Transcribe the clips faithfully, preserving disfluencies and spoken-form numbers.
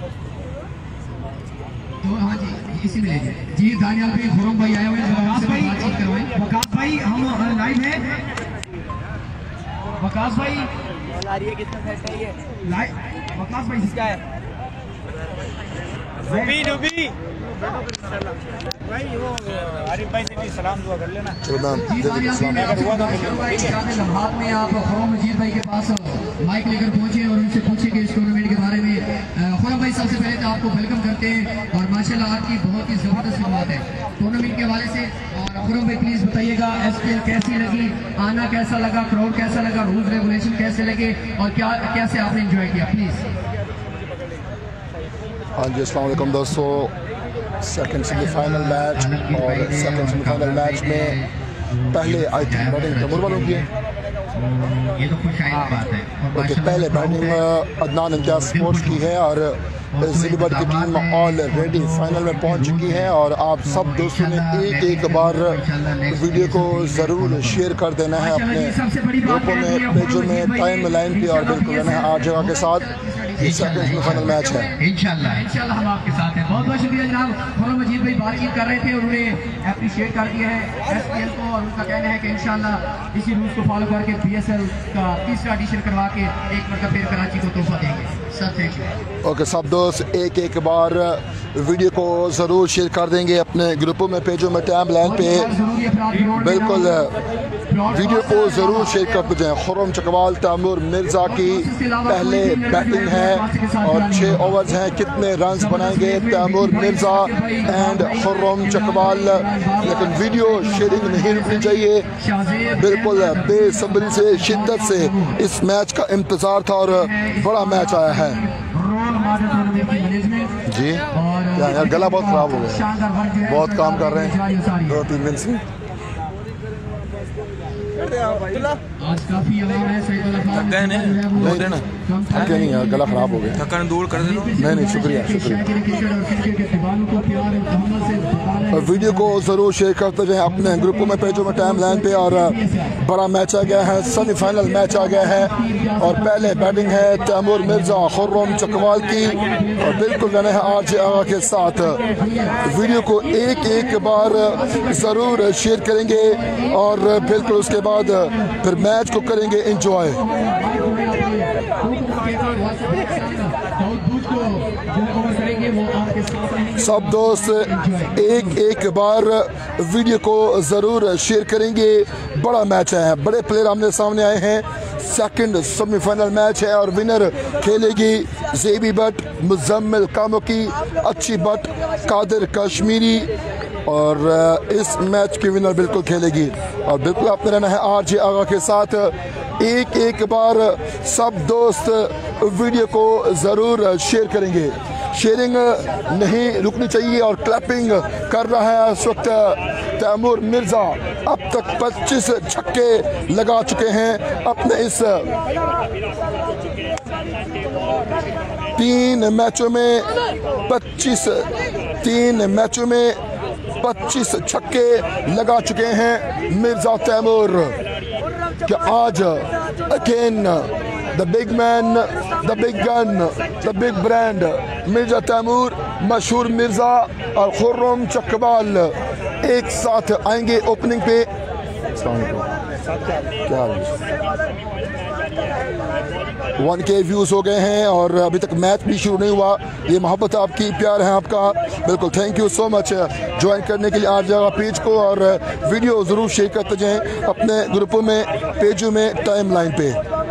तो हाँ जी, इसी में लीजिए जी। दानियाल भाई, खुरम भाई आए हुए हैं, वकास भाई बातचीत करवाएं। वकास भाई हम लाइव हैं। वकास भाई आ रही है, कितना सेट है ये लाइव? वकास भाई क्या है? डूबी डूबी भाई, वो आरिफ भाई से भी सलाम दुआ कर लेना। लम्हात में आप खुरम मजीद भाई के पास माइक लेकर पहुंचे और उनसे पूछे कि इस टूर्नामेंट के बारे में। खुरम भाई, सबसे पहले तो आपको वेलकम करते हैं और माशाल्लाह आपकी बहुत ही ज़बरदस्त शुरुआत है टूर्नामेंट के हवाले से। और खुरम भाई प्लीज़ बताइएगा एसपीएल कैसी लगी, आना कैसा लगा, क्राउड कैसा लगा, रूल्स रेगुलेशन कैसे लगे और क्या कैसे आपने एंजॉय किया, प्लीज़। हाँ जी, अस्सलाम वालेकुम दोस्तों। सेकंड सेमीफाइनल मैच और सेकंड सेमीफाइनल मैच में पहले आई थिंक बैटिंग तैमूर वालों की है। ये तो खुशहाल बात है। ओके, पहले बैटिंग अदनान इम्तियाज स्पोर्ट्स की है और जिलीबर्ड की टीम ऑलरेडी फाइनल में पहुंच चुकी है। और आप सब दोस्तों ने एक एक बार वीडियो को ज़रूर शेयर कर देना है अपने ग्रुपों में, पेजों में, टाइम लाइन पे और बिल्कुल रहना है आठ जगह के साथ। सेकंड सेमीफाइनल मैच है। इंशाल्लाह इंशाल्लाह हम आपके साथ हैं। बहुत बहुत शुक्रिया जनाब। खुरम मजीद भाई बातचीत कर रहे थे और उन्हें अप्रिशिएट कर दिया है एसपीएल को और उनका कहना है कि इंशाल्लाह इसी रूल्स को फॉलो करके बीएसएल का तीसरा एडिशन करवा के एक मरतबा फिर कराची को तोहफा देंगे। सब थैंक यू। ओके, सब दोस्त एक एक बार वीडियो को ज़रूर शेयर कर देंगे अपने ग्रुपों में, पेजों में, टाइम लाइन पे। बिल्कुल वीडियो को ज़रूर शेयर करते जाएँ। खुरम चकवाल तैमूर मिर्ज़ा की पहले बैटिंग है और छः ओवर्स हैं। कितने रन्स बनाएंगे तैमूर मिर्ज़ा एंड खुरम चकवाल, लेकिन वीडियो शेयरिंग नहीं रुकनी चाहिए। बिल्कुल बेसब्री से, शिद्दत से इस मैच का इंतज़ार था और बड़ा मैच आया है जी। यार, यार गला बहुत ख़राब हो गया, बहुत काम कर रहे हैं दो तीन दिन से। आज काफी आराम है, सही नहीं नहीं थके नहीं यार, गला खराब हो गया। थकान दूर कर देना। नहीं नहीं शुक्रिया शुक्रिया। वीडियो को ज़रूर शेयर करते जाएं अपने ग्रुपों में, पेजों में, टाइम लाइन पे। और बड़ा मैच आ गया है, सेमीफाइनल मैच आ गया है और पहले बैटिंग है तैमूर मिर्ज़ा खुर्रम चकवाल की और बिल्कुल रहने हैं आरजे आगा के साथ। वीडियो को एक एक बार ज़रूर शेयर करेंगे और बिल्कुल उसके बाद फिर मैच को करेंगे एंजॉय। सब दोस्त एक एक बार वीडियो को ज़रूर शेयर करेंगे। बड़ा मैच है, बड़े प्लेयर आमने सामने आए हैं। सेकंड सेमीफाइनल मैच है और विनर खेलेगी ज़ेबी बट, मुजम्मिल कामुकी, अच्छी बट, कादिर कश्मीरी और इस मैच की विनर बिल्कुल खेलेगी। और बिल्कुल आपने रहना है आरजे आगा के साथ। एक एक बार सब दोस्त वीडियो को ज़रूर शेयर करेंगे, शेयरिंग नहीं रुकनी चाहिए। और क्लैपिंग कर रहा है इस वक्त तैमूर मिर्ज़ा, अब तक पच्चीस छक्के लगा चुके हैं अपने इस तीन मैचों में। पच्चीस तीन मैचों में पच्चीस छक्के लगा चुके हैं मिर्ज़ा तैमूर। क्या आज again the big man, the big gun, the big brand Mirza Taimur, मशहूर मिर्ज़ा और खुर्रम चकवाल एक साथ आएंगे ओपनिंग पे। क्या वन के व्यूज़ हो गए हैं और अभी तक मैच भी शुरू नहीं हुआ। ये मोहब्बत आपकी, प्यार है आपका, बिल्कुल thank you so much join करने के लिए आज जगह पेज को। और वीडियो ज़रूर शेयर करते जाएं अपने ग्रुपों में, पेजों में, टाइम लाइन पे।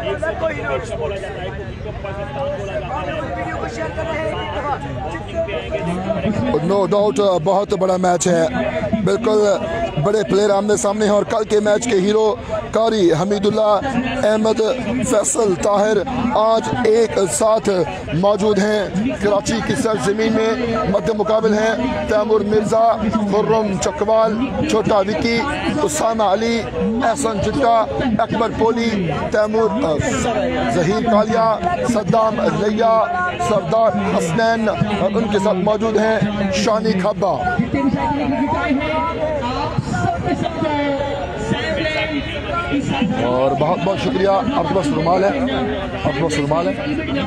नो डाउट बहुत बड़ा मैच है, बिल्कुल बड़े प्लेयर आमने सामने हैं। और कल के मैच के हीरो कारी हमीदुल्ला, अहमद, फैसल, ताहिर आज एक साथ मौजूद हैं कराची की सरजमीन में। मध्य मुकाबिल हैं तैमूर मिर्ज़ा, खुर्रम चकवाल, छोटा विकी, उसामा अली, एहसन चिट्टा, अकबर पोली, तैमूर जहीर कालिया, सद्दाम रैया, सरदार हसनैन और उनके साथ मौजूद हैं शानी खब्बा। और बहुत बहुत शुक्रिया। आपके पास रुमाल है? आपके पास रुमाल है?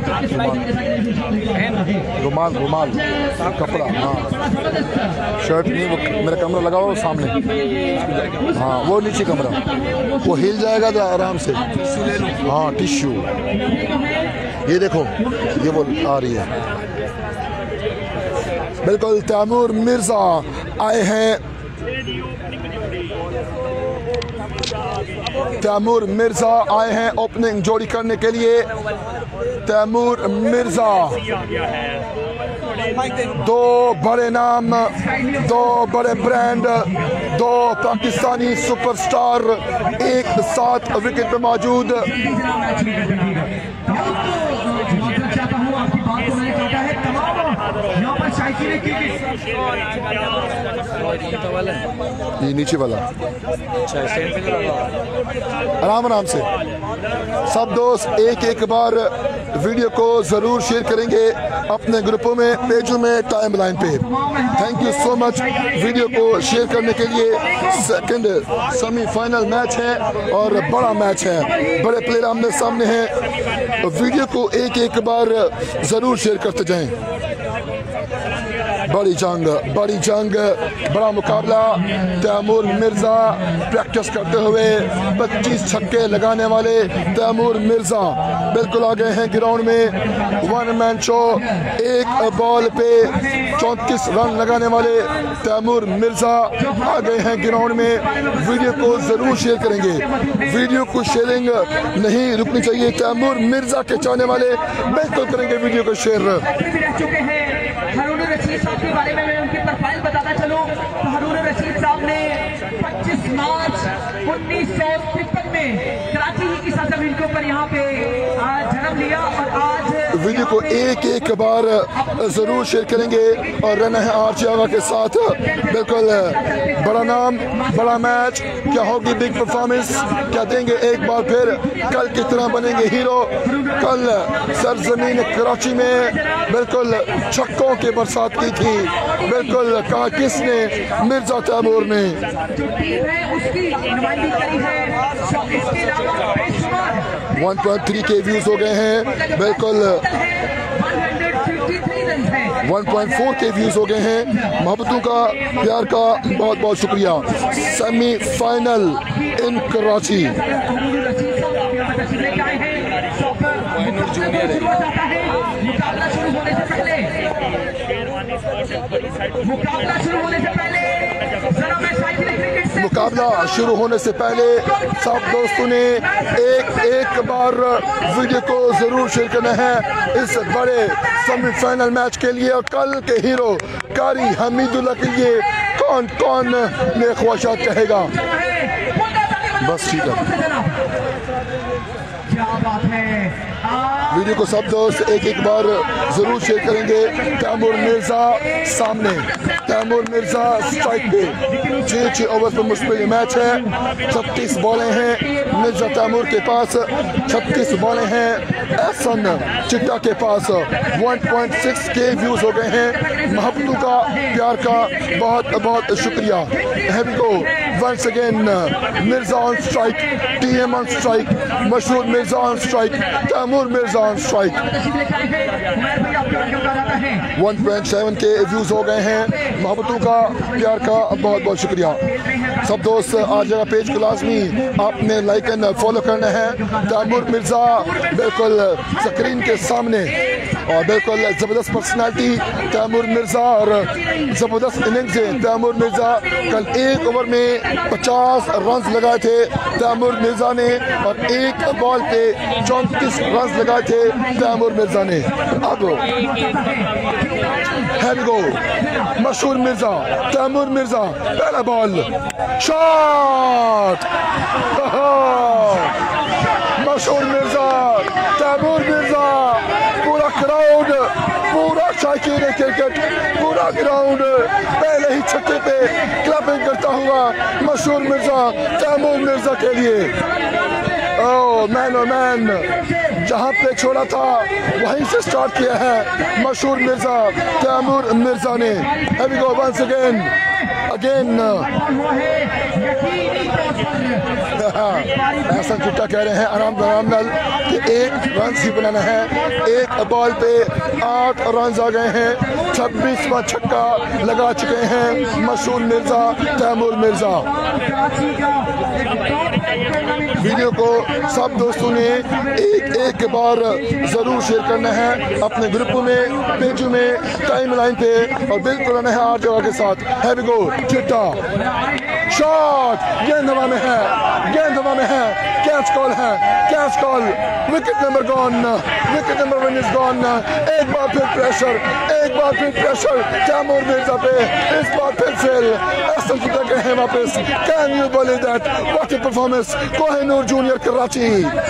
रुमाल रुमाल कपड़ा, हाँ शर्ट नहीं, वो मेरा कमरा लगा हुआ सामने, हाँ वो नीचे कमरा, वो हिल जाएगा तो आराम से। हाँ टिश्यू, ये देखो ये वो आ रही है। बिल्कुल तैमूर मिर्जा आए हैं, तैमूर मिर्जा आए हैं ओपनिंग जोड़ी करने के लिए। तैमूर मिर्जा, दो बड़े नाम, दो बड़े ब्रांड, दो पाकिस्तानी सुपरस्टार एक साथ विकेट पे मौजूद। ये नीचे वाला आराम आराम से। सब दोस्त एक एक बार वीडियो को जरूर शेयर करेंगे अपने ग्रुपों में, पेजों में, टाइम लाइन पे। Thank you so much video को शेयर करने के लिए। सेकंड सेमीफाइनल मैच है और बड़ा मैच है, बड़े प्लेयर आमने सामने हैं। वीडियो को एक एक बार जरूर शेयर करते जाएं। बड़ी जंग, बड़ी जंग, बड़ा मुकाबला। तैमूर मिर्जा प्रैक्टिस करते हुए पच्चीस छक्के लगाने वाले तैमूर मिर्जा बिल्कुल आ गए हैं ग्राउंड में। वन मैन शो, एक बॉल पे चौंतीस रन लगाने वाले तैमूर मिर्जा आ गए हैं ग्राउंड में। वीडियो को जरूर शेयर करेंगे, वीडियो को शेयरिंग नहीं रुकनी चाहिए। तैमूर मिर्जा के चाहने वाले बिल्कुल करेंगे वीडियो को शेयर। हारून रशीद साहब के बारे में मैं उनकी प्रोफाइल बताना चलूं तो हारून रशीद साहब ने पच्चीस मार्च उन्नीस सौ तिरपन में कराची ही की सरजमीन के ऊपर यहाँ पे जन्म लिया और आज वीडियो को एक एक बार जरूर शेयर करेंगे और रहना है आरजे आगा के साथ। बिल्कुल बड़ा नाम, बड़ा मैच, क्या होगी बिग परफॉर्मेंस, क्या देंगे एक बार फिर, कल की तरह बनेंगे हीरो। कल सरजमीन कराची में बिल्कुल छक्कों की बरसात की थी, बिल्कुल कहा किसने, मिर्जा तैमूर ने। वन पॉइंट थ्री के व्यूज हो गए हैं, बिल्कुल वन पॉइंट फोर के व्यूज हो गए हैं। मोहब्बतों का, प्यार का बहुत बहुत शुक्रिया। Semifinal in Karachi. मुकाबला शुरू होने से पहले मुकाबला शुरू होने से पहले सब दोस्तों ने एक एक बार वीडियो को जरूर शेयर करना है इस बड़े सेमीफाइनल मैच के लिए। और कल के हीरो कारी हमीदुल्लाह के लिए कौन कौन ने ख्वाहिशात कहेगा। बस ठीक है, क्या बात है। वीडियो को सब दोस्त एक एक बार जरूर शेयर करेंगे। तैमूर मिर्जा सामने, तैमूर मिर्जा स्ट्राइक पे, छह छह ओवर पर मुश्किल मैच है। छत्तीस बॉलें हैं मिर्जा तैमूर के पास, छत्तीस बॉलें हैं एहसन चिट्टा के पास। वन पॉइंट सिक्स के व्यूज हो गए हैं। मोहब्बतों का, प्यार का बहुत बहुत शुक्रिया। Heavy go once again, Mirza on strike, TM on strike, मशहूर Mirza on strike, Taimur Mirza on strike. One point seven के व्यूज हो गए हैं। मोहब्बतों का, प्यार का बहुत बहुत शुक्रिया। सब दोस्त आज जगह पेज को लाजमी आपने लाइक एंड फॉलो करना है। तैमूर मिर्जा बिल्कुल स्क्रीन के सामने और बिल्कुल जबरदस्त पर्सनालिटी तैमूर मिर्जा और जबरदस्त इनिंग्स है तैमूर मिर्जा। कल एक ओवर में पचास रन लगाए थे तैमूर मिर्जा ने और एक बॉल पे चौंतीस रन लगाए थे तैमूर मिर्जा ने। अब हैवी गो मशहूर मिर्जा, तैमूर मिर्जा, पहला बॉल शॉट, मशहूर मिर्जा, तैमूर मिर्जा, पूरा क्राउड, पूरा शायकीन क्रिकेट, पूरा ग्राउंड पहले ही छक्के पे क्लबिंग करता हुआ मशहूर मिर्जा तैमूर मिर्जा के लिए। ओ मैन ओ मैन, जहाँ पे छोड़ा था वहीं से स्टार्ट किया है मशहूर मिर्जा तैमूर मिर्जा ने। Heavy go once again again ऐसा चिट्टा कह रहे हैं आराम आराम नाल कि एक रन ही बनाना है। एक बॉल पे आठ रन आ गए हैं। छब्बीसवां छक्का लगा चुके हैं मशहूर मिर्जा तैमूर मिर्जा। वीडियो को सब दोस्तों ने एक एक बार जरूर शेयर करना है अपने ग्रुपों में, पेजों में, टाइम लाइन पे और बिल्कुल रहना है आठ जगह के साथ। हैवी गो चिट्टा शॉट, गेंद हवा में है, गेंद हवा में है, कैच कॉल है, catch call, wicket number gone, wicket number one is gone. एक बार फिर प्रेशर, एक बार फिर प्रेशर तैमूर मिर्जा पे, इस बार फिर फेल। ऐसा चिट्टा गए हैं वापस। Can you believe that, what a performance. Kohinoor junior Karachi,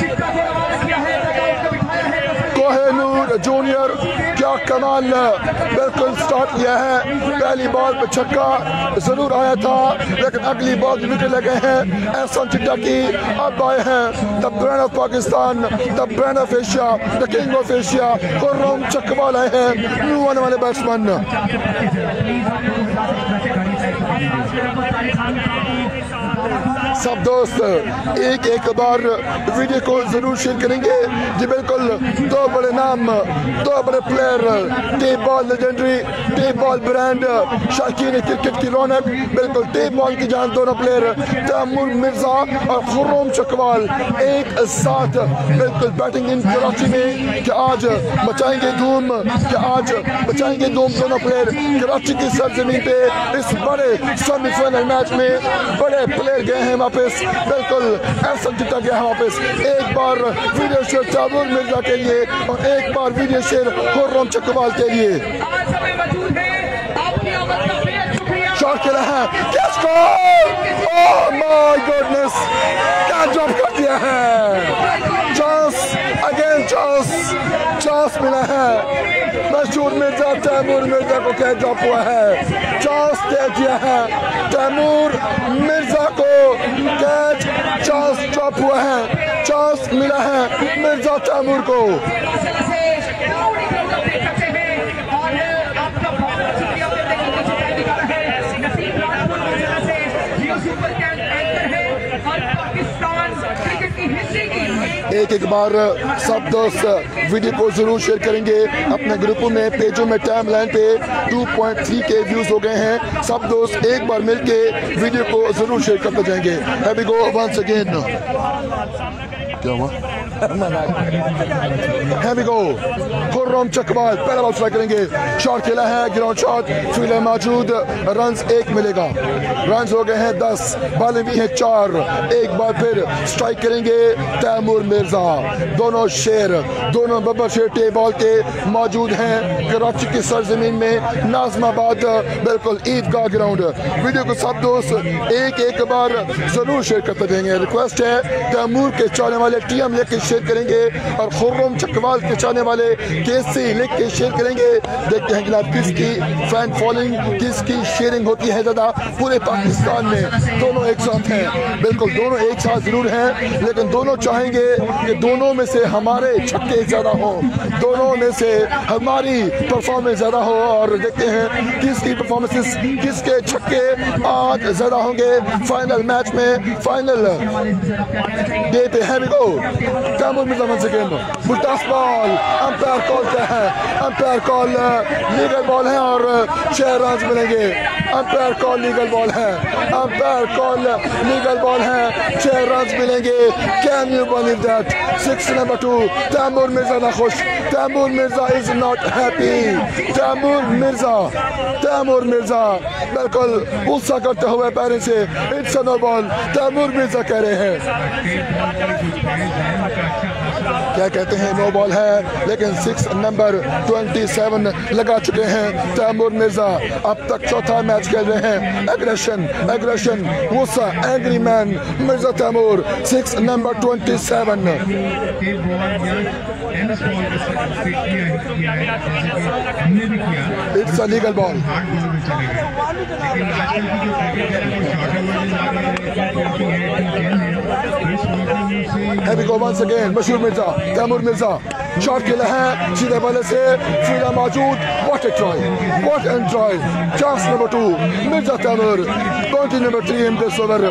Kohinoor junior क्या कमाल, बिल्कुल स्टार्ट किया है। पहली बॉल पे छक्का जरूर आया था लेकिन अगली बॉल विकेट लगे हैं एहसान चिट्टा की। अब आए हैं the brand of Pakistan, the brand of Asia, the king of Asia, Khurram Chakwal आए हैं, न्यू आने वाले बैट्समैन। सब दोस्त एक एक बार वीडियो को जरूर शेयर करेंगे जी। बिल्कुल दो बड़े नाम, दो बड़े player, tape ball legendary, tape ball brand, शौकीन क्रिकेट की रौनक, बिल्कुल टेप बॉल की जान दोनों प्लेयर तैमूर मिर्जा और खुर्रम चकवाल एक साथ बिल्कुल बैटिंग इन कराची में कि आज मचाएंगे धूम, कि आज मचाएंगे धूम दोनों प्लेयर कराची की सरजमीन पे। इस बड़े सेमीफाइनल मैच में बड़े प्लेयर गए हैं वापस, बिल्कुल ऐसा चिट्टा गया है वापस। एक बार वीडियो शेयर तैमूर मिर्जा के लिए और एक बार वीडियो शेयर खुर्रम चकवाल के लिए। शॉट खेला है, catch call, oh my goodness, क्या ड्रॉप कर दिया है। चांस अगेन चांस, चांस मिला है मशहूर मिर्जा तैमूर मिर्जा को, क्या ड्रॉप हुआ है, चांस दे दिया है तैमूर मिर्जा को, कैच चांस ड्रॉप हुआ है, चांस मिला है मिर्जा तैमूर को। एक एक बार सब दोस्त वीडियो को जरूर शेयर करेंगे अपने ग्रुपों में, पेजों में, टाइम लाइन पे टू पॉइंट थ्री के व्यूज हो गए हैं। सब दोस्त एक बार मिलके वीडियो को जरूर शेयर करते जाएंगे। हैवी गो वंस अगेन, क्या हुआ? हैवी गो खुर्रम चकवाल पहला बॉल ट्राई करेंगे, शॉट खेला है, ग्राउंड शॉट, फील्डर मौजूद, रन्स एक मिलेगा, रन्स हो गए हैं दस, बॉलें भी हैं चार। एक बार फिर स्ट्राइक करेंगे तैमूर मिर्जा। दोनों शेर, दोनों बब्बर शेर टे बॉल के मौजूद हैं कराची की सरजमीन में, नाजमाबाद, बिल्कुल ईदगाह ग्राउंड। वीडियो को सब दोस्त एक एक बार जरूर शेयर करते रहेंगे। रिक्वेस्ट है तैमूर के चाहने वाले टी एम लेके शेयर करेंगे और खुर्रम चकवाल के चाहने वाले केसी लिख के शेयर करेंगे। देखते हैं जनाब किसकी फैन फॉलोइंग, किसकी शेयरिंग होती है ज़्यादा पूरे पाकिस्तान में। दोनों एक साथ हैं, बिल्कुल दोनों एक साथ जरूर हैं, लेकिन दोनों चाहेंगे कि दोनों में से हमारे छक्के ज़्यादा हो, दोनों में से हमारी परफॉर्मेंस ज़्यादा हो। और देखते हैं किसकी परफॉर्मेंसेस, किसके छक्के आज ज़्यादा होंगे फाइनल मैच में, फाइनल डे पे। Heavy go Taimur Mirza once again, full toss ball, umpire call क्या है, अंपायर कॉल लीगल बॉल है और छह रन मिलेंगे। अंपायर कॉल लीगल बॉल है, अंपायर कॉल लीगल बॉल है, छह रन मिलेंगे। Can you believe that, six number two, Taimur Mirza ना खुश, Taimur Mirza is not happy. Taimur Mirza, Taimur Mirza बिल्कुल गुस्सा करते हुए पैरों से it's no ball, Taimur Mirza कह रहे हैं। क्या कहते हैं नो बॉल है, लेकिन सिक्स नंबर ट्वेंटी सेवन लगा चुके हैं तैमूर मिर्जा। अब तक चौथा मैच खेल रहे हैं। एग्रेशन, एग्रेशन, गुस्सा, angry man Mirza Taimur, six number twenty seven. It's a legal ball. लेकिन हैवी गो वंस अगेन मशहूर मिर्जा तैमूर मिर्जा शॉट खेला है सीधे बल्ले से फील्डर मौजूद what a try what an try chance number two Mirza Taimur twenty number three in this over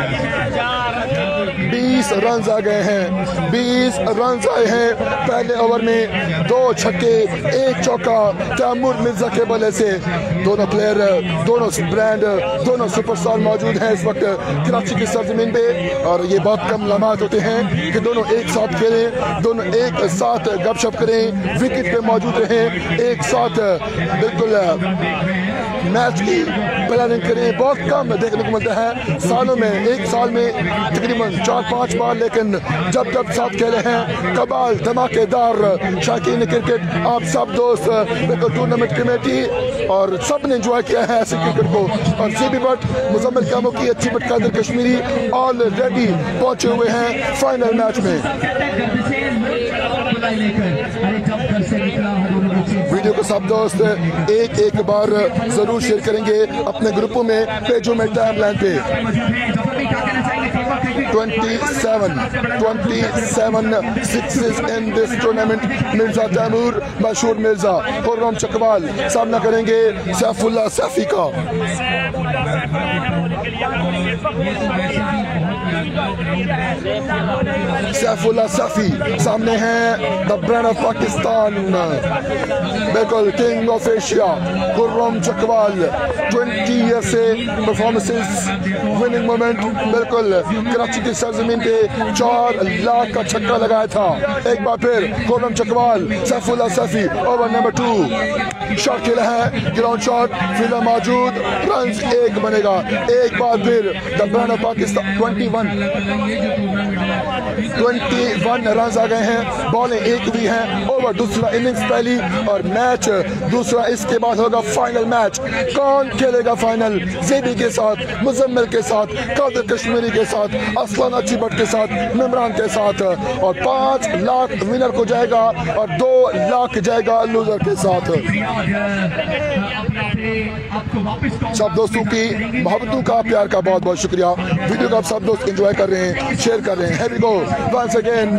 बीस रन आ गए हैं बीस रन आए हैं पहले ओवर में दो छक्के एक चौका तैमूर मिर्जा के बल्ले से दोनों प्लेयर दोनों ब्रांड दोनों सुपरस्टार मौजूद हैं इस वक्त कराची की सरजमीन पे और ये बहुत कम लम्हात होते हैं कि दोनों एक साथ खेलें दोनों एक साथ गपशप करें विकेट पे मौजूद रहें एक साथ बिल्कुल मैच की प्लानिंग करें बहुत कम देखने को मिलता है सालों में एक साल में तकरीबन चार पांच बार लेकिन जब जब साथ खेले हैं कमाल धमाकेदार शौकीन क्रिकेट आप सब दोस्त बिल्कुल टूर्नामेंट कमेटी और सब ने एंजॉय किया है ऐसे क्रिकेट को और सीबी भट्ट मुजम्मिल कामों की अच्छी बट कादिर कश्मीरी ऑलरेडी पहुंचे हुए हैं फाइनल मैच में। वीडियो को सब दोस्त एक एक बार जरूर शेयर करेंगे अपने ग्रुपों में पेजों में टाइमलाइन पे सत्ताईस sixes in this tournament Mirza Taimur मशहूर मिर्जा खुर्रम चकवाल सामना करेंगे सैफुल्लाह सैफी का। सैफुल्लाह सैफी सामने हैं द ब्रांड ऑफ पाकिस्तान बिल्कुल king of Asia Khurram Chakwal twenty year से परफॉर्मेंसेस विनिंग मोमेंट बिल्कुल कराची की सरजमीन पे चार लाख का छक्का लगाया था एक बार फिर Khurram Chakwal Saifullah Saifi over number two shot खेला है ग्राउंड शॉट फील्डर मौजूद रन एक बनेगा एक बार फिर the brand of Pakistan twenty one twenty one run आ गए हैं बॉलें एक भी हैं ओवर दूसरा इनिंग्स पहली और मैच दूसरा इसके बाद होगा फाइनल मैच कौन खेलेगा फाइनल जेबी के साथ मुजम्मिल के साथ कादिर कश्मीरी के साथ असलन अच्छी भट्ट के साथ इमरान के साथ और पांच लाख विनर को जाएगा और दो लाख जाएगा लूजर के साथ। सब दोस्तों की मोहब्बतों का प्यार का बहुत बहुत शुक्रिया वीडियो का आप सब दोस्त एंजॉय कर रहे हैं शेयर कर रहे हैं heavy go once again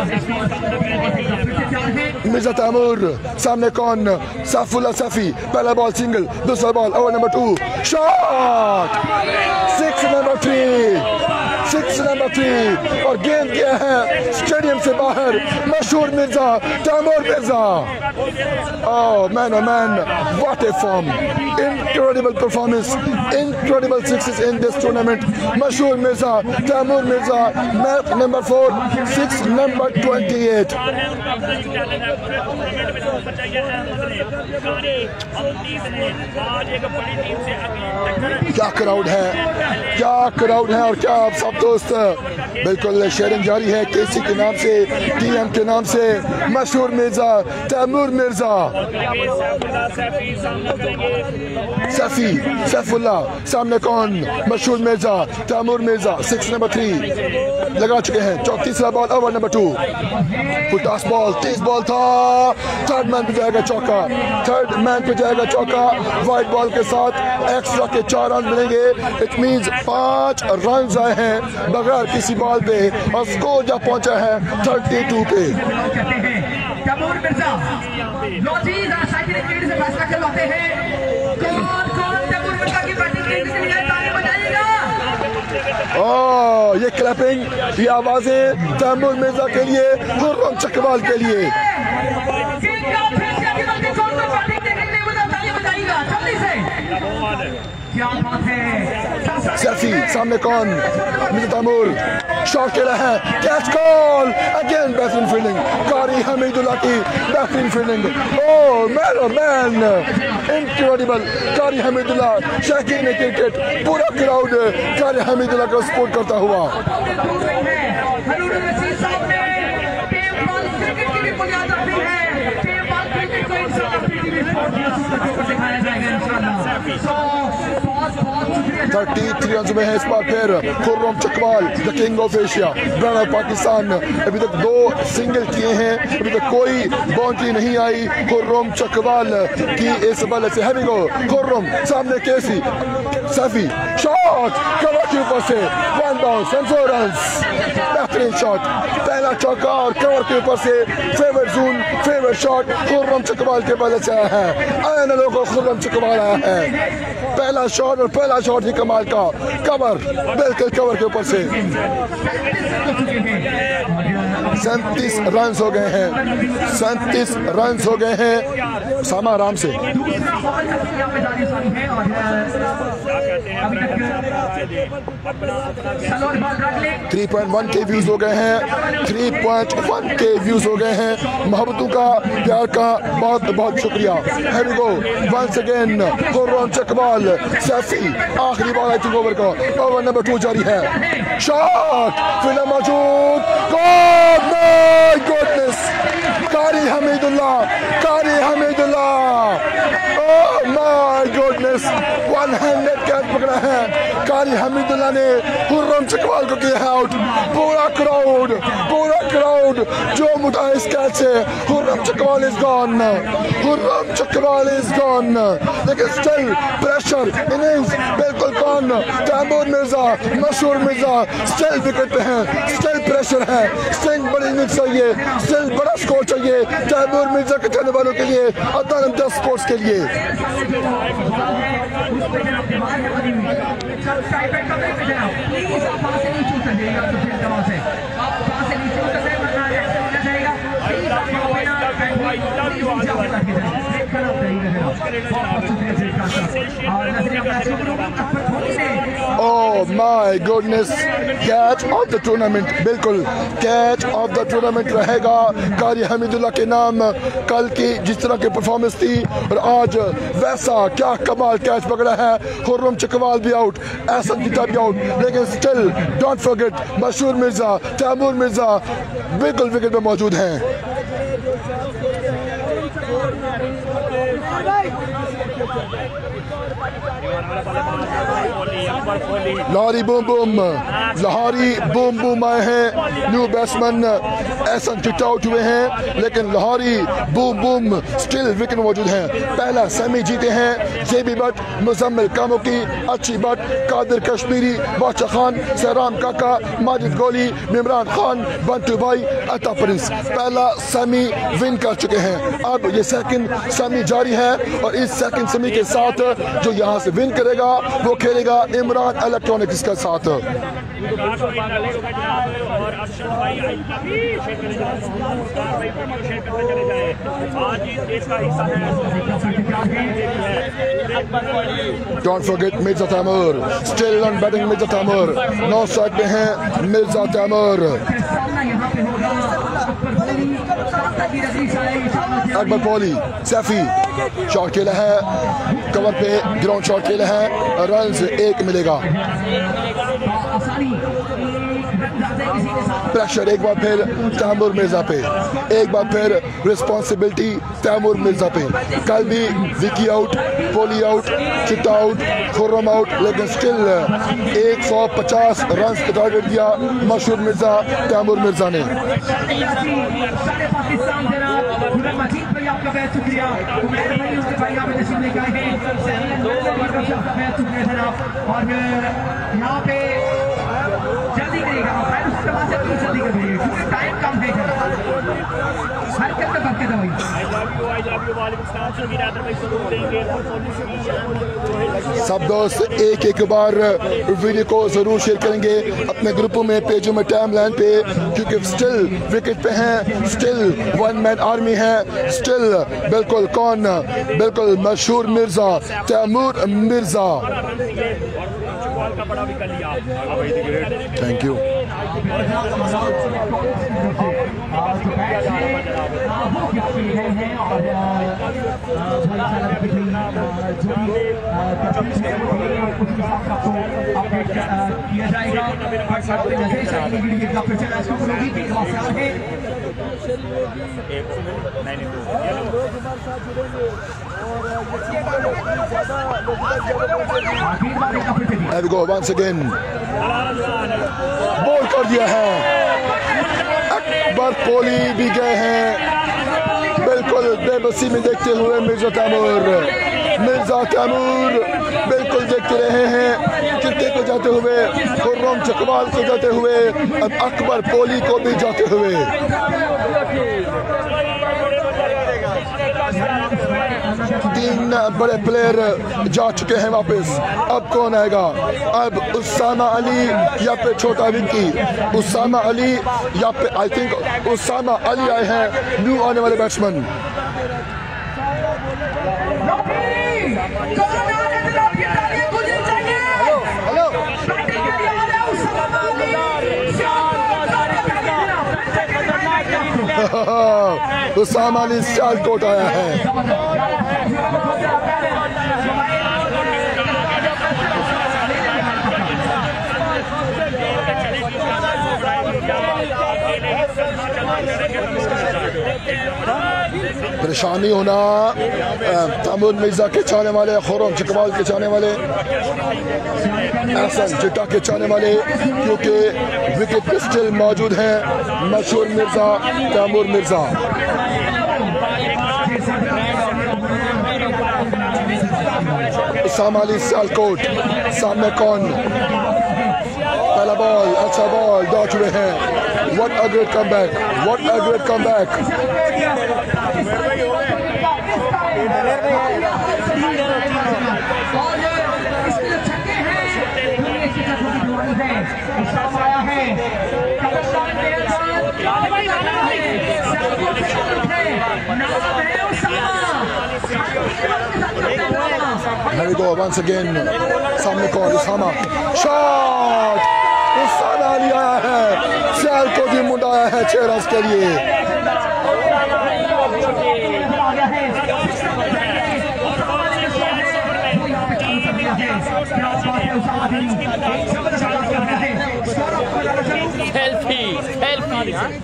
Mirza Taimur सामने कौन सैफुल्लाह सैफी पहला बॉल सिंगल दूसरा ball over number two shot six number three six number three और गेंद गया है स्टेडियम से बाहर मशहूर Mirza Taimur Mirza oh man oh man what a form incredible performance incredible sixes in this tournament मशहूर Mirza Taimur Mirza match number four six number twenty eight क्या crowd है क्या क्राउड है और क्या आप सब दोस्त बिल्कुल शेयरिंग जारी है केसी के नाम से टीएम के नाम से मशहूर मिर्जा तैमूर मिर्जा सैफी सैफुल्लाह सामने कौन मशहूर Mirza Taimur Mirza six number three लगा चुके हैं चौतीसरा ball over number two full toss ball तेज बॉल था थर्ड मैन पे जाएगा चौका थर्ड मैन पे जाएगा चौका वाइट बॉल के साथ एक्स्ट्रा के चार रन मिलेंगे इट मींस पांच रन आए हैं बगैर किसी बॉल पे और स्कोर जब पहुंचा है थर्टी टू पे तैमूर मिर्जा लोजी जरा शायद क्रिकेट से फैसला करवाते हैं कौन कौन तैमूर मिर्जा की बैटिंग के लिए ताली बजाएगा ओह ये क्लैपिंग ये आवाजें तैमूर मिर्जा के लिए खुर्रम चकवाल के लिए क्या बात है सैफी सामने कौन मिर्जा तैमूर शॉट खेला है कैच कॉल अगेन बेहतरीन फील्डिंग कारी हमीदुल्लाह की बेहतरीन fielding oh man oh man incredible Qari Hamidullah शौकीन क्रिकेट पूरा क्राउड कारी हमीदुल्लाह को सपोर्ट करता हुआ थर्टी थ्री रन में है इस बार फिर Khurram Chakwal the king of Asia brand of Pakistan अभी तक दो सिंगल किए हैं अभी तक कोई बाउंड्री नहीं आई खुर्रम चकवाल की इस बल्ले से हैवी गो खुर्रम सामने केसी सैफी शॉट कवर के ऊपर से one bounce and four runs बेहतरीन शॉट, पहला चौका और कवर के ऊपर से favourite zone favourite shot Khurram Chakwal के बल्ले से आया है। आया ना लोगों, खुर्रम चकवाल आया है, पहला शॉट और पहला शॉट ही कमाल का, कवर बिल्कुल कवर के ऊपर से। सैंतीस रन हो गए हैं, सैंतीस रन हो गए हैं। सामा आराम से थ्री पॉइंट वन के व्यूज हो गए हैं, थ्री पॉइंट वन के व्यूज हो गए हैं। मोहब्बतों का प्यार का बहुत बहुत शुक्रिया। Here we go once again, Khurram Chakwal Saifi, आखिरी बॉल आई थिंक ओवर का, ओवर नंबर टू जारी है। शॉट फिल्म मौजूद, god my goodness, Qari Hamidullah, Qari Hamidullah, oh my goodness, one handed catch पकड़ा है कारी हमीदुल्लाह ने, खुर्रम चकवाल को किया आउट। पूरा क्राउड पूरा क्राउड जो उठा इस कैच से, Khurram Chakwal is gone, Khurram Chakwal is gone. लेकिन स्टिल प्रेशर इनिंग्स बिल्कुल कौन, तैमूर मिर्जा, मशहूर मिर्जा स्टिल विकेट पे हैं, स्टिल प्रेशर है, स्टिल बड़ी इनिंग्स चाहिए, स्टिल बड़ा स्कोर चाहिए तैमूर मिर्जा के चाहने वालों के लिए, अदनान स्पोर्ट्स के लिए। Oh my goodness, catch of the tournament, बिल्कुल कैच ऑफ द टूर्नामेंट रहेगा कारी हमीदुल्लाह के नाम। कल की जिस तरह की परफॉर्मेंस थी और आज वैसा क्या कमाल कैच पकड़ा है। खुर्रम चकवाल भी आउट, एहसन जीता भी आउट, लेकिन स्टिल डोंट फॉरगेट मशहूर मिर्जा, तैमूर मिर्जा बिल्कुल विकेट पे मौजूद हैं। Lahori boom boom, Lahori boom boom आए हैं, न्यू बैट्समैन ऐसा चिट आउट हुए हैं, लेकिन Lahori boom boom still wicket मौजूद हैं। पहला सेमी जीते हैं जेबी बट, मुजम्मिल कामुकी, अच्छी बट, कादिर कश्मीरी, बादशाह खान, सहराम काका, माजिद गोली, इमरान खान, बंटू भाई, अता प्रिंस पहला सेमी विन कर चुके हैं। अब ये सेकंड सेमी जारी है और इस सेकंड सेमी के साथ जो यहाँ से विन करेगा वो खेलेगा इमरान इलेक्ट्रॉनिक्स के साथ। Don't forget Mirza Taimur, still on batting Mirza Taimur, नौ स्ट्राइक पे हैं मिर्जा तैमूर। अकबर पॉली सैफी शॉट खेला है, कवर पे ग्राउंड शॉट खेला है, रन एक मिलेगा। प्रेशर एक बार फिर तैमूर मिर्जा पे, एक बार फिर रिस्पॉन्सिबिलिटी तैमूर मिर्जा पे। कल भी Vicky out, Poly out, Chitta out, Khurram out, लेकिन स्टिल एक सौ पचास रन का टारगेट दिया मशहूर मिर्जा तैमूर मिर्जा ने। और यहाँ पे जल्दी करेगा जल्दी करेगा, टाइम कम है, हरकत में बरकत है भाई। सब दोस्त एक एक बार वीडियो को जरूर शेयर करेंगे अपने ग्रुपों में, पेजों में, टाइम लाइन पे, क्योंकि स्टिल विकेट पे हैं, स्टिल वन मैन आर्मी है, स्टिल बिल्कुल कौन, बिल्कुल मशहूर मिर्जा तैमूर मिर्जा। Thank you. किया जाएगा There we go once again, ball कर दिया है, अकबर कोहली भी गए हैं बिल्कुल बेबसी में देखते हुए मिर्जा तैमूर। मिर्जा तैमूर बिल्कुल देखते रहे हैं चिट्टे को जाते हुए, खुर्रम चकवाल को जाते हुए, अब अकबर पोली को भी जाते हुए। तीन बड़े प्लेयर जा चुके हैं वापस। अब कौन आएगा? अब उसामा अली या पे छोटा विक्की। उसामा अली या पे आई थिंक उसामा अली आए हैं, न्यू आने वाले बैट्समैन। उसामा अली सियालकोट आया है। परेशानी होना तैमूर मिर्जा के चाहने वाले, खुर्रम चकवाल के चाहने वाले, एहसन चिट्टा के चाहने वाले, क्योंकि विकेट पे स्टिल मौजूद हैं मशहूर मिर्जा तैमूर मिर्जा। उसामा अली सियालकोट, सामने कौन? पहला बॉल, अच्छा बॉल, डॉट हुए हैं। What a great comeback, what a great comeback. Here we go once again. सामने कौन? उसामा, शॉट। उसामा अली आया है, सियालकोट भी मुंडा आया है छह रन के लिए। सेल्फी सेल्फी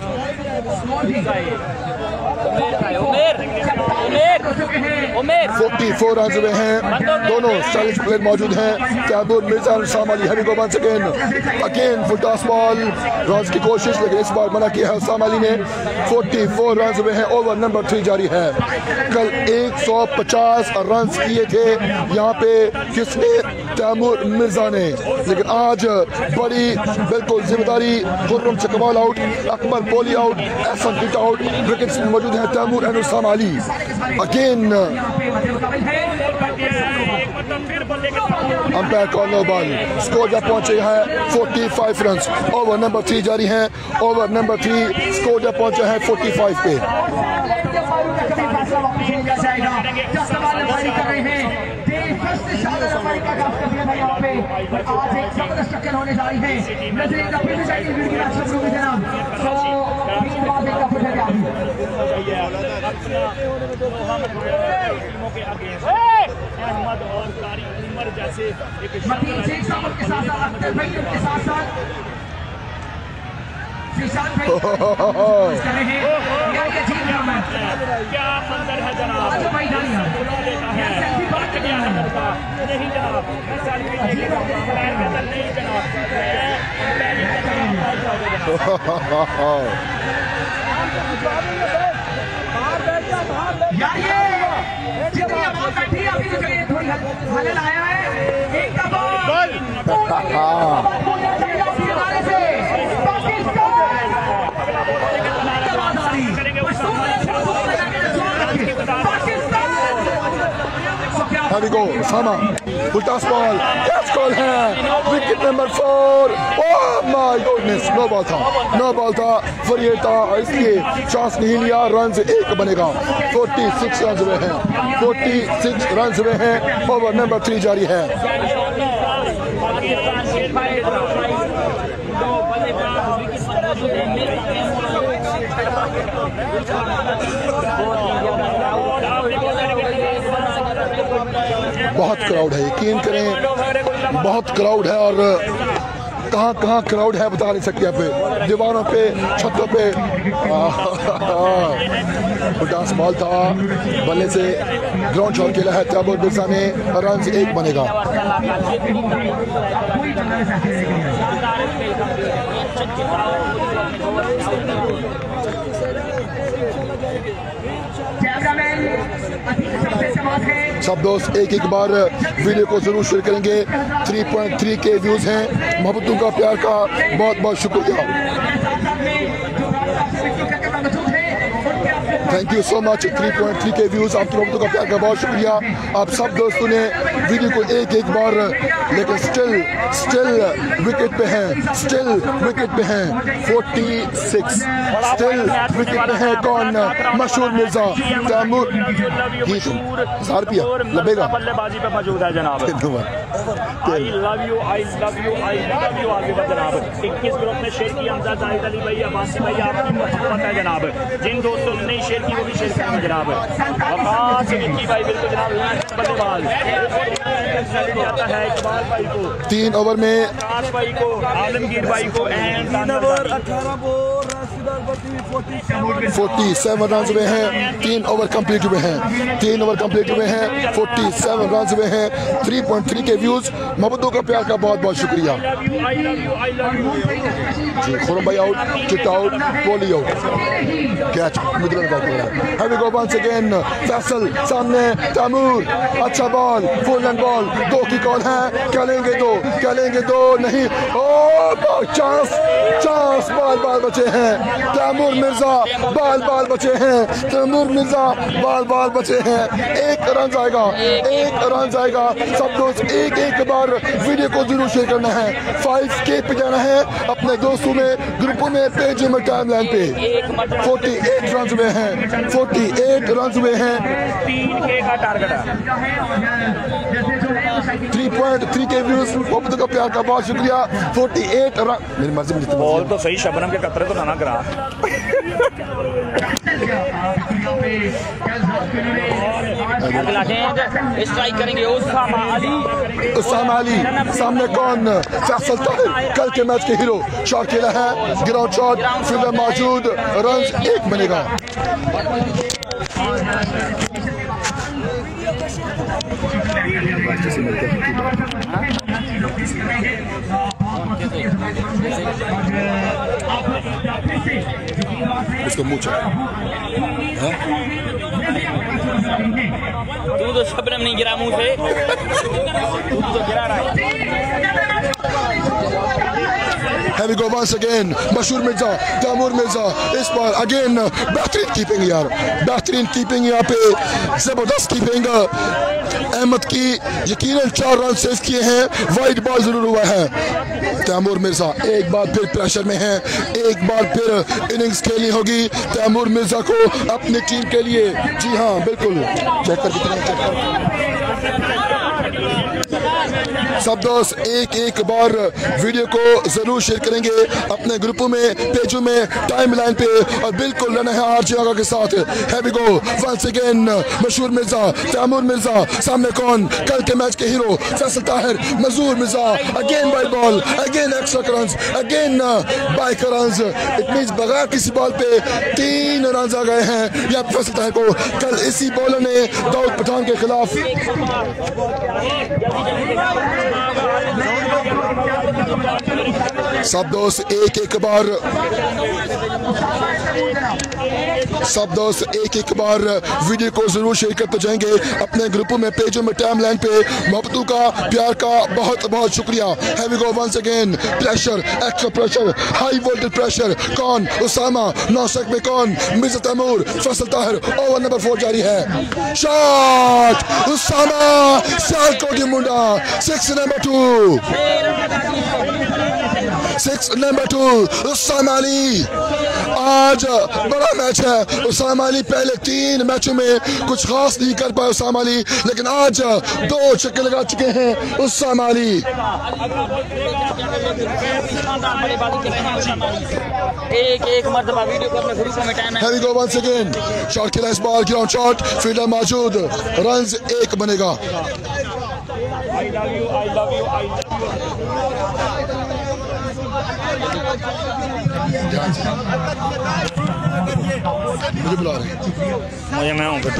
चौवालीस रन हुए हैं, दोनों स्टाइलिश प्लेयर मौजूद हैं, तैमूर मिर्जा और Usama Ali. Here we go once again, again full toss ball, run की कोशिश, लेकिन इस बार मना किया है उसामा अली ने। चौवालीस रन हुए हैं, ओवर नंबर थ्री जारी है। कल एक सौ पचास रन किए थे यहाँ पे किसने? तैमूर मिर्जा ने, लेकिन आज बड़ी बिल्कुल जिम्मेदारी। Khurram Chakwal out, Akbar Poly out, Ehsan Chitta out, wickets मौजूद हैं Taimur and Usama Ali. Again umpire call no ball. Score जब पहुंचे हैं पैंतालीस रन, ओवर नंबर थ्री जारी है। ओवर नंबर थ्री, स्कोर जब पहुंचे हैं पैंतालीस पे। आज एक जबरदस्त टक्कर होने जा रही है। के साथ साथ अख्तर भाई के साथ साथ श्रीशांत भाई क्या मंजर है जनाब। भाई नहीं जनाब, यार ये जितनी आवाज बैठी है अभी तो चलिए थोड़ी हलचल आया है। एक का ball Here we go, Sama, full toss ball, catch call है, wicket number four, oh my goodness, no ball था, no ball था, फरियर था, इसलिए चांस नहीं लिया, रन एक बनेगा, छियालीस रन हुए हैं, छियालीस रन हुए हैं, ओवर नंबर थ्री जारी है। बहुत क्राउड है, यकीन करें बहुत क्राउड है, और कहाँ कहाँ क्राउड है बता नहीं सकते। यहाँ पे दीवारों पे, छतों पे। उल्टास बॉल था, बल्ले से ग्राउंड शॉट खेला है तैमूर मिर्जा ने, रन से एक बनेगा। कैमरामैन सबसे समाज है सब दोस्त एक एक बार वीडियो को जरूर शेयर करेंगे। थ्री पॉइंट थ्री के व्यूज हैं। मोहब्बतों का प्यार का बहुत बहुत शुक्रिया। Thank you so much. Three point three के व्यूज, आपकी मोहब्बतों का प्यार का बहुत शुक्रिया। आप सब दोस्तों ने वीडियो को एक एक बार, लेकिन स्टिल स्टिल विकेट पे हैं, स्टिल विकेट पे हैं। फोर्टी सिक्स स्टिल विकेट पे हैं। कौन? मशहूर मिर्जा तैमूर। हजार रुपया लगेगा। बल्लेबाजी पे मौजूद है जनाब। I love you I love you I love you आगे बढ़ जनाब। इक्कीस ग्रुप में शेर की हमजा जाहिद अली भाई, अब्बासी भाई, आपकी मोहब्बत है जनाब। जिन दोस्तों ने नहीं शेर की वो भी शेर करेंगे जनाब। वकास विक्की भाई बिल्कुल जनाब। बल्लेबाज आता है इकबाल भाई को तीन ओवर में, आकाश भाई को, आलमगीर भाई को एंड अठारह बॉल फोर्टी सेवन रन हुए हैं। तीन ओवर कंप्लीट हुए हैं। तीन ओवर कंप्लीट हुए हैं। फोर्टी सेवन रन हुए हैं। थ्री पॉइंट थ्री के व्यूज। मोहब्बतों का प्यार का बहुत बहुत शुक्रिया जी। खुरम भाई आउट, चिट out, Kohli out, catch middle का हो रहा है। Heavy go once again. Faisal सामने, तैमूर, अच्छा बॉल, फुल एंड बॉल। दो की कॉल है। क्या लेंगे? दो। क्या लेंगे? दो नहीं। ओ चांस चांस, बाल बाल बचे हैं। तैमूर मिर्जा बाल बाल बचे हैं। तैमूर मिर्जा बाल बाल बचे हैं। एक रन आएगा, एक रन आएगा। सब दोस्त एक एक बार वीडियो को जरूर शेयर करना है। फाइव के पे जाना है अपने दोस्तों में, ग्रुपों में, पेज में, टाइम लाइन पे। फोर्टी एट रन हुए हैं। फोर्टी एट रन हुए हैं। तीन के का टारगेट है। थ्री पॉइंट थ्री के व्यूज। मोहब्बतों का प्यार का बहुत शुक्रिया। Forty eight run. मेरी मर्जी में बॉल तो सही, शबनम के कतरे तो ना करा। अगला गेंद स्ट्राइक करेंगे उसामा अली। उसामा अली सामने कौन? फैसल ताहिर, कल के मैच के हीरो। शॉट खेला है, ग्राउंड शॉट, फील्डर मौजूद, रन एक बनेगा। इसको मुँह तू तो शबनम नहीं गिरा मुंह से, तू तो गिरा रहा है। Here we go once again. मशहूर मिर्जा, तैमूर मिर्जा, इस बार अगेन बेहतरीन कीपिंग यार, बेहतरीन कीपिंग यहाँ पे, जबरदस्त कीपिंग अहमद की। यकीनन चार रन सेव किए हैं। वाइड बॉल जरूर हुआ है। तैमूर मिर्जा एक बार फिर प्रेशर में है। एक बार फिर इनिंग्स खेलनी होगी तैमूर मिर्जा को अपनी टीम के लिए। जी हाँ बिल्कुल, चेक कर कितना चेक कर। सब दोस्त एक एक बार वीडियो को जरूर शेयर करेंगे अपने ग्रुपों में, पेजों में, टाइम लाइन पे, और बिल्कुल रहना है आरजे आगा के साथ। Here we go once again. मशहूर मिर्जा, तैमूर मिर्जा, सामने कौन? कल के मैच के हीरो फैसल ताहिर, मजूर Mirza, again bye ball, again extra runs, again bye runs. It means बगैर किसी बॉल पे तीन रन आ गए हैं या फैसल ताहिर को। कल इसी बॉलर ने दाऊद पठान के खिलाफ सब दोस्त एक एक बार सब दोस्त एक एक बार वीडियो को जरूर शेयर करते जाएंगे अपने ग्रुपों में, पेजों में, टाइम लाइन पे। मोहब्बतों का प्यार का बहुत बहुत शुक्रिया। Heavy go once again. Pressure, extra pressure, high voltage pressure. कौन? उसामा। नौ शक में कौन? Mirza Taimur, Faisal Tahir. Over number four जारी है। शॉट उसामा, सालको की मुंडा। Six number two, six number two Usama Ali. आज बड़ा मैच है। उसामा अली पहले तीन मैचों में कुछ खास नहीं कर पाए उसामा अली, लेकिन आज दो छक्के लगा चुके हैं उसामा अली। एक एक मर्तबा वीडियो को अपने ग्रुपों में टाइम है। Heavy go once again. Shot खेला इस बॉल, ग्राउंड शॉट, फील्डर मौजूद, रन्स एक बनेगा। I love you, I love you, I love you. मुझे बुला रहे हैं। मुझे मैं हूँ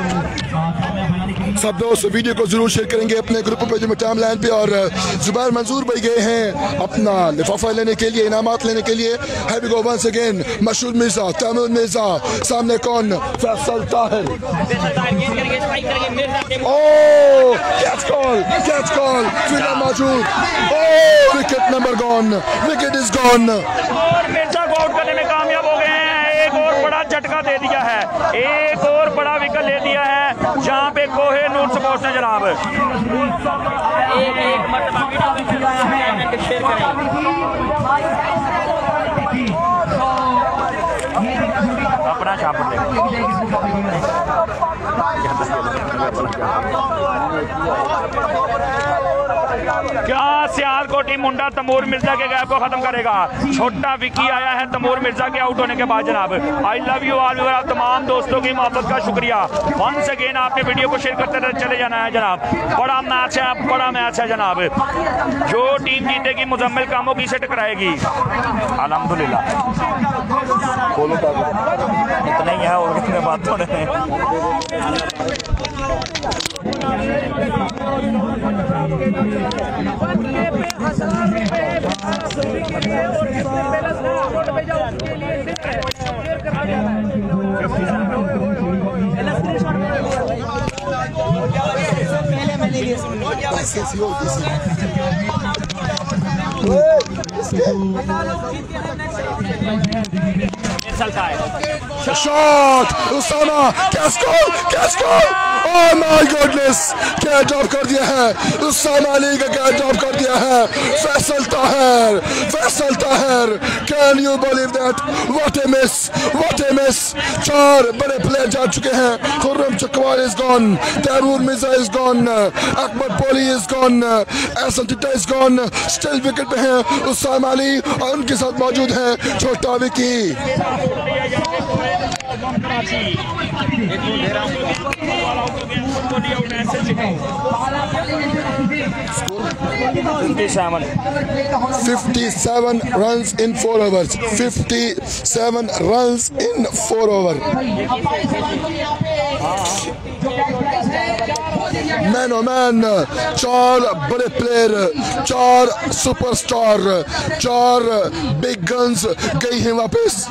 सब दोस्त वीडियो को जरूर शेयर करेंगे अपने ग्रुप पे जो टाइम लाइन पे। और जुबैर मंजूर भाई गए हैं अपना लिफाफा लेने के लिए, इनामात लेने के लिए। Here we go once again. मशहूर मिर्जा, तैमूर मिर्जा, सामने कौन? Faisal Tahir. Oh call, catch call, fielder मौजूद। Oh, wicket number gone, wicket is gone. और मिर्जा को आउट करने में कामयाब हो गए हैं। एक और बड़ा झटका दे दिया है, एक और बड़ा विकेट ले दिया है जहां पे कोहिनूर स्पोर्ट्स ने जनाब एक एक मरतबा शेयर अपना छाप क्या सियालकोटी मुंडा तमूर मिर्जा के गैप को खत्म करेगा। छोटा विकी आया है तमूर मिर्जा के आउट होने के बाद जनाब। I love you all viewer, आप तमाम दोस्तों की मोहब्बत का शुक्रिया। वंस अगेन आपने वीडियो को शेयर करते चले जाना है जनाब। बड़ा मैच है, बड़ा मैच है जनाब। जो टीम जीतेगी मुजम्मिल कामों की से टकराएगी। अल्हम्दुलिल्लाह इतना ही है और कितने बात होने हैं। Shot Usama, catch call, catch call. Oh my goodness, क्या ड्रॉप कर दिया है उसामा अली का, क्या ड्रॉप कर दिया है Faisal Tahir, Faisal Tahir. Can you believe that? What a miss, what a miss. चार बड़े प्लेयर जा चुके हैं। Khurram Chakwal is gone, Taimur Mirza is gone, Akbar Poly is gone, Ehsan Chitta is gone. Still wicket पे हैं उसामा अली और उनके साथ मौजूद हैं छोटा Vicky. fifty-seven runs in four overs, fifty-seven runs in four over। Man oh man, चार बड़े प्लेयर, चार सुपरस्टार, चार बिग गन्स गई हैं वापस।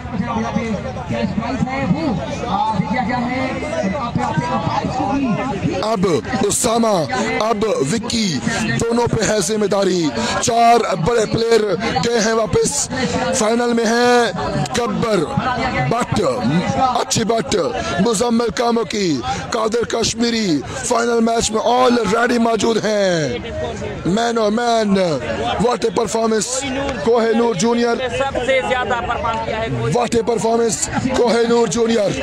अब उसामा, अब विक्की, दोनों पे है जिम्मेदारी। चार बड़े प्लेयर गए हैं वापस। फाइनल में है गब्बर बट, अच्छी बट, मुजम्मिल कामो की, कादिर कश्मीरी फाइनल मैच में ऑलरेडी मौजूद हैं। Man oh man, what a performance Kohinoor junior, सबसे ज्यादा परफॉर्म किया है। What a performance Kohinoor junior.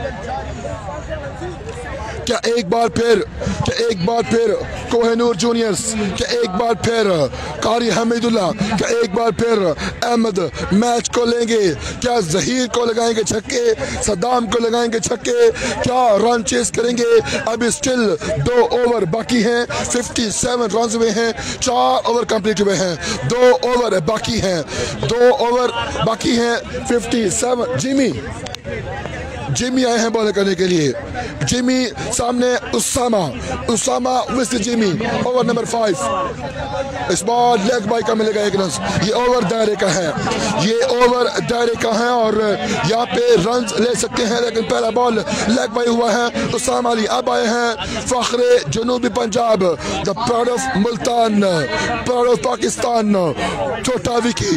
क्या एक बार फिर, क्या एक बार फिर कोहिनूर जूनियर्स, क्या एक बार फिर कारी हमीदुल्ला, क्या एक बार फिर अहमद मैच को लेंगे? क्या जहीर को लगाएंगे छक्के, सद्दाम को लगाएंगे छक्के? क्या रन चेस करेंगे? अभी स्टिल दो ओवर बाकी हैं। सत्तावन रन हुए हैं, चार ओवर कंप्लीट हुए हैं, दो ओवर बाकी हैं, दो ओवर बाकी हैं। सत्तावन। जिमी, जिमी आए हैं बॉल करने के लिए। जिमी सामने Usama, Usama with Jimmy. Over number five. इस बॉल लेग बाई का मिलेगा एक रन। ये ओवर दायरे का है, ये ओवर दायरे का है और यहाँ पे रन ले सकते हैं, लेकिन पहला बॉल लेग बाई हुआ है। उसामा अली अब आए हैं फखरे जनूबी Punjab, the proud of Multan, proud of Pakistan, छोटा Vicky.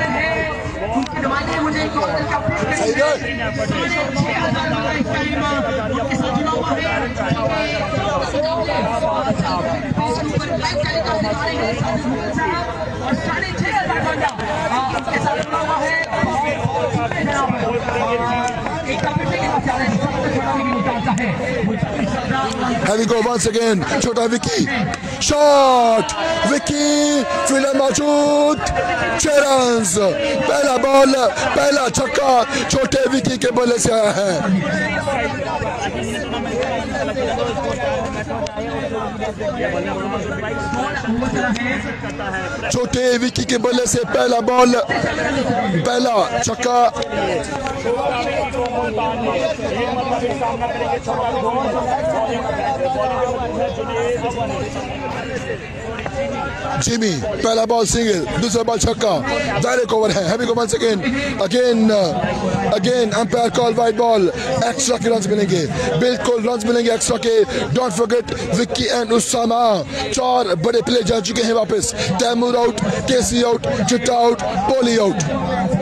Here we go once again. छोटा विकी, शॉट, विकी, फील्डर मौजूद, छह रन। पहला बॉल, पहला छक्का छोटे विकी के बल्ले से आया है। छोटे विकी के बल्ले से पहला बॉल, पहला छक्का। जिमी पहला बॉल सिंगल, दूसरा बॉल छक्का, डायरेक्ट ओवर है। Heavy go once again again again umpire call wide ball. Extra के रन्स मिलेंगे, बिल्कुल रन्स मिलेंगे एक्स्ट्रा के। Don't forget Vicky and Usama, चार बड़े प्लेयर जा चुके हैं वापस। तैमूर आउट, केसी out, Chitta out, Poly out.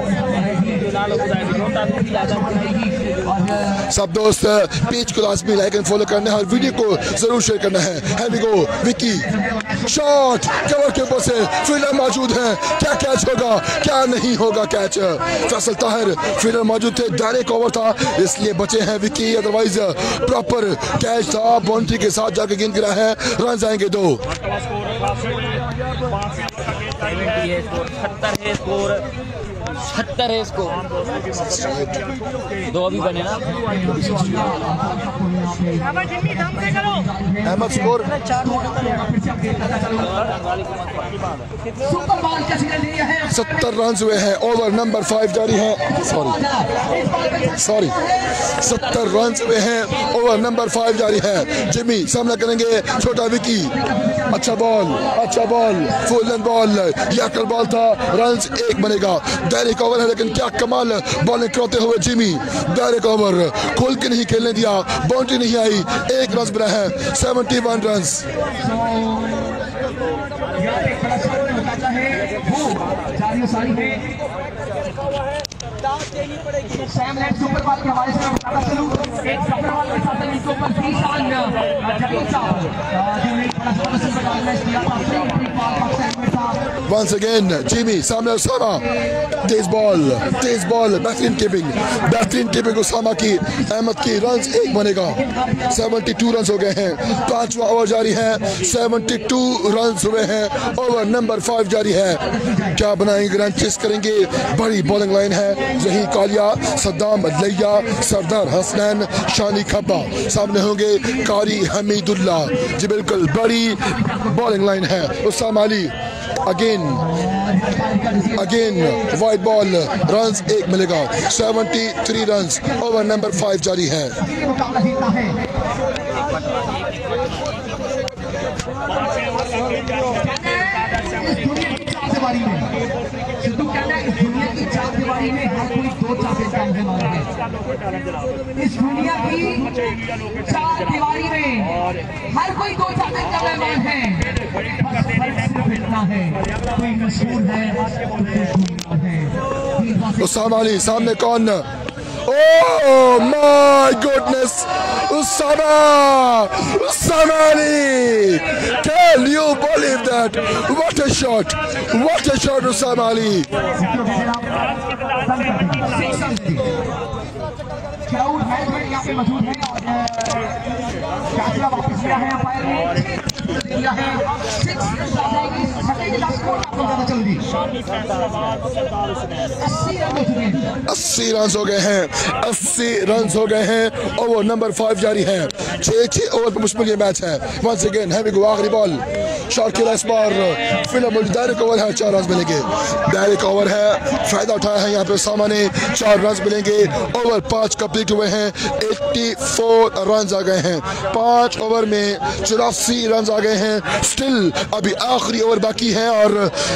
सब दोस्त पेज को लाजमी लाइक एंड फॉलो करना है और वीडियो को जरूर शेयर करना है। Heavy go Vicky, shot cover के ऊपर से, फील्डर मौजूद है, क्या कैच होगा क्या नहीं होगा कैच। फैसल ताहिर फील्डर मौजूद थे, डायरेक्ट ओवर था इसलिए बचे हैं विक्की, अदरवाइज प्रॉपर कैच था। बाउंड्री के साथ जाके गेंद गिरा है, रन आएंगे दो। छहत्तर है इसको, दो अभी बने ना। अहमद स्कोर सत्तर रन हुए हैं, ओवर नंबर फाइव जारी है। सॉरी सॉरी सत्तर रन हुए हैं, ओवर नंबर फाइव जारी है। जिमी सामना करेंगे छोटा विकी, अच्छा बॉल अच्छा ball, full end ball, yorker ball था, रन एक बनेगा। डायरेक्ट ओवर है लेकिन क्या कमाल बॉलिंग करते हुए जिमी, डायरेक्ट ओवर खोल के नहीं खेलने दिया, बाउंड्री नहीं आई, एक रन बना है, इकहत्तर रन। सुपर बॉल के हवाले से मैं बताता चलूं, एक सफर बॉल के साथ इनके ऊपर तीस रन जमीन साहब जो एक बड़ा जबरदस्त मैच किया था। फ्री हिट बॉल पाकिस्तान में था। Once again, Jimmy सामने उसामा, तेज बॉल तेज बॉल, बेहतरीन कीपिंग बेहतरीन कीपिंग उसामा की, अहमद की, रन एक बनेगा, बहत्तर रन हो गए हैं। पांचवा ओवर जारी है, बहत्तर रन हुए हैं, ओवर नंबर फाइव जारी है। क्या बनाएंगे, रन चेस करेंगे, बड़ी बॉलिंग लाइन है। जही कालिया, सद्दाम लैया, सरदार हसनैन, शानी खब्बा सामने होंगे, कारी हमीदुल्ला जी, बिल्कुल बड़ी बॉलिंग लाइन है। Usama Ali again again wide ball, runs एक मिलेगा, तिहत्तर रन्स, ओवर नंबर फाइव जारी है। इस दुनिया की चार दीवारी में हर कोई दो चादर का मेहमान है, बस फर्क सिर्फ इतना है, कोई मशहूर है। उसामा अली सामने कौन, Oh my goodness, Usama Usama Ali, can you believe that? What a shot, what a shot Usama Ali। Crowd management यहाँ पे मौजूद है और फैसला वापस लिया है अंपायर ने, दिया है सिक्स आ जाएगी, छठे का स्कोर आपको पता चलेगी। अस्सी रन हो गए हैं, अस्सी रन हो गए हैं, ओवर नंबर फाइव जारी है। छह छह ओवर पर मुश्किल ये मैच है। वंस अगेन हैवी गो, आखिरी बॉल, शॉट खेला इस बार, फिलहाल डायरेक्ट ओवर है, चार रन मिलेंगे, डायरेक्ट ओवर है, फायदा उठाया है यहाँ पे उसामा ने, चार रन मिलेंगे, ओवर पांच कंप्लीट हुए हैं, चौरासी रन आ गए हैं, पांच ओवर में चौरासी रन आ गए हैं। स्टिल अभी आखिरी ओवर बाकी है और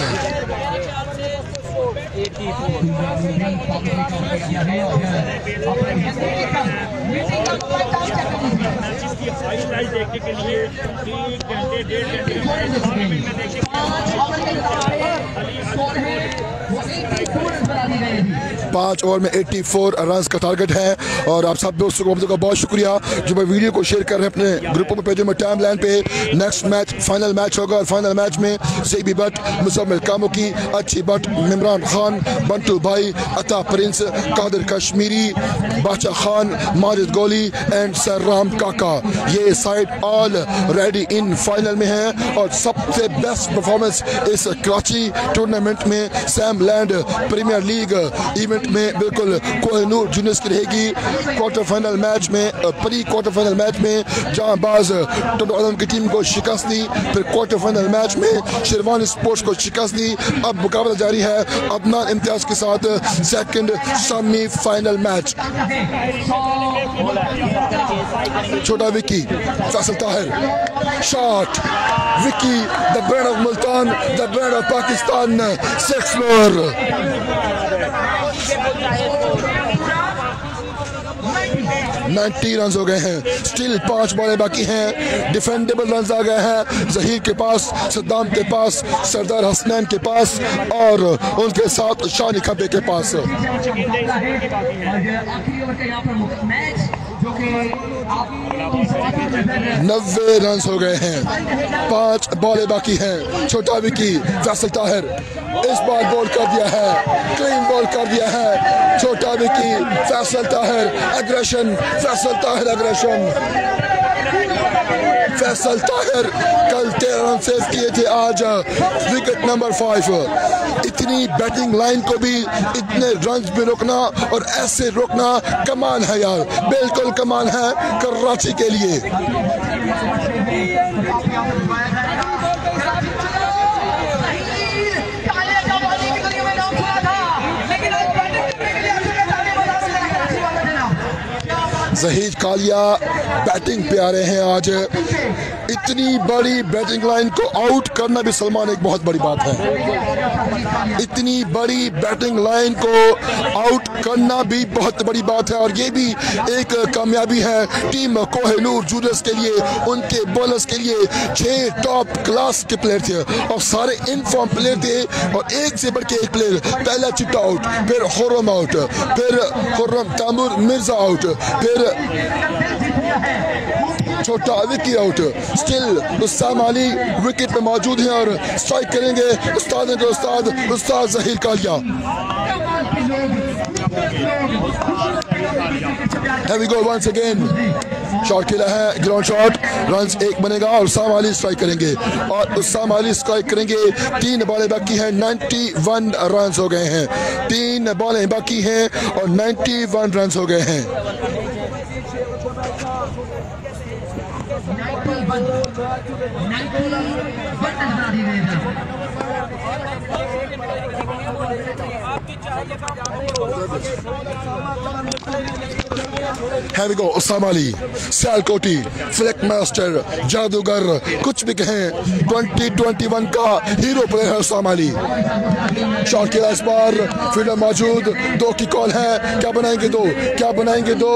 देखने के लिए तीन घंटे डेढ़ घंटे पाँच ओवर में चौरासी रन का टारगेट है। और आप सब दोस्तों को का बहुत शुक्रिया जो मैं वीडियो को शेयर कर रहे हैं अपने ग्रुपों में, पेजों में, टाइम लाइन पे। नेक्स्ट मैच फाइनल मैच होगा और फाइनल मैच में ज़ेबी बट, मुसम्मिल कामुकी, अच्छी बट, इमरान खान, बंटू भाई, अता प्रिंस, कादिर कश्मीरी, बादशाह खान, माजिद गोली एंड सरराम काका, ये side already in final में है। और सबसे बेस्ट परफॉर्मेंस इस कराची टूर्नामेंट में सैम लैंड प्रीमियर लीग लीग इवेंट में बिल्कुल कोहिनूर जूनियर्स की रहेगी। क्वार्टर फाइनल मैच में, प्री क्वार्टर फाइनल मैच में जहांबाज टोटो आलम की टीम को शिकस्त दी, फिर क्वार्टर फाइनल मैच में शेरवानी स्पोर्ट्स को शिकस्त दी। अब मुकाबला जारी है अदनान इम्तियाज के साथ सेकंड सेमीफाइनल मैच। छोटा Vicky, Faisal Tahir, shot, Vicky the brand of Multan, the brand of Pakistan, six more. नब्बे रन हो गए हैं, स्टिल पांच बॉलें बाकी हैं, डिफेंडेबल रन आ गए हैं जहीर के पास, सद्दाम के पास, सरदार हसनैन के पास और उनके साथ शानी खब्बे के पास। नब्बे रन हो गए हैं, पांच बॉलें बाकी हैं। छोटा विकी, फैसल ताहिर इस बार बॉल कर दिया है, क्लीन बॉल कर दिया है। छोटा विकी, फैसल ताहिर, एग्रेशन, फैसल ताहिर एग्रेशन। फैसल ताहिर कल तेरह रन सेव किए थे, आज विकेट नंबर फाइव। इतनी बैटिंग लाइन को भी इतने रन भी रोकना और ऐसे रोकना कमाल है यार, बिल्कुल कमाल है कराची के लिए। जहीर कालिया बैटिंग पे आ रहे हैं आज। इतनी बड़ी बैटिंग लाइन को आउट करना भी सलमान एक बहुत बड़ी बात है। इतनी बड़ी बैटिंग लाइन को आउट करना भी बहुत बड़ी बात है और ये भी एक कामयाबी है टीम कोहिनूर जूनियर्स के लिए। उनके बॉलर्स के लिए छह टॉप क्लास के प्लेयर थे और सारे इनफॉर्म प्लेयर थे और एक से बढ़ के एक प्लेयर। पहला चिट्टा आउट, फिर खुर्रम आउट, फिर खुर्रम तैमूर मिर्जा आउट, फिर छोटा विकी आउट। स्टिल उस्ताद अली विकेट पे मौजूद हैं और स्ट्राइक करेंगे उस्ताद के उस्ताद उस्ताद Zaheer Kalia. Here we go once again. Shot खेला है, ग्राउंड शॉट, रन एक बनेगा और उस्ताद अली स्ट्राइक करेंगे और उस्ताद अली स्ट्राइक करेंगे। तीन बॉलें बाकी हैं, इक्यानवे रन हो गए हैं। तीन बॉलें बाकी हैं और इक्यानवे रन हो गए हैं। Here we go, Ustad Ali, Sialkoti, flag master, जादूगर, कुछ भी कहें, ट्वेंटी ट्वेंटी वन का हीरो प्लेयर है उस्ताद अली। शॉट के इस बार फील्डर मौजूद, दो की कॉल है, क्या बनाएंगे दो, क्या बनाएंगे दो।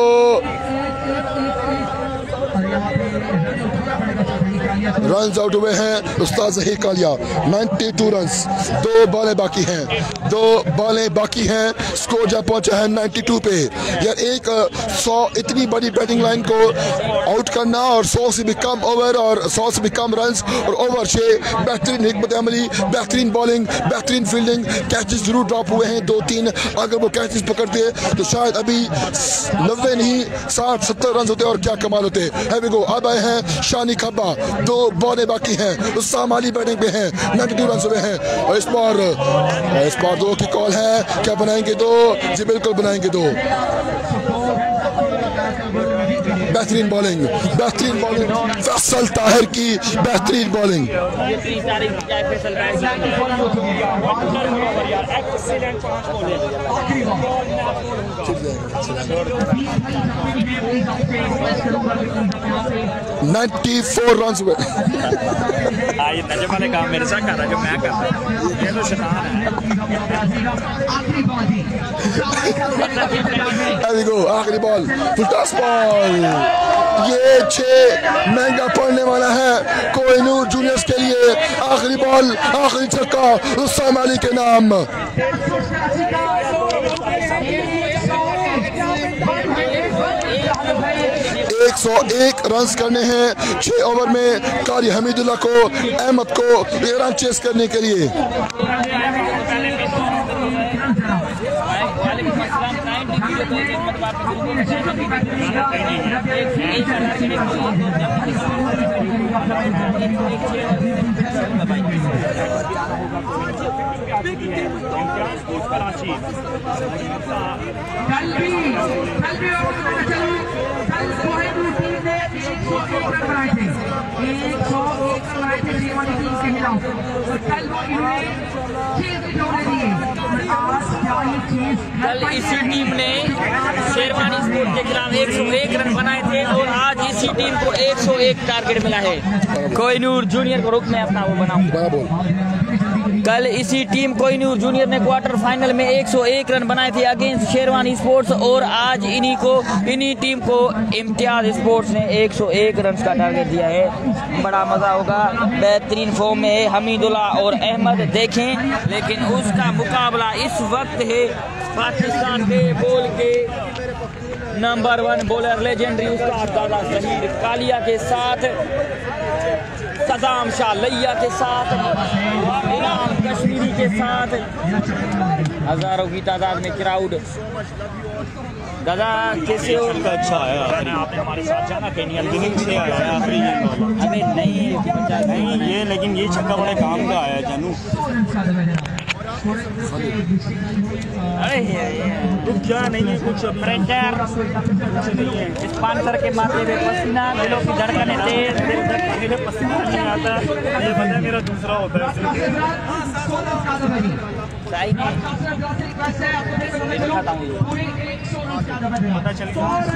रन आउट हुए हैं उस्ताद जहीर कालिया, बानवे रन्स, दो बॉलें बाकी हैं, दो बॉलें बाकी हैं। स्कोर जब पहुंचा है बानवे पे। यार एक सौ इतनी बड़ी बैटिंग लाइन को आउट करना और सौ से भी कम ओवर और सौ से भी कम रन्स और ओवर छः। बेहतरीन हिकमत अमली, बेहतरीन बॉलिंग, बेहतरीन फील्डिंग। कैचेस जरूर ड्रॉप हुए हैं दो तीन, अगर वो कैचेस पकड़ते तो शायद अभी नब्बे नहीं साठ सत्तर रन होते और क्या कमाल होते। है गो अब आए हैं शानी खब्बा, दो बॉलें बाकी हैं, उस्ताद अली बैटिंग पे हैं, बानवे रन हुए हैं और इस बार इस बार दो की कॉल है, क्या बनाएंगे दो, जी बिल्कुल बनाएंगे दो। बेहतरीन बॉलिंग, बेहतरीन बॉलिंग, फैसल ताहिर की बेहतरीन बॉलिंग। नाइन्टी फोर रन हुए। ये नजम वाले काम मेरे साथ कर रहा है जो मैं कर रहा हूँ, ये तो शैतान है। आखिरी बॉल, फुल टॉस बॉल, ये छह महंगा पड़ने वाला है कोहिनूर जूनियर्स के लिए। आखिरी बॉल, आखिरी छक्का उस्ताद अली के नाम। एक सौ एक रन करने हैं छह ओवर में कारी हमीदुल्लाह को, अहमद को रन चेस करने के लिए। कराची। कल भी कल भी चलो कल कोहिनूर टीम ने एक सौ एक रन बनाए थे, एक सौ एक रन बनाए थे शेरवानी टीम के खिलाफ। और कल वो इन्होंने चीज जोड़े दिए और आज क्या ये चीज कल इसी टीम ने शेरवानी स्पोर्ट के खिलाफ एक सौ एक रन बनाए थे और आज इसी टीम को एक सौ एक टारगेट मिला है। कोहिनूर जूनियर को रुक मैं अपना वो बनाऊं। कल इसी टीम कोहिनूर जूनियर ने क्वार्टर फाइनल में एक सौ एक रन बनाए थे अगेंस्ट शेरवानी स्पोर्ट्स और आज इन्हीं को इन्हीं टीम को इम्तियाज स्पोर्ट्स ने एक सौ एक रन का टारगेट दिया है। बड़ा मजा होगा, बेहतरीन फॉर्म में है हमीदुल्ला और अहमद देखें, लेकिन उसका मुकाबला इस वक्त है पाकिस्तान के बॉल के नंबर वन बॉलर लेजेंडरी उसका दादा शहीद कालिया के साथ, सदाम शाह लैया के साथ, इनाम कश्मीरी के साथ। हजारों की तादाद में क्राउड। दादा कैसे हो? अच्छा आया आपने हमारे साथ जाना केनिया से आया है आखिरी गेंद हमें नहीं नहीं ये, लेकिन ये छक्का बड़े काम का आया जानू। अरे क्या नहीं है कुछ प्रेशर नहीं है। स्पॉन्सर के माथे में पसीना, दिलों की धड़कनें तेज। मेरे पसीना नहीं आता, ये पता है मेरा दूसरा होता है। सही नहीं पता चल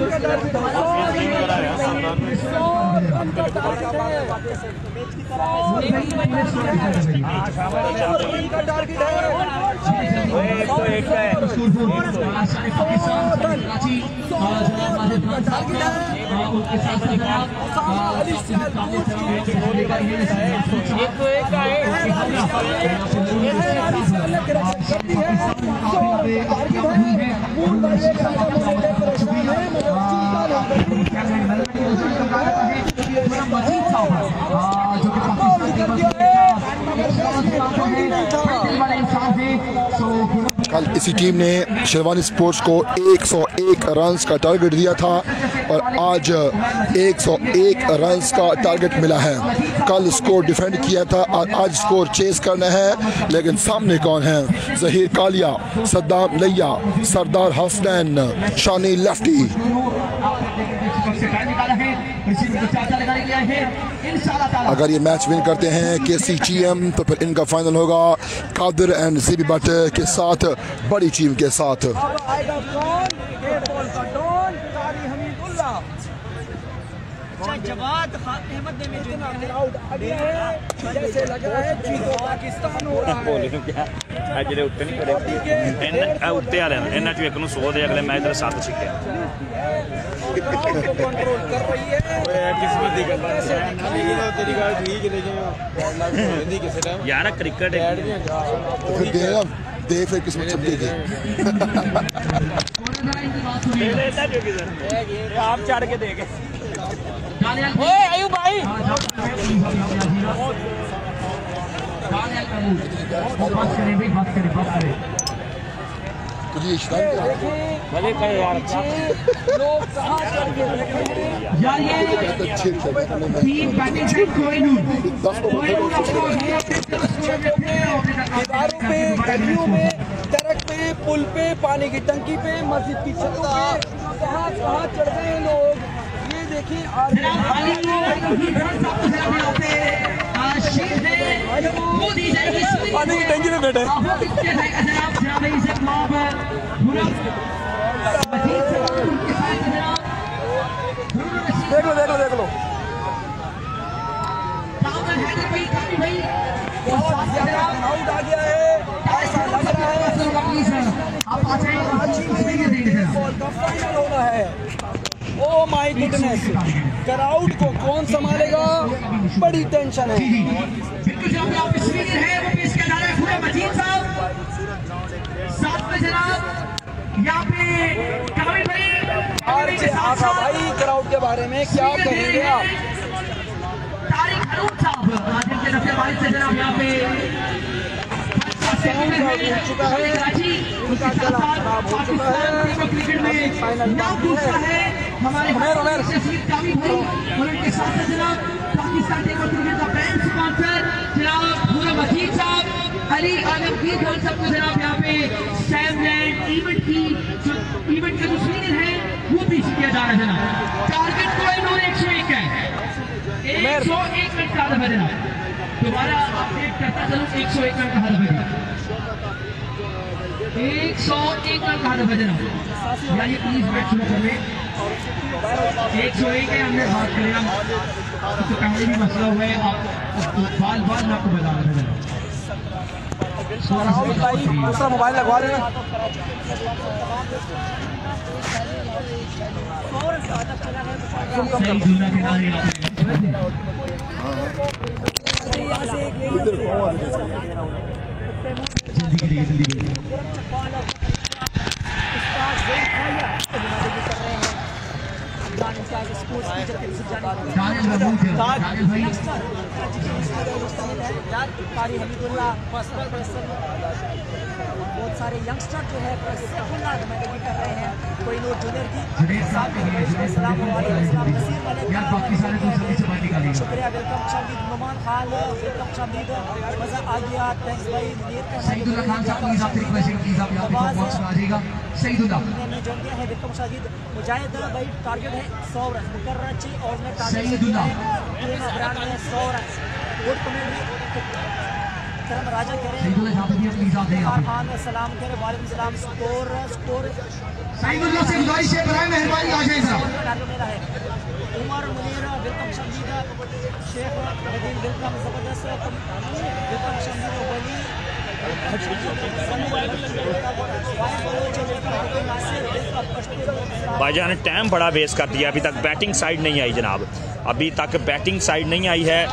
एक तो एक का है। कल इसी टीम ने शेरवानी स्पोर्ट्स को एक सौ एक रन्स का टारगेट दिया था और आज एक सौ एक रन्स का टारगेट मिला है। कल स्कोर डिफेंड किया था और आज स्कोर चेस करना है, लेकिन सामने कौन है? जहीर कालिया, सद्दाम लैया, सरदार हसनैन, शानी लेफ्टी। अगर ये मैच विन करते हैं के सी जी एम तो फिर इनका फाइनल होगा कादिर एंड ज़ीबी भट्ट के साथ, बड़ी टीम के साथ। जैसे लग रहा है पाकिस्तान हो रहा है। ਜਿਹੜੇ ਉੱਤੇ ਨਹੀਂ ਖੜੇ ਇਹਨਾਂ ਉੱਤੇ ਵਾਲੇ ਇਹਨਾਂ ਚੋਂ ਇੱਕ ਨੂੰ ਸੌ ਦੇ ਅਗਲੇ ਮੈਚ ਦੇ ਸੱਤ ਛਿੱਕੇ कंट्रोल कर रही है। किस्मत की गल है तेरी गल ठीक है किसी टाइम यार क्रिकेट देख फिर किस्मत चमकेगी। आप चढ़ के देखे अयूब भाई भले कहे यार लोग कहाँ चढ़ यार ये टीम बैटिंग से कोहिनूर दीवारों पे, गलियों में, सड़क पे, पुल पे, पानी की टंकी पे, मस्जिद की छतों पे, कहाँ कहाँ चढ़ गए लोग। ये देखिए आज पानी की टंकी में बैठे। देख लो देख लो देख लो आउट आ गया है। ऐसा लग रहा है फाइनल होना है। ओ माय गुडनेस, क्राउड को कौन संभालेगा, बड़ी टेंशन है। बिल्कुल जो आप तस्वीर है वो भी इसके अलावा पूरा मजीद साहब साथ में जनाब यहाँ पे काबिल भाई आर जे आगा भाई क्राउड के बारे में क्या कहेंगे आप? तारिक हरून साहब आज इनके नफे बारिश से जनाब यहाँ पे चुका है, उनका गला खराब हो चुका है। क्रिकेट में नाम दूसरा है हमारे काबिल भाई और उनके साथ जनाब पाकिस्तान टीम क्रिकेट का ब्रांड स्पॉन्सर जनाब पूरा मजीद साहब, अली आलमगीर आइए खान साहब को जनाब यहाँ पे सैमलैंड इवेंट की जो इवेंट का जो सीनियर है वो पेश किया जा रहा है जनाब। टारगेट कोहिनूर एक सौ एक है, एक सौ एक रन का हदफ है जनाब। दोबारा अपडेट करता चलूं, एक सौ एक रन का हदफ है, एक सौ एक रन का हदफ है जनाब। यानी प्लीज मैच शुरू कर ले। एक सौ एक है, हमने बात करें हम तो पहले भी मसला हुआ है, आप बाल बाल मैं आपको बता रहा था। दूसरा मोबाइल लगवा लेना। सही दूल्हा के नारे जल्दी करिए, जल्दी करिए। दानियल महमूद है, दानियल भाई बहुत सारे यंगस्टर जो है मैनेजमेंट कर रहे हैं, कोई नोट जूनियर की यार बाकी सारे तो जल्दी से बात निकालिए। शुक्रिया, वेलकम शामिद नुमान खान, वेलकम शामिद, मजा आ गया, थैंक्स भाई। सईदुल्ला खान साहब को हिसाब से रिक्वेस्ट है प्लीज आप यहाँ पे बॉक्स में आ जाइएगा। सईदुल्ला ने जोड़ दिया है, वेलकम शाहिद। मुजाहिद भाई टारगेट है सौ रन मुकर्रर चाहिए और मैं सईदुल्ला सौ रन गुड कमेंट्री। करम राजा कह रहे हैं सईदुल्ला यहाँ पे भी प्लीज आप यहाँ पे। खान सलाम कह रहे, वालेकुम सलाम। स्कोर स्कोर सईदुल्ला से गुजारिश है, बराए मेहरबानी आ जाए जरा। मेरा है उमर मुनीर, वेलकम शमदीद, शेख नदीम, वेलकम जबरदस्त, वेलकम शमदीद वली, भाईजान ने टाइम बड़ा वेस्ट कर दिया, अभी तक बैटिंग साइड नहीं आई जनाब, अभी तक बैटिंग साइड नहीं आई है।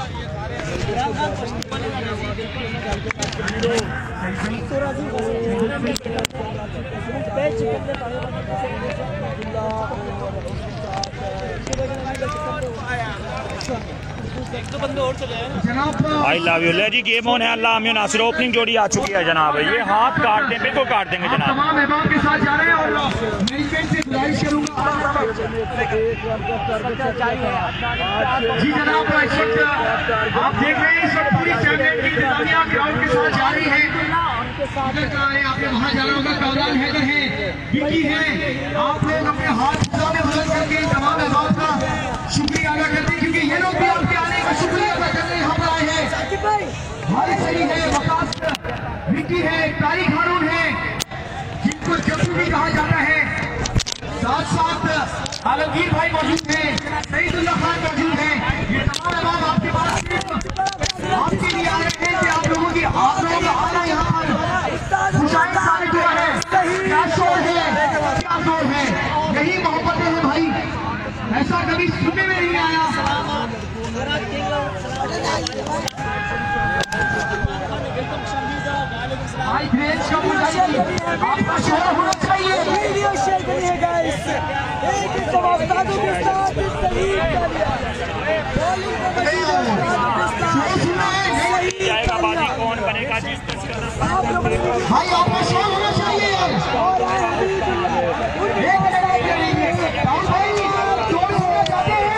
आई लव यू जी गेम ऑन है। अल्लाह में नासिर ओपनिंग जोड़ी आ चुकी है जनाब, ये हाथ काट दें, बिल्कुल काट देंगे जनाब। तमाम मेहमान के साथ जा रहे हैं और मैनेजमेंट से गुजारिश करूंगा जी जनाब, इस वक्त आप देख रहे हैं इस वक्त पूरी सैमलैंड की इंतजामिया ग्राउंड के साथ जा रही है। इधर का है, आपने वहां जाना होगा, कौलान हैदर है, विक्की है, आप लोग अपने हाथ में बुलंद करके तमाम मेहमान का शुक्रिया अदा करते हैं क्योंकि ये लोग भी आपके आने का शुक्रिया अदा करने यहाँ पर आए हैं। हारिस सही है, वकास विक्की है, तारिक हारून है जिनको जब्बू भी कहा जाता है, साथ साथ आलमगीर भाई मौजूद हैं, सईदुल्ला खान मौजूद हैं। ये तमाम मेहमान आपके पास सिर्फ आपके लिए आ रहे हैं कि आप लोगों की आप लोगों का आना यहाँ पर खुशाइन साबित हुआ है। क्या शोर है, क्या जोर है, यही मोहब्बतें हैं भाई, ऐसा कभी सुनने में नहीं आया। भाई फ्रेंड्स का मुजाहिद आपका शोर होना चाहिए। वीडियो शेयर करिए गाइस, एक एक समाप्ताओं के साथ जाएगा बाजी कौन बनेगा जिस भाई आपका शोर होना चाहिए यार। एक लड़ाई करेंगे राहुल भाई, जोर सुनना चाहते हैं।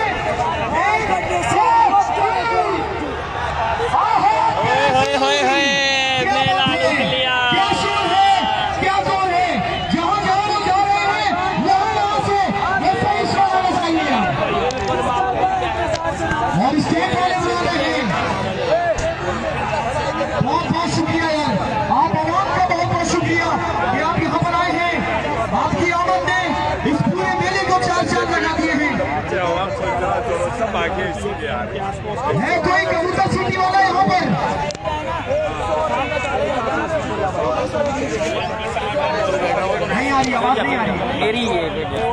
मेला लूट लिया। क्या शोर है, क्या जोर है, जहाँ जहाँ लोग जा रहे हैं यहाँ यहाँ से ये सही शोर होना चाहिए और स्टेट वाले बना रहे हैं। बहुत बहुत शुक्रिया यार, आप आवाम का बहुत बहुत शुक्रिया कि आप यहाँ पर आए हैं। आपकी आमद ने इस पूरे मेले को चार चांद लगा दिए हैं। है कोई कबूतर सिटी वाला यहाँ पर? नहीं आ रही आवाज, नहीं आ रही मेरी ये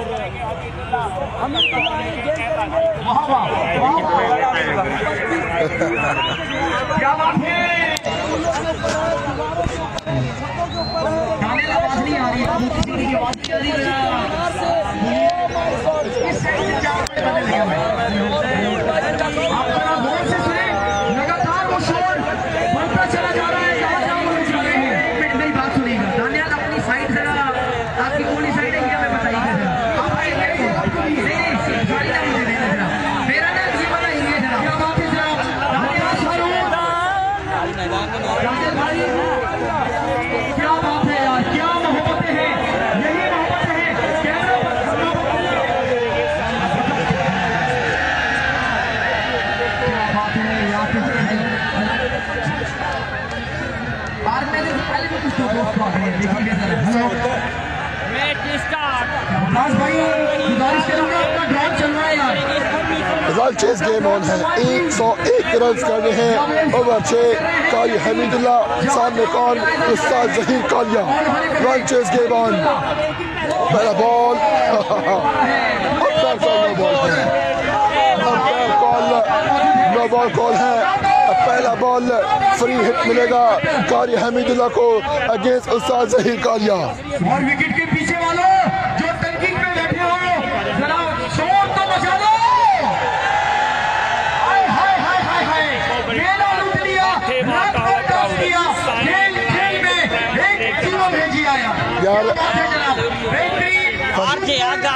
वाह वाह वाह क्या बात है। गाने की आवाज नहीं आ रही, कबूतर सिटी की आवाज नहीं आ रही। इस साइड से चार बजे लगे हुए आप जरा गौर से सुने, लगातार वो शोर बढ़ता चला जा रहा है, जहाँ जहाँ वो लोग जा रहे हैं। एक मिनट मेरी बात सुनिएगा, दानियाल अपनी साइड जरा, आपकी कौन सी साइड है ये हमें बताइएगा जरा। आप आएंगे नहीं नहीं गाड़ी ना मुझे देना जरा, मेरा ना ये बताइए जरा क्या बात है जरा। दानियाल दानियाल भाई दोस्त आ गए, देखिए हेलो मैच स्टार्ट। आकाश भाई गुजारिश करूंगा, अपना ड्रॉप चल रहा है यार। रंचेस गेम ऑन है, एक सौ एक रन कर रहे हैं। ओवर छः, कारी हमीदुल्ला सामने कौन, उस्ताद Zaheer Kalia. Run chase game on, पहला ball umpire call no ball है, umpire call no ball call है। पहला बॉल फ्री हिट मिलेगा कारी हमीदुल्ला को अगेंस्ट उस्ताद जहीर कालिया। और विकेट के पीछे वालों जो टंकी पे बैठे हो, जरा शोर तो मचा दो। हाय हाय हाय हाय हाय, मेला लूट लिया, रात को टॉस किया, खेल खेल में एक जीरो भेजी आया यार आरजे आगा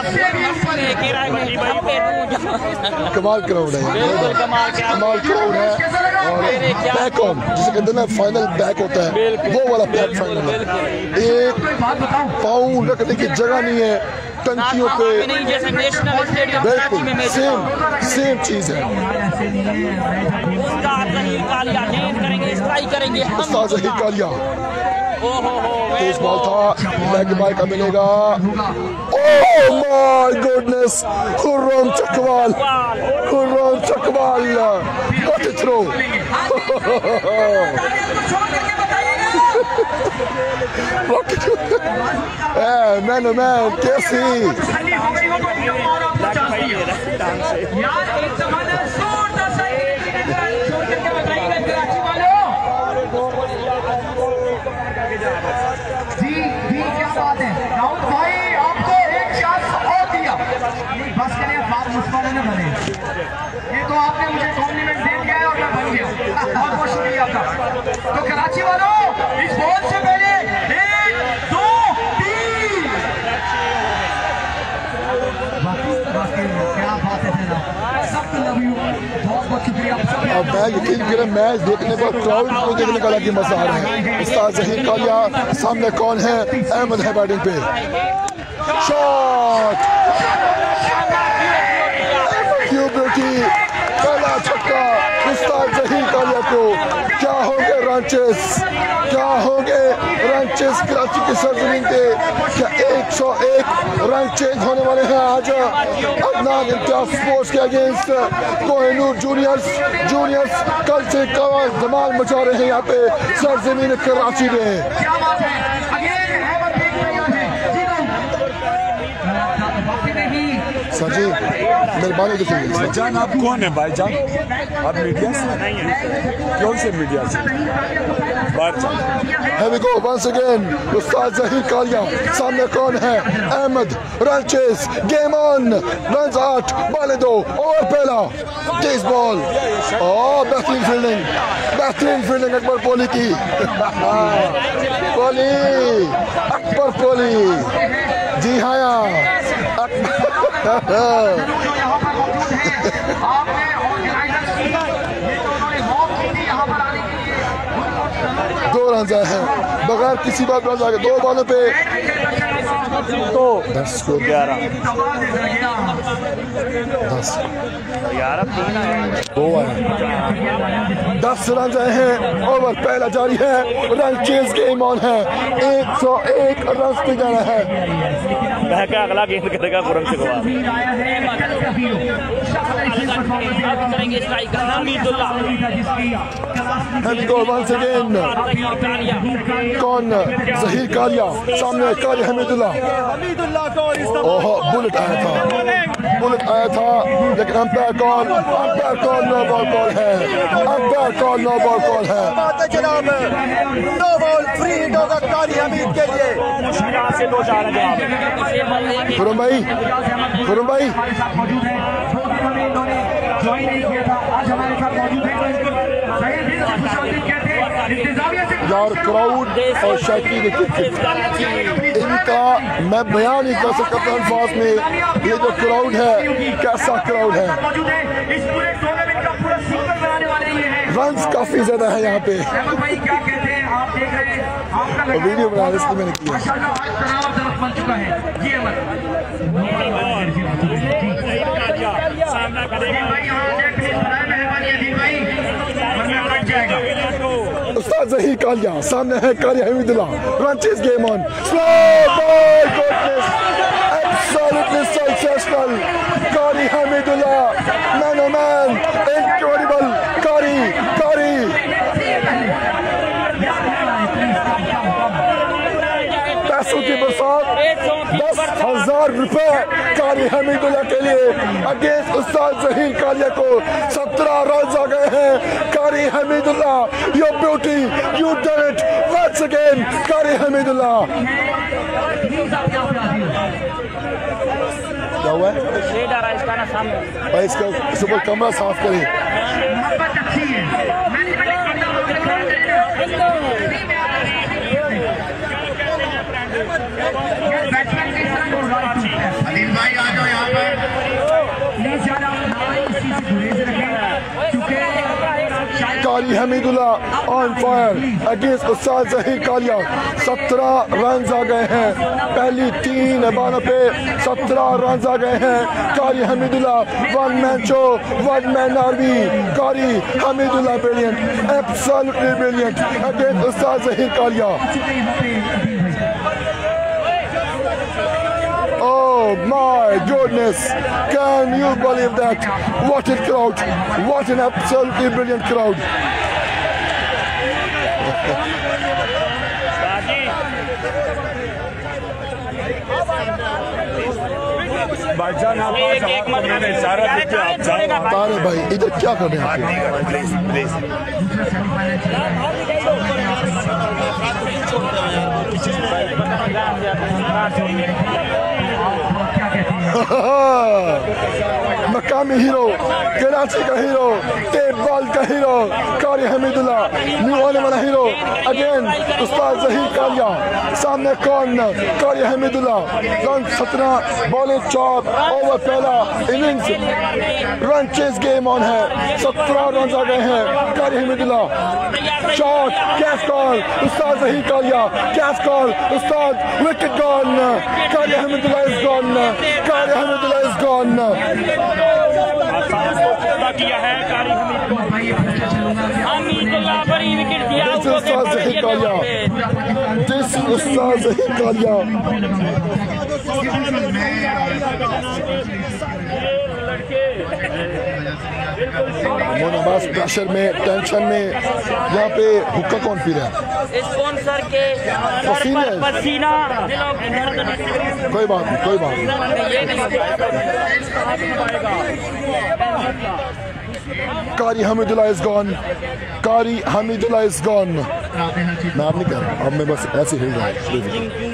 कमाल क्राउड है, कमाल कमाल क्राउड है। और बैक ऑन जिसे कहते हैं ना, फाइनल बैक होता है, वो वाला बैक फाइनल है। एक पाँव रखने की जगह नहीं है टंकियों पे, बिल्कुल सेम सेम चीज है। उस्ताद जहीर कालिया, तेज बॉल था, लेग बाय का मिलेगा। Oh my goodness, Khurram Chakwal, Khurram Chakwal got it throw. Man man कैसी जी जी क्या बात है राहुल भाई, आपको एक चांस और दिया, बस करें बात मुस्कुराने ने बने। ये तो आपने मुझे कॉम्प्लीमेंट दे दिया है और मैं बन गया, बहुत बहुत शुक्रिया आपका। तो कराची वालों, इस बॉल से पहले एक दो तीन, क्या बात है सब लव यू, बहुत बहुत शुक्रिया। और मैं यकीन करें मैच देखने पर क्राउड को देखने का अलग ही मजा आ रहा है। उस्ताद जहीर कालिया सामने कौन है, अहमद है बैटिंग पे, शॉट क्यों ब्यूटी, पहला छक्का उस्ताद जहीर कालिया को। क्या होंगे रंचेस, क्या होंगे रंचेस कराची की सरजमीन पे, क्या एक सौ एक रन चेंज होने वाले हैं आज अदनान इम्तियाज स्पोर्ट्स के अगेंस्ट कोहिनूर जूनियर्स। जूनियर्स कल से कमाल धमाल मचा रहे हैं यहाँ पे सरजमीन कराची में। सर जी मेहरबानी तो चाहिए। भाईजान आप कौन है भाईजान? आप मीडिया से? कौन से मीडिया से? बाहर जाओ। Here we go once again, उस्ताद जहीर कालिया सामने कौन है, Ahmed. Run chase, game on, run आठ, बाले दो, ओवर पहला, तेज बॉल, ओह बेहतरीन फील्डिंग, बेहतरीन फील्डिंग अकबर पोली की। पोली, अकबर पोली, जी हाँ दो रन आए हैं बगैर किसी बात रन आगे, दो बॉलों पे तो दस को ग्यारह दस दो आए, दस रन आए हैं। ओवर पहला जारी है, रन चेज गेम ऑन है, एक सौ एक रन पे जाना है। वह अगला गेंद करेगा खुर्रम चकवाल। once again कौन, जहीर कालिया सामने कारी हमीदुल्ला। ओह बुलेट आया था, बुलेट आया था लेकिन umpire call, umpire call no ball call है, umpire call no ball call है। जनाब नो बॉल फ्री हिट होगा कारी हमीद के लिए। यहाँ से दो चार जनाब। खुर्रम भाई, खुर्रम भाई ज्वाइन नहीं किया था, आज हमारे साथ मौजूद है। यार क्राउड और शायकीन इनका मैं बयान नहीं कर सकता अपने अल्फाज में, ये जो क्राउड है कैसा क्राउड है। रन्स काफी ज्यादा है यहाँ पे, वीडियो बना रहे इसलिए मैंने किया। उस्ताद ज़हीर कालिया, सामने है Qari Hamidullah. Run chase game on, slow ball, goodness, absolutely sensational. Qari Hamidullah, man oh man, incredible. Qari Qari पैसों की बरसात, दस हजार रुपए कारी हमीदुल्लाह के लिए अगेंस्ट उस्ताद ज़हीर कालिया को। सत्रह रन आ गए हैं। Qari Hamidullah, your beauty, you done it once again. Qari Hamidullah, क्या हुआ है? शेड आ रहा है इसका ना सामने। भाई इसका सुबह कमरा साफ करें। अनिल भाई आ जाओ यहाँ पर। कारी हमीदुल्लाह ऑन फायर अगेंस्ट उस्ताद ज़हीर कालिया। सत्रह रन आ गए हैं। पहली तीन बालों पे सत्रह रन आ गए हैं। Qari Hamidullah one man show, one man army. Qari Hamidullah brilliant, absolutely brilliant against उस्ताद Zaheer Kaliya. Oh my goodness, can you believe that? What a crowd, what an absolutely brilliant crowd. भाईजान आप मैंने इशारा देते आप जाओ। तारे भाई इधर क्या कर रहे हैं? प्लीज प्लीज मकामी हीरो, कराची का हीरो, टेप बॉल का हीरो कारी हमीदुल्लाह, न्यू होने वाला हीरो अगेन उस्ताद ज़हीर कालिया। सामने कौन? कारी हमीदुल्लाह। रन सत्रह, बॉलिंग चार ओवर पहला innings. Run chase game on है। सत्रह रन आ गए हैं। Qari Hameedullah shot, catch call उस्ताद ज़हीर कालिया, कैच कॉल उस्ताद, wicket gone. Qari Hamidullah is gone, Qari Hamidullah is gone. किया है कारी हमीदुल्लाह, बड़ी विकेट दिया उस्ताद ज़हीर कालिया, दिस उस्ताद ज़हीर कालिया। मोनाबाज प्रेशर में, टेंशन में, यहाँ पे हुक्का कौन पी रहा है? स्पॉन्सर के पसीने। पसीना। कोई बात नहीं, कोई बात नहीं। कारी Hamidullah is gone, Qari Hamidullah is gone. मैं आप नहीं कर रहा, अब मैं बस ऐसे हिल रहा है।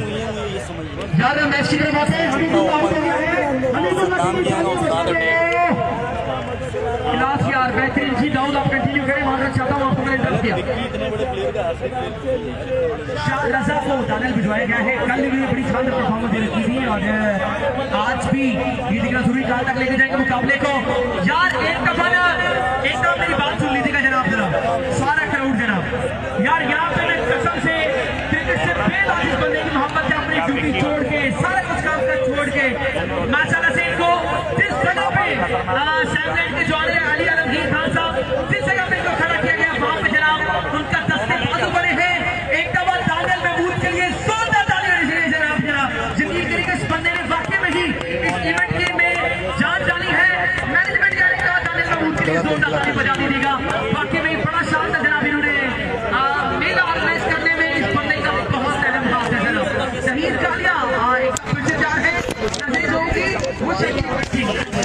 क्लास यार बेहतरीन जी, दाऊद आप कंटिन्यू करें। मानना चाहता हूँ आपको मैंने इंटरप्ट किया। शाह रज़ा को दानिल भिजवाया गया है। कल भी बड़ी शानदार परफॉर्मेंस दे रखी थी और आज भी ये दिखना जरूरी कहां तक लेके जाएंगे मुकाबले को। यार एक दफा ना एक दफा मेरी बात सुन लीजिएगा जनाब, जरा सारा क्राउड जनाब। यार यहाँ पे मैं कसम से क्रिकेट से बेलाजिज बनने की मोहब्बत से अपनी ड्यूटी छोड़ के, सारा कुछ काम कर छोड़ के माशाल्लाह से इनको जिस जगह पे सैमलैंड के जो अली आलमगीर खान साहब जिस जगह पे इनको खड़ा किया गया वहां पे जनाब उनका दस्ते बाजू बने हैं। एक दफा दानिल महमूद के लिए जोरदार तालियां होनी चाहिए जनाब। जनाब यकीन करिए कि इस बंदे ने वाकई में ही इस इवेंट के में जान डाली है। मैनेजमेंट का एक दफा दानिल महमूद के लिए जोरदार ताली बजा दीजिएगा। वाकई में बड़ा शानदार जनाब इन्होंने मेला ऑर्गेनाइज करने में इस बंदे का बहुत अहम हाथ है जनाब। ज़हीर कालिया एक फिर से जा है नजर होगी वो शहीद बच्ची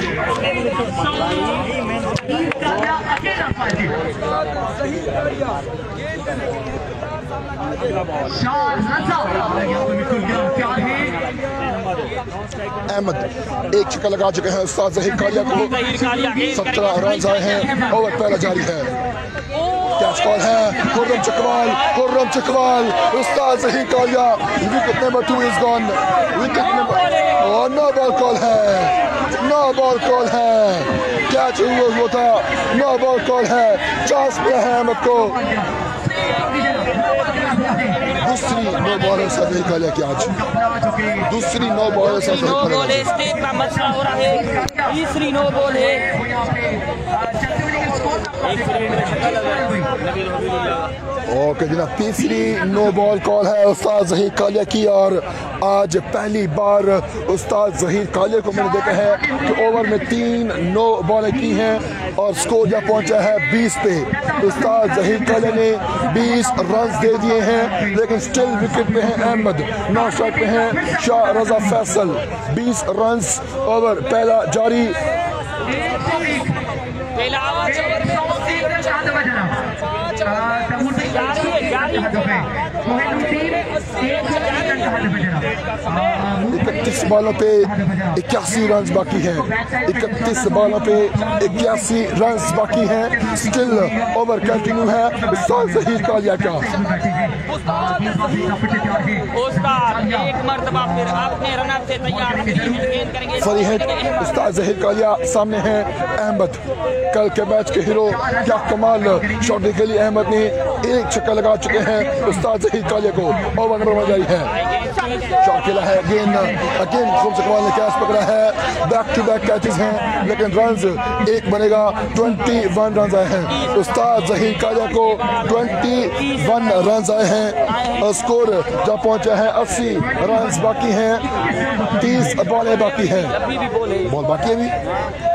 ज़हीर कालिया अकेला फायदे शाह रज़ा बिल्कुल क्या है। अहमद एक छक्का लगा चुके हैं उस्ताद ज़हीर कालिया को। सत्रह रन आए हैं। ओवर पहला जारी है। कैच कॉल है खुर्रम चकवाल, खुर्रम चकवाल उस्ताद Zaheer Kaliya. Wicket number two is gone. Wicket number और नो बॉल कॉल है, नो बॉल कॉल है। कैच हुआ वो था, नो बॉल कॉल है। चांस मिला है अहमद को। दूसरी नो बॉल है ज़हीर कालिया की आज, दूसरी नो बॉल है ज़हीर कालिया। स्टेट का मसला हो रहा है, तीसरी नो बॉल है। ओके जनाब, तीसरी नो बॉल कॉल है उस्ताद ज़हीर कालिया की। और आज पहली बार उस्ताद ज़हीर कालिया को मैंने देखा है कि ओवर में तीन नो बॉलें की हैं और स्कोर जब पहुंचा है बीस पे। उस्ताद ज़हीर कालिया ने बीस रन दे दिए हैं, लेकिन स्टिल विकेट पे हैं अहमद, नौ स्ट्राइक पे हैं शाह रजा फैसल। बीस रन ओवर पहला जारी। इकतीस बॉलों पे इक्यासी रन बाकी हैं। इकतीस बॉलों पे इक्यासी रन बाकी हैं। स्टिल ओवर कंटिन्यू है उस्ताद ज़हीर कालिया का। एक मर्तबा फिर अपने रनर से तैयार करेंगे। फरी हिट उस्ताद ज़हीर कालिया, सामने है अहमद, कल के मैच के हीरो। क्या कमाल शॉट के लिए अहमद ने एक छक्का लगा चुके हैं उस्ताद ज़हीर कालिया को। ओवर नंबर वन जारी है, शॉट खेला है अगेन अगेन खुर्रम चकवाल ने कैच पकड़ा है। बैक टू बैक कैचेस हैं, लेकिन रन्स एक बनेगा। इक्कीस रन आए हैं उस्ताद ज़हीर कालिया को, इक्कीस रन आए हैं और स्कोर जब पहुंचा है अस्सी रन बाकी हैं। तीस बॉलें बाकी हैं, बॉल बाकी है अभी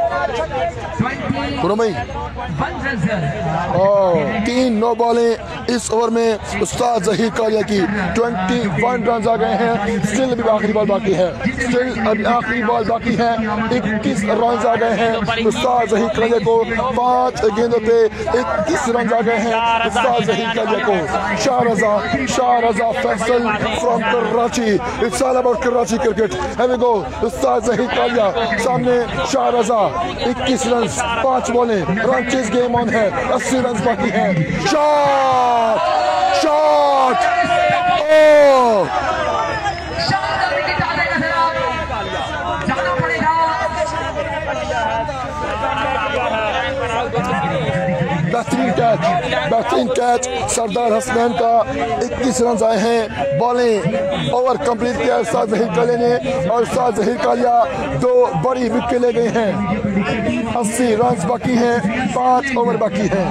तीन नो बॉलें इस ओवर में उस्ताद ज़हीर कालिया की। इक्कीस रन आ गए हैं, स्टिल अभी आखिरी बॉल बाकी है। स्टिल अभी आखिरी बॉल बाकी है, इक्कीस रन आ गए हैं उस्ताद ज़हीर कालिया को। पांच गेंदों पे इक्कीस रन आ गए हैं उस्ताद ज़हीर कालिया को। Shah Raza Shah Raza Faisal from Karachi, it's all about Karachi cricket. Here we go, उस्ताद ज़हीर कालिया सामने शाह रजा, इक्कीस रन, पांच बॉलें, रन चेस गेम ऑन है, अस्सी रन बाकी हैं। शॉट शॉट ओ बेहतरीन कैच, बेहतरीन कैच सरदार हसनैन का। इक्कीस रन आए हैं, बॉलें ओवर कंप्लीट किया उस्ताद ज़हीर कालिया ने और उस्ताद ज़हीर कालिया दो बड़ी विकेट ले गए हैं। अस्सी रन बाकी हैं, पांच ओवर बाकी हैं।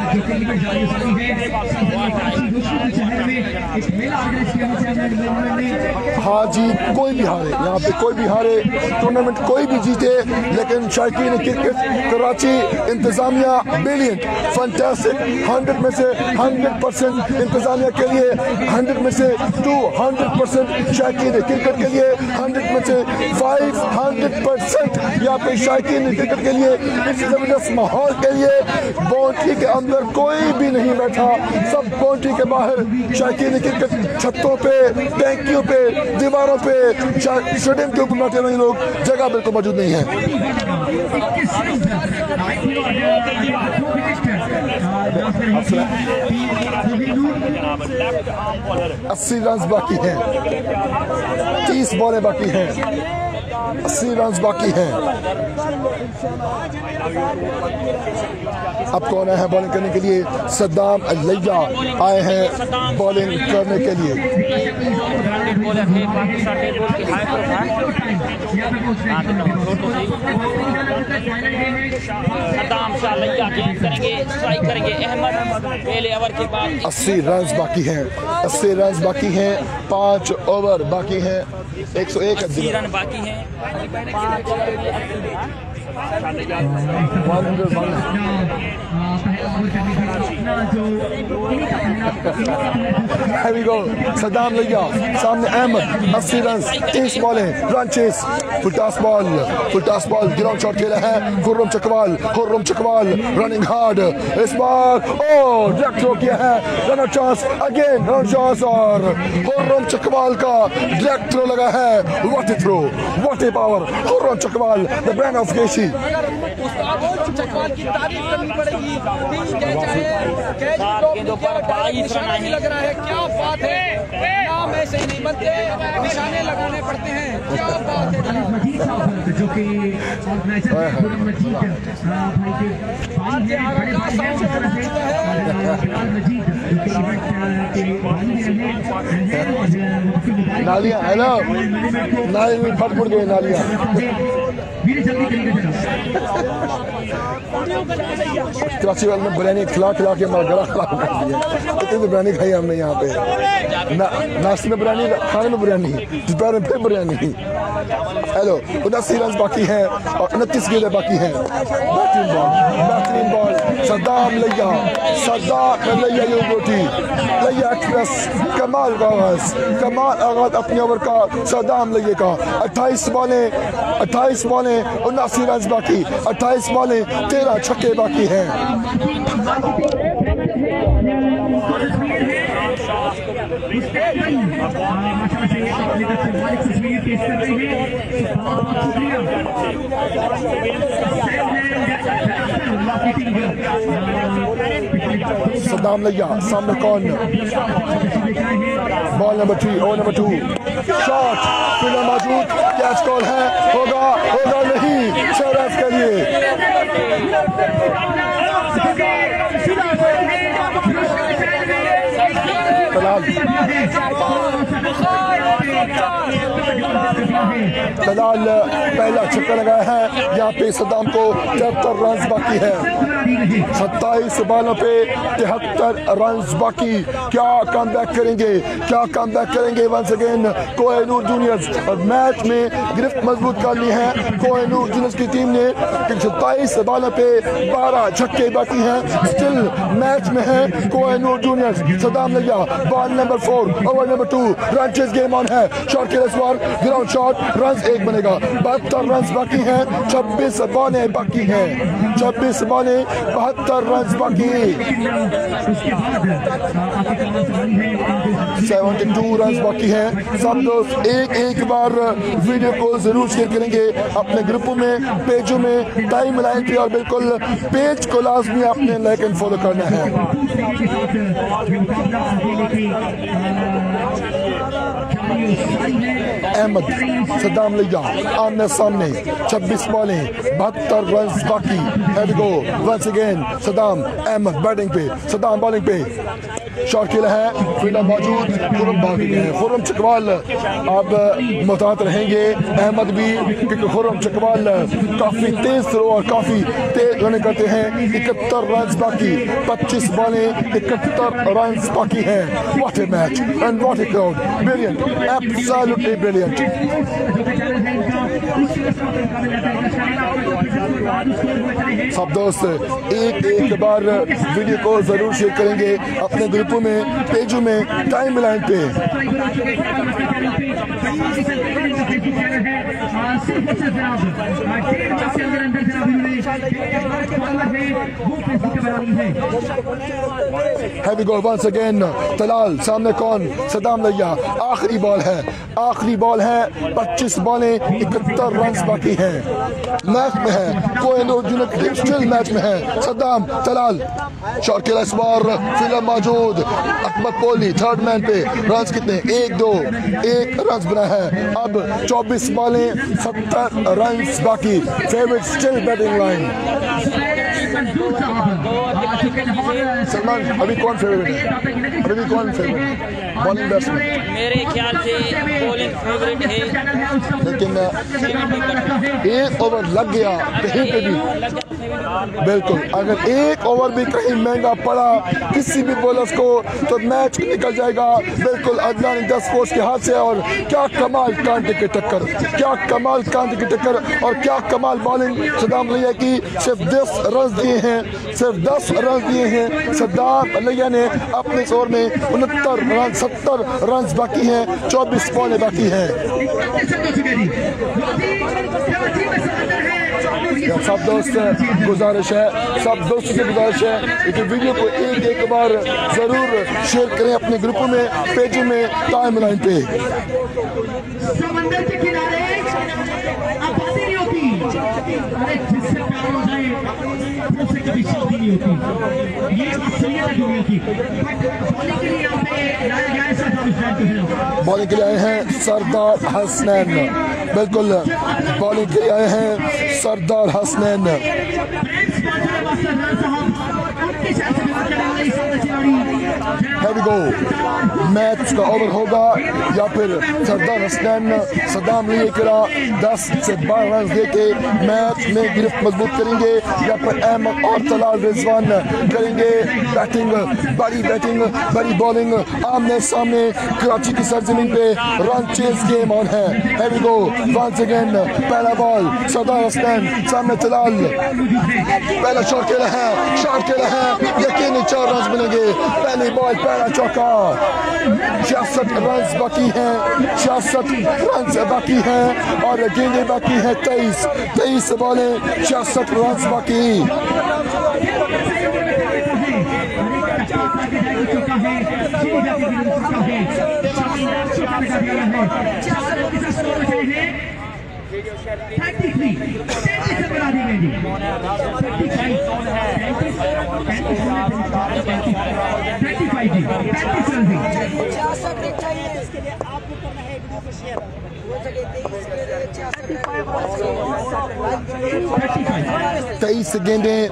हाँ जी, कोई भी हारे, यहाँ पे कोई भी हारे, टूर्नामेंट कोई भी जीते, लेकिन शायकीन क्रिकेट कराची इंतजामिया ब्रिलियंट, फैंटास्टिक। हंड्रेड में से हंड्रेड परसेंट इंतजामिया के लिए, हंड्रेड में से टू हंड्रेड परसेंट शायकीन क्रिकेट के लिए, हंड्रेड में से फाइव हंड्रेड परसेंट यहाँ पे शायकीन क्रिकेट के लिए। इस जबरदस्त माहौल के लिए बाउंड्री के अंदर कोई भी नहीं बैठा, सब बाउंड्री के बाहर शायकीन क्रिकेट छतों पे, टैंकियों पे, दीवारों पे, स्टेडियम के ऊपर बैठे हुए लोग, जगह बिल्कुल मौजूद नहीं है। अस्सी रन बाकी हैं, तीस बॉलें बाकी हैं, अस्सी रन बाकी हैं। अब कौन आया है बॉलिंग करने के लिए? सद्दाम लैया आए हैं बॉलिंग करने के लिए। सद्दाम शाह लैया गेंद करेंगे, स्ट्राइक करेंगे अहमद पहले ओवर के बाद। अस्सी रन बाकी हैं, अस्सी रन बाकी हैं, पाँच ओवर बाकी हैं, एक सौ एक रन बाकी हैं। Here we go. सद्दाम लैया सामने अहमद, अस्सी रन, तीस बॉलें, run chase, full toss ball, full toss ball, ground shot खेला है खुर्रम चकवाल, खुर्रम चकवाल रनिंग हार्ड, इस बार ओ डायरेक्ट थ्रो किया है, runner chance again, runner chance और खुर्रम चकवाल का डायरेक्ट थ्रो लगा है। What a throw, what a power, Khurram Chakwal the brand of KC. Chakwal की तारीफ करनी पड़ेगी, तीन कैच आए, कैच निशाने लग रहा है, क्या बात है, नाम ऐसे ही नहीं बनते, निशाने लगाने पड़ते हैं, क्या बात है। जो कि नालिया हेलो, नाली में फट फुट गई नालिया। कराची वाले ने बिरयानी खिला खिला के हमारा गला खराब कर दिया। इतनी तो बिरयानी खाई हमने यहाँ पे, ना नाश्ते में बिरयानी, खाने में बिरयानी, दोपहर में फिर बिरयानी। हेलो, उनतीस रन बाकी हैं और उनतीस गेंदें बाकी हैं। बेहतरीन बॉल, बेहतरीन बॉल, सद्दाम लिया, सद्दाम लिया ये रोटी, लिया एक्सप्रेस, कमाल का आगाज, कमाल आगाज अपने ओवर का सद्दाम लिया का। अट्ठाईस बॉलें, अट्ठाईस बॉलें, उनासी रन बाकी, अट्ठाईस बॉलें, तेरह छक्के बाकी हैं। सद्दाम लिया, सामने कौन, ball number three, over number two, shot, fielder मौजूद, कैच कॉल है, होगा होगा नहीं, शहराज के लिए। दलाल पहला छक्का लगाया है, यहाँ पे सद्दाम को तिहत्तर रन बाकी है। सत्ताईस बॉलों पे तिहत्तर रन बाकी, क्या कम बैक करेंगे, क्या कम बैक करेंगे वंस अगेन कोहिनूर जूनियर्स। और मैच में गिरफ्त मजबूत कर ली है कोहिनूर जूनियर्स की टीम ने। सत्ताईस बॉलों पे बारह छक्के बाकी हैं, स्टिल मैच में है कोहिनूर जूनियर्स। सद्दाम लिया, ball number four, over number two, run chase game on है, शॉट के इस बार ग्राउंड शॉट, रन एक बनेगा। बहत्तर रन बाकी हैं, छब्बीस बॉलें बाकी हैं, छब्बीस बॉलें, बहत्तर रन बाकी, बहत्तर रन बाकी हैं। सब दोस्त एक एक बार वीडियो को जरूर शेयर करेंगे अपने ग्रुपों में, पेजों में, टाइम लाइन पे, और बिल्कुल पेज को लाजमी आपने लाइक एंड फॉलो करना है। अहमद, सद्दाम लिया, आमने सामने, छब्बीस बॉलें, बहत्तर रन बाकी। Head go once again, Saddam, Ahmed batting पे, सद्दाम बॉलिंग पे, शॉट खेला है, फील्डर मौजूद, खुरम भाग गए हैं। खुरम चकवाल अब मुहतात रहेंगे, अहमद भी, क्योंकि खुरम चकवाल काफी तेज थ्रो और काफी तेज रन करते हैं। इकहत्तर रन बाकी, पच्चीस बॉलें, इकहत्तर रन बाकी हैं। What a match and what a crowd, brilliant, absolutely brilliant. सब दोस्त एक एक बार वीडियो को जरूर शेयर करेंगे अपने ग्रुपों में, पेजों में, टाइम लाइन पे। Heavy go once again, Talal, सामने कौन, सद्दाम लिया, आखिरी बॉल है, आखिरी बॉल है, पच्चीस बॉलें, इकहत्तर रन बाकी हैं। मैच में है कोहिनूर जूनियर, स्टिल मैच में है सद्दाम, तलाल, शॉट के इस बार फील्डर मौजूद, अकबर कोहली थर्ड मैन पे। रन कितने, एक दो, एक रन बना है। अब चौबीस बॉलें, सत्तर रन बाकी। Favourite still batting line. Salman, अभी कौन फेवरेट है, अभी कौन फेवरेट बॉलिंग बैट्समैन? मेरे ख्याल से बॉलिंग फेवरेट है, लेकिन एक ओवर लग गया कहीं पे भी, बिल्कुल अगर एक ओवर भी कहीं महंगा पड़ा किसी भी बॉलर्स को तो मैच निकल जाएगा बिल्कुल अदनान दस स्पोर्ट्स के हाथ से। और क्या कमाल कांटे की टक्कर, क्या कमाल कांटे की टक्कर, और क्या कमाल बॉलिंग सद्दाम लिया की। सिर्फ दस रन दिए हैं, सिर्फ दस रन दिए हैं सद्दाम लिया ने अपने ओवर में। उनहत्तर रन, सत्तर रन बाकी हैं, चौबीस बॉलें बाकी हैं। सब दोस्त गुजारिश है, सब दोस्तों से गुजारिश है कि वीडियो को एक एक बार जरूर शेयर करें अपने ग्रुपों में, पेजों में, टाइम लाइन पे। समंदर के किनारे अब बातें नहीं होती, अरे जिससे प्यार हो जाए उससे कभी शादी नहीं होती, ये असलियत है दुनिया की। बॉलिंग के लिए यहाँ पे लाया गया है सरदार हसनैन, बॉलिंग के लिए आए हैं सरदार हसनैन, बिल्कुल बॉलिंग के लिए आए हैं Sardar Hasnain. Here we go. Match का ओवर होगा या फिर सरदार हसनैन सदाम लिए किरा दस से बारह रन देके मैच में गिरफ्त मजबूत करेंगे या फिर अहमद और तलाल रिजवान करेंगे बैटिंग, बड़ी बैटिंग, बड़ी बॉलिंग, आमने सामने कराची की सरजमीन पे रन चेस गेम ऑन है। Here we go. Once again, पहला बॉल सरदार हसनैन सामने तलाल, पहला शॉट खेला है, शॉट खेला है, यकीनी चार रन मिलेंगे। पहली बॉल पहला चौका, छियासठ रन बाकी हैं, छियासठ रन बाकी हैं और गेंदें बाकी हैं तेईस, तेईस बॉलें, छियासठ रन बाकी। इसके लिए आपको करना है वीडियो को शेयर तेईस गेंदें,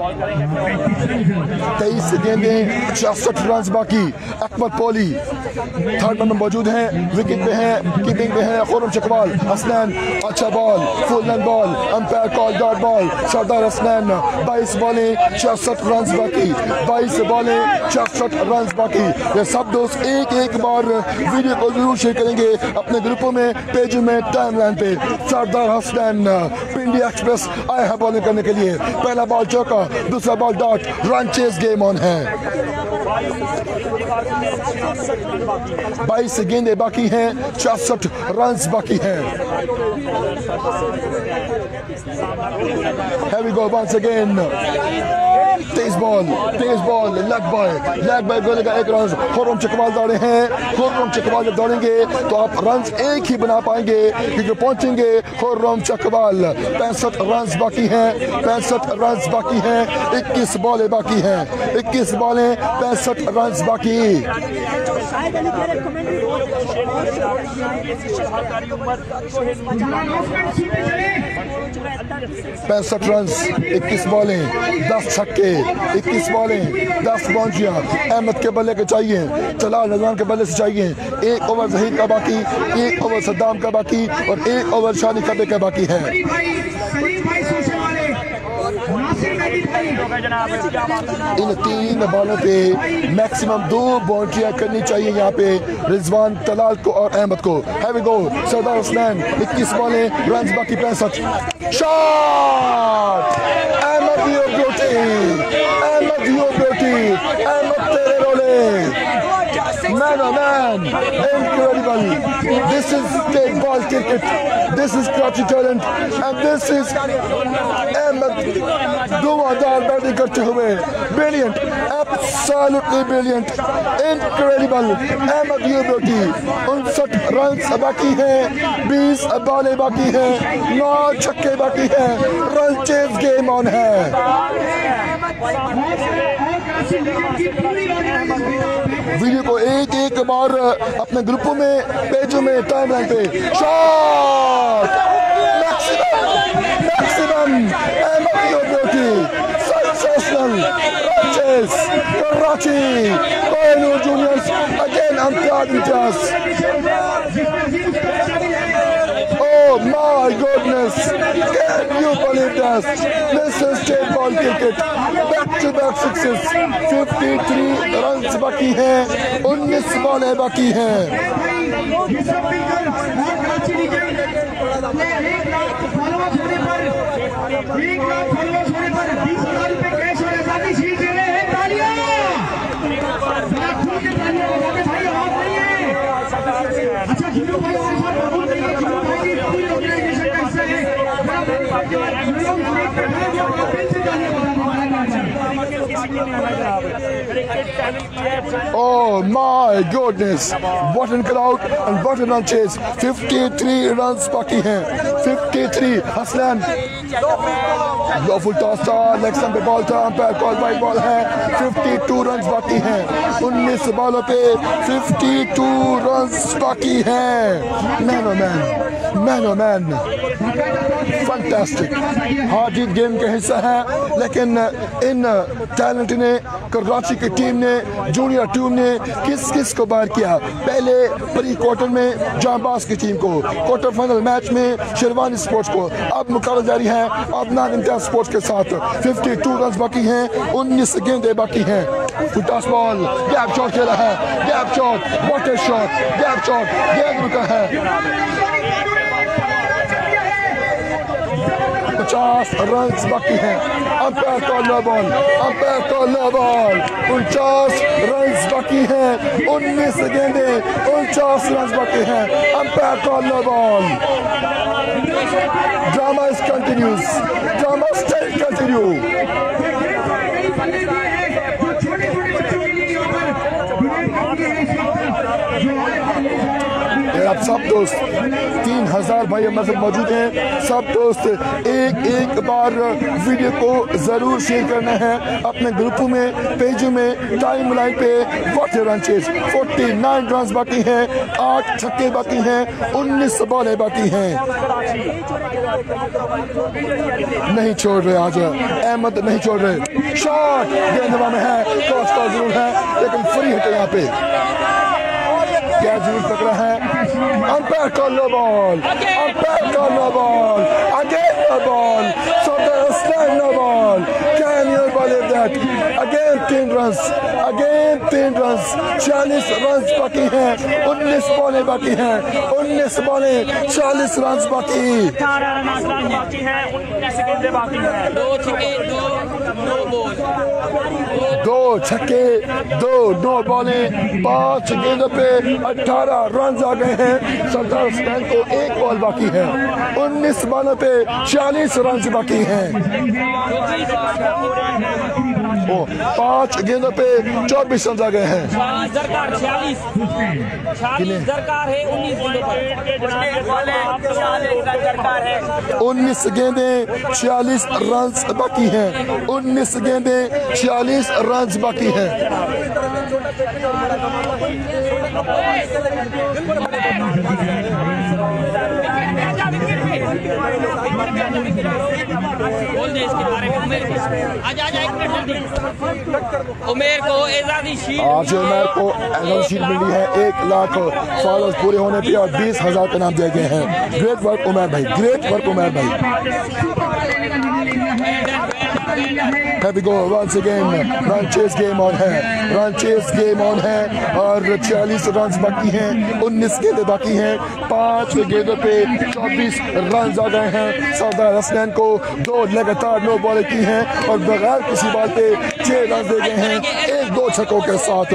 तेईस गेंदें, छियासठ रन बाकी। अकबर पोली थर्ड में मौजूद हैं, विकेट पे हैं, कीपिंग पे हैं खुर्रम चकवाल। हसनैन अच्छा ball, full length ball, umpire call dot ball. Sardar Hasnain बाईस बॉलें, छियासठ रन बाकी, बाईस बॉलें, छियासठ रन बाकी। ये सब दोस्त एक एक बार वीडियो को जरूर शेयर करेंगे अपने ग्रुपों में, पेजों में, टाइमलाइन पे। सरदार हसनैन पिंडी एक्सप्रेस आए हैं बॉलिंग करने के लिए। पहला बॉल चौका, दूसरा ball dot, run chase game on है। बाईस गेंदें बाकी हैं, छियासठ रन बाकी हैं। Here we go once again. तेज बॉल, तेज ball, leg bye, leg bye गोले का एक रन। खुर्रम चकवाल दौड़े हैं, खुर्रम चकवाल जब दौड़ेंगे तो आप रन एक ही बना पाएंगे क्योंकि पहुंचेंगे खुर्रम चकवाल। पैंसठ रन बाकी हैं, पैंसठ रन बाकी हैं, इक्कीस बॉलें बाकी हैं, इक्कीस बॉलें, पैंसठ रन बाकी। पैंसठ रन, इक्कीस बॉलें, दस छक्के, इक्कीस बॉलें, दस बाउंड्रियां। अहमद के बल्ले के चाहिए, तलाल रिजवान के बल्ले से चाहिए। एक ओवर जहीर का बाकी, एक ओवर सद्दाम का बाकी और एक ओवर शादी कबे का बाकी है। इन तीन बॉलों पे मैक्सिमम दो बाउंड्रियां करनी चाहिए यहाँ पे रिजवान, तलाल को और अहमद को। Here we go. सरदार हसनैन इक्कीस बॉलें, रन बाकी पैंसठ। Shot, Ahmed your beauty, Ahmed your beauty, Ahmed तेरे रोले। Man oh man, incredible. This is state ball cricket. This is Karachi talent and this is Ahmed धुआंधार बैटिंग करते हुए। Brilliant, absolutely brilliant, incredible. Ahmed ये ब्यूटी, उनसठ रन बाकी हैं, बीस बॉलें बाकी हैं, नौ छक्के बाकी हैं, रन चेस गेम ऑन है। वीडियो को एक एक बार अपने ग्रुपों में, पेजों में, टाइमलाइन पे। Shot, maximum, maximum, Ahmed your beauty, sensational, chase, Karachi, Kohinoor juniors, again Amjad Imtiaz. Oh my goodness, can you believe this? This is state ball cricket, back to back sixes, तिरेपन रन बाकी हैं, उन्नीस बॉलें बाकी हैं। Oh my goodness, what a crowd and what a run chase. तिरेपन runs बाकी हैं, तिरेपन। हसनैन लो फुल टॉस था, लेग स्टंप पे बॉल था, अंपायर कॉल वाइड बॉल है। बावन रन बाकी हैं, उन्नीस बॉलों पे बावन रन बाकी हैं। Man oh man, man oh man, fantastic. हार जीत गेम का हिस्सा है, लेकिन इन टैलेंट ने, कराची की टीम ने, जूनियर टीम ने किस किस को बाहर किया। पहले प्री क्वार्टर में जांबाज की टीम को, क्वार्टर फाइनल मैच में शेरवानी स्पोर्ट्स को। अब मुकाबला जारी है अदनान इम्तियाज स्पोर्ट्स के साथ। बावन रन बाकी हैं, उन्नीस गेंदें बाकी हैं। टॉस बॉल, गैप शॉट खेला है, gap shot, what a shot, gap shot, गेंद रुका है। पचास रन बाकी हैं। अंपायर का नो बॉल, अंपायर का नो बॉल। उनचास रन बाकी हैं, उन्नीस गेंदें, उनचास रन बाकी हैं। अंपायर का no ball. Drama is continuous, drama still continue. आप सब दोस्त, तीन हजार भाई हमारे साथ मौजूद हैं। सब दोस्त एक एक बार वीडियो को जरूर शेयर करना है अपने ग्रुपों में, पेजों में, टाइम लाइन पे। व्हाट रन चेज, उनचास रन बाकी हैं, आठ छक्के बाकी हैं, उन्नीस बॉलें बाकी हैं। नहीं छोड़ रहे आज अहमद, नहीं छोड़ रहे। शॉट गेंदबाज में है, क्रॉस का जरूर है, लेकिन फ्री हिट यहाँ पे क्या जरूर पकड़ा है। अंपायर का नो बॉल, अंपायर का no ball, again no ball, Sadar Hasan no ball. Can you believe that? Again तीन रन्स, अगेन तीन रन्स, चालीस रन बाकी हैं, उन्नीस बॉलें बाकी हैं, उन्नीस बॉलें, चालीस रन बाकी। बाकी हैं, उन्नीस गेंदें बाकी हैं। दो छक्के, दो दो बॉल, दो छक्के, दो दो बॉलें, पांच गेंदों पे अठारह रन आ गए हैं। सरदार हुसैन को एक बॉल बाकी है, उन्नीस बॉलों पे चालीस रन बाकी हैं। ओ पांच गेंदों पे चौबीस रन आ गए हैं। दरकार छियालीस, छियालीस दरकार है, उन्नीस दरकार है, उन्नीस गेंदें, छियालीस रन बाकी हैं, उन्नीस गेंदें, छियालीस रन बाकी हैं। बोल दे इसके बारे में उमेर को। आजा आजा एक मिनट जल्दी। उमेर को एजाजी शील्ड, आज उमेर को एजाजी शील्ड मिली है। एक लाख फॉलोअर्स पूरे होने पे और बीस हजार के नाम दिए गए हैं। ग्रेट वर्क उमेर भाई, ग्रेट वर्क उमेर भाई। Here we go once again, run chase game on है, run chase game on है और छियालीस रन बाकी हैं, उन्नीस गेंदें बाकी हैं, पांच गेंदों पे चौबीस रन आ गए हैं। सरदार हसनैन को दो लगातार नो बॉलें की हैं और बगैर किसी बॉल पे छह रन दे गए हैं, एक दो छक्कों के साथ।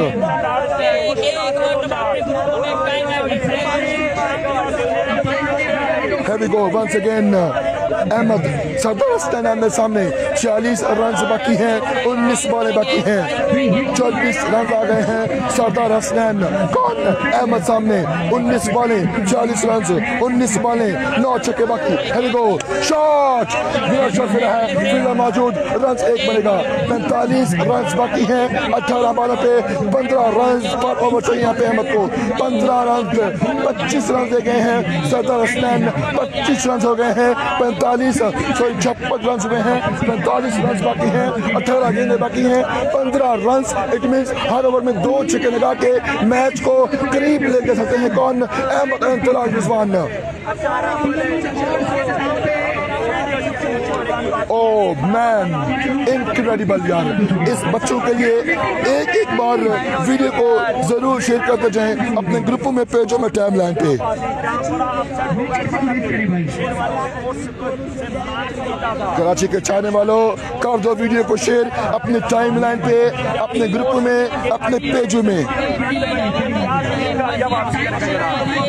Here we go once again, Ahmad सरदार हसनैन आमने सामने, छियालीस रन बाकी हैं, उन्नीस बॉलें बाकी हैं, चौबीस रन आ गए हैं। सरदार हसनैन कौन? अहमद सामने, उन्नीस बॉलें, चालीस रन, उन्नीस बॉलें, नौ छक्के बाकी। Here we go, शॉट, विराट शॉट फिर है, फील्डर मौजूद, रन एक बनेगा। पैंतालीस रन बाकी हैं, अठारह बॉलों पे पंद्रह रन पर ओवर चाहिए यहाँ पे अहमद को। पंद्रह रन, पच्चीस रन दे गए हैं। सरदार हसनैन पच्चीस रन हो गए हैं, पैंतालीस सॉरी छप्पन रन हुए हैं, पैंतालीस रन बाकी हैं, अठारह गेंदें बाकी हैं, पंद्रह रन। इट मीन्स हर ओवर में दो छक्के लगा के मैच को करीब लेके सकते हैं कौन? अहमद अंतराज रिजवान। ओह मैन, इनक्रेडिबल यार। इस बच्चों के लिए एक एक बार वीडियो को जरूर शेयर करते जाएं अपने ग्रुपों में, पेजों में, टाइम लाइन पे। कराची के चाहने वालों, कर दो वीडियो को शेयर अपने टाइम लाइन पे, अपने ग्रुपों में, अपने पेजों में।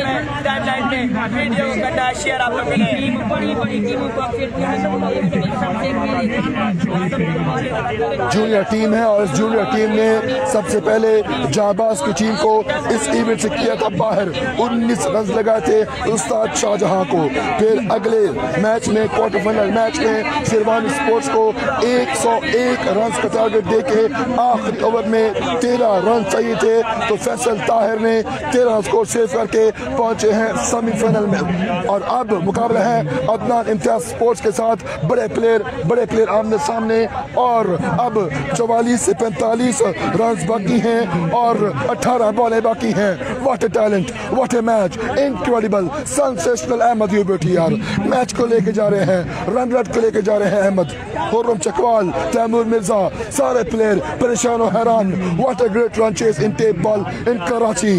वीडियो का शेयर आप लोग जूनियर टीम है और इस जूनियर टीम ने सबसे पहले जाबाज की टीम को इस इवेंट से किया था बाहर, उन्नीस रन लगाए थे उस्ताद शाहजहां को। फिर अगले मैच में क्वार्टर फाइनल मैच में शेरवानी स्पोर्ट्स को एक सौ एक रन का टारगेट देके आखिरी ओवर में तेरह रन चाहिए थे, तो फैसल ताहिर ने तेरह स्कोर सेव करके पहुंचे हैं सेमीफाइनल में। और अब मुकाबला है अदनान इम्तियाज स्पोर्ट्स के साथ, बड़े प्लेयर बड़े प्लेयर आमने सामने। और अब चौवालीस से पैंतालीस रन बाकी हैं और अठारह बॉलें बाकी हैं। What a talent, what a match, incredible, sensational. Ahmed you beauty यार मैच को लेके जा रहे हैं, रन रेट को लेके जा रहे हैं अहमद, खुर्रम चकवाल, तैमूर मिर्जा, सारे प्लेयर परेशान और हैरान। What a great run chase in tape ball in Karachi.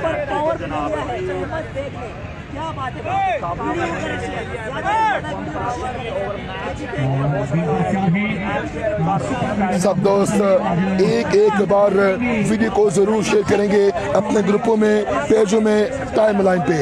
सब दोस्त एक एक बार वीडियो को जरूर शेयर करेंगे अपने ग्रुपों में, पेजों में, टाइम लाइन पे।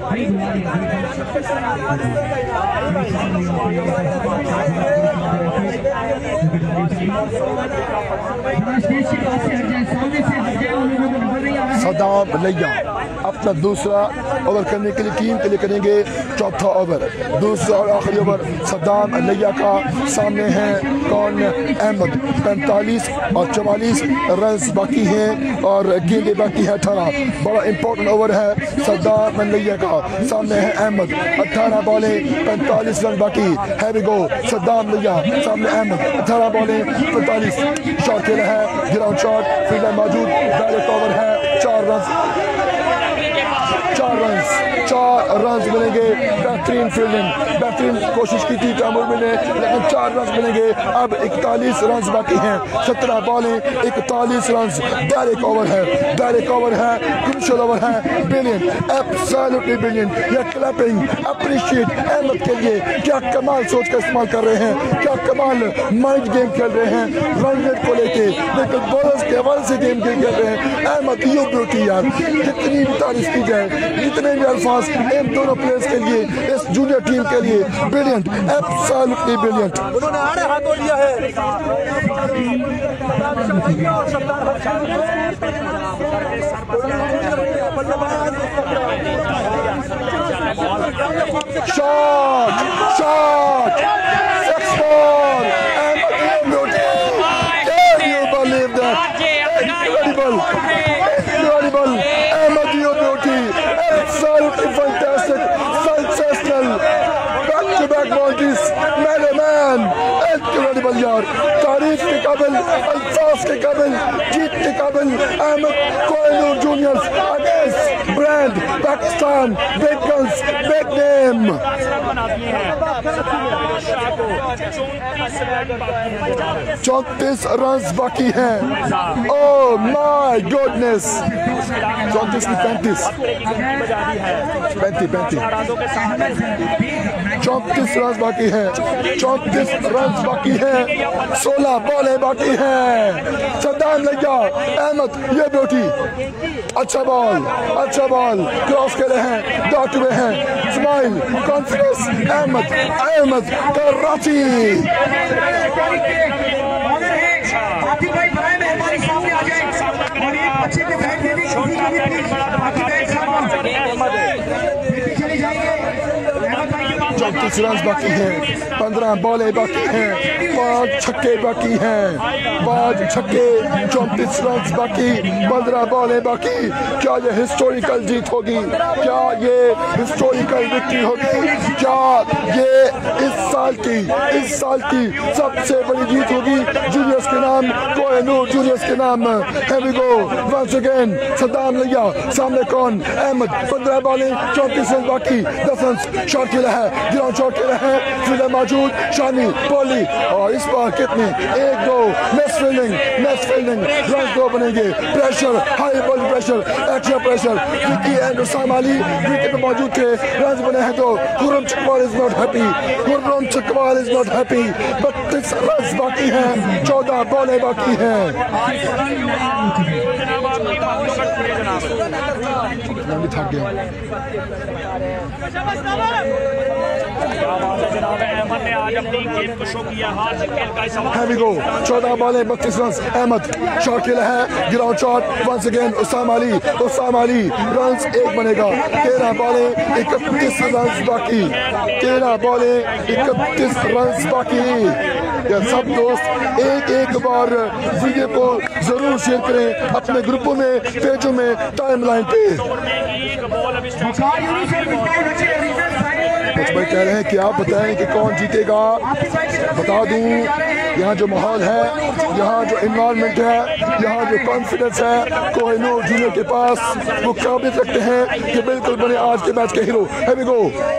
सदाम लैया अपना दूसरा ओवर करने के लिए टीम के लिए करेंगे चौथा ओवर, दूसरा और आखिरी ओवर सदाम लैया का। सामने हैं कौन, अहमद। पैंतालीस और चवालीस रन बाकी हैं और गेंदें बाकी हैं अठारह। बड़ा इंपॉर्टेंट ओवर है सदाम लैया का। सामने है अहमद, अठारह बॉलें पैंतालीस रन बाकी। है भी गो सदाम लैया, सामने अहमद, अठारह बॉलें पैंतालीस। शॉट खेला है, ग्राउंड शॉट, फील्डर मौजूद, डायरेक्ट ओवर है, चार रन चार रन चार रन मिलेंगे। बेहतरीन फील्डिंग, बेहतरीन कोशिश की थी तैमूर ने, लेकिन चार रन मिलेंगे। अब इकतालीस रन बाकी हैं, सत्रह बॉलें इकतालीस रन। डायरेक्ट ओवर है, डायरेक्ट ओवर है, क्रूशियल ओवर है, ब्रिलियंट, एब्सोल्युटली ब्रिलियंट। यह क्लैपिंग अप्रिशिएट अहमद के लिए, क्या कमाल सोच का इस्तेमाल कर रहे हैं, क्या कमाल माइंड गेम खेल रहे हैं रन रेट को लेके, लेकिन बॉलर्स के हवाले से गेम खेल रहे हैं। अहमद यू ब्यूटी यार, जितनी भी तारीफ की जाए, जितने भी अल्फाज इन दोनों प्लेयर्स के लिए, इस जूनियर टीम के लिए, ब्रिलियंट, एब्सोल्युटली ब्रिलियंट। उन्होंने आड़े हाथों लिया है। Shot shot six ball, can you believe that, incredible incredible, Ahmed you beauty, absolutely fantastic, sensational, back to back boundaries, man man, incredible यार, तारीफ के काबिल, अल्फाज के काबिल, जीत के काबिल। Ahmed Kohinoor juniors against brand Pakistan, big guns, big name. चौंतीस रन बाकी हैं। ओह माय गॉडनेस, चौंतीस की पैंतीस पैंतीस पैंतीस चौंतीस रन बाकी हैं, चौंतीस रन बाकी हैं, सोलह बॉलें बाकी हैं। सदाम लैया, अहमद ये ब्यूटी, अच्छा बॉल, अच्छा बॉल, क्रॉस करे हैं, डॉट हुए हैं, स्माइल, कॉन्फिडेंस, अहमद अहमद कराची। चौंतीस रन बाकी हैं, पंद्रह बॉलें बाकी हैं, पांच छक्के बाकी हैं, पांच छक्के, चौंतीस रन बाकी, पंद्रह बॉलें बाकी। क्या ये हिस्टोरिकल जीत होगी, क्या ये हिस्टोरिकल विक्ट्री होगी, क्या ये इस साल की इस साल की सबसे बड़ी जीत होगी जूनियर्स के नाम, कोहिनूर जूनियर्स के नाम। Here we go once again, Saddam लैया, सामने कौन, अहमद, पंद्रह बॉलें चौंतीस रन बाकी, दस रन। शॉट खेला है, ग्राउंड शॉट खेला है, फील्डर मौजूद, शानी, पॉली, और इस बार कितने, एक दो, miss fielding, miss fielding, run दो बनेंगे। Pressure, high ball pressure, extra pressure, Vicky and Usama Ali wicket पे मौजूद थे, रन बने हैं। तो Khurram Chakwal is not happy, Khurram Chakwal is not happy. बत्तीस रन बाकी हैं, चौदह बॉलें बाकी हैं। थक गया। जनाब अहमद ने आज अपनी गेम को शो किया, हाथ से खेल का सवाल। Here we go. चौदह बॉलें बत्तीस रन। अहमद शॉट खेला है, ground shot once again. Usama Ali, Usama Ali run एक बनेगा। तेरह बॉलें इकतीस रन बाकी, तेरह बॉलें इकतीस रन बाकी। या सब दोस्त एक एक बार वीडियो को जरूर शेयर करें अपने ग्रुपों में, पेजों में, टाइमलाइन पे। कुछ भाई कह रहे हैं कि आप बताएं कि कौन जीतेगा। बता दूं, यहाँ जो माहौल है, यहाँ जो इन्वायरमेंट है, यहाँ जो कॉन्फिडेंस है, कोहिनूर जूनियर के पास वो काबिल रखते हैं कि बिल्कुल बने आज के मैच के hero. Here we go.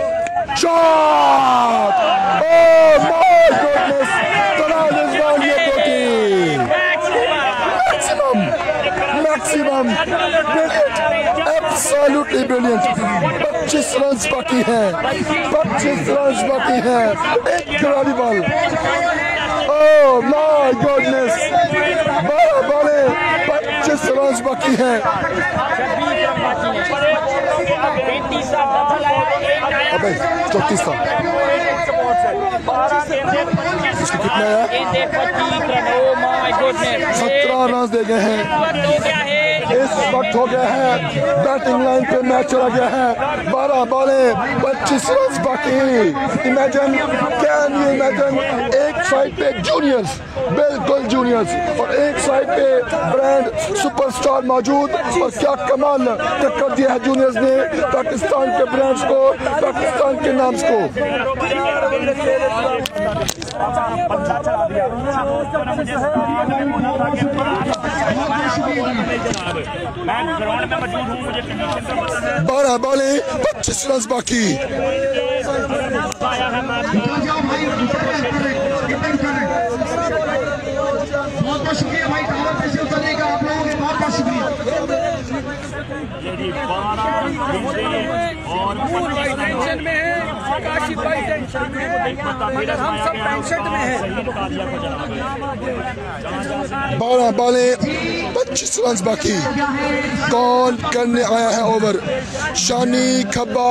Shot! Oh my goodness! Talal Rizwan ये कोटी। Maximum, maximum, brilliant, absolutely brilliant. पच्चीस रन बाकी हैं, पच्चीस रन बाकी हैं, एक खिलाड़ी बॉल। Oh my goodness! बारह बॉलें, पच्चीस रन बाकी हैं। अबे चौतीस था। इसको कितना है? सत्रह रन दे गए हैं। इस वक्त हो गया है बैटिंग लाइन पे मैच चला गया है। बारह बॉलें पच्चीस रन बाकी। इमेजिन, कैन यू इमेजिन, एक साइड पे जूनियर्स, बिल्कुल जूनियर्स, और एक साइड पे ब्रांड सुपरस्टार मौजूद। और क्या कमाल टक्कर दिया है जूनियर्स ने पाकिस्तान के ब्रांड्स को, पाकिस्तान के नाम्स को। बारह बॉलें पच्चीस रन बाकी। बहुत बहुत शुक्रिया भाई, टावर पे से उतरने का आप लोगों के बहुत बहुत शुक्रिया। टेंशन में है, काशिफ भाई टेंशन में है, मगर हम सब टेंशन में हैं। बारह बॉलें पच्चीस रन बाकी। कौन करने आया है ओवर? शानी खब्बा।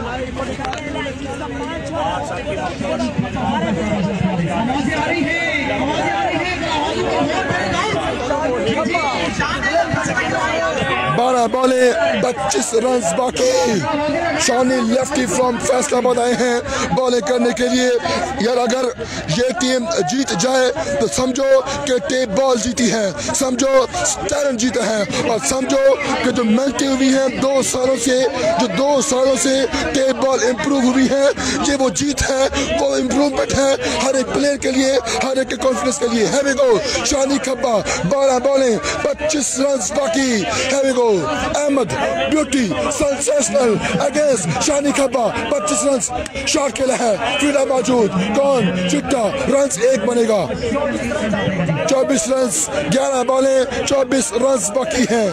बारह बॉलें पच्चीस रन बाकी। शानी लेफ्टी फ्रॉम फैसलाबाद आए हैं बॉलिंग करने के लिए। यार अगर ये टीम जीत जाए तो समझो कि टेप बॉल जीती है, समझो टैलेंट जीता है, और समझो कि जो मेहनतें हुई हैं दो सालों से, जो दो सालों से टेप बॉल इम्प्रूव हुई है, ये वो जीत है, वो इम्प्रूवमेंट है हर एक प्लेयर के लिए, हर एक के कॉन्फिडेंस के लिए। हैवी गो शानी खब्बा, बारह बॉलें पच्चीस रन बाकी। Heavy go Ahmed beauty sensational against Shani Khabba, पच्चीस रन। शॉट खेला है, फील्डर मौजूद, कौन चिट्टा, रन एक बनेगा। चौबीस रन, ग्यारह बॉलें चौबीस रन बाकी हैं।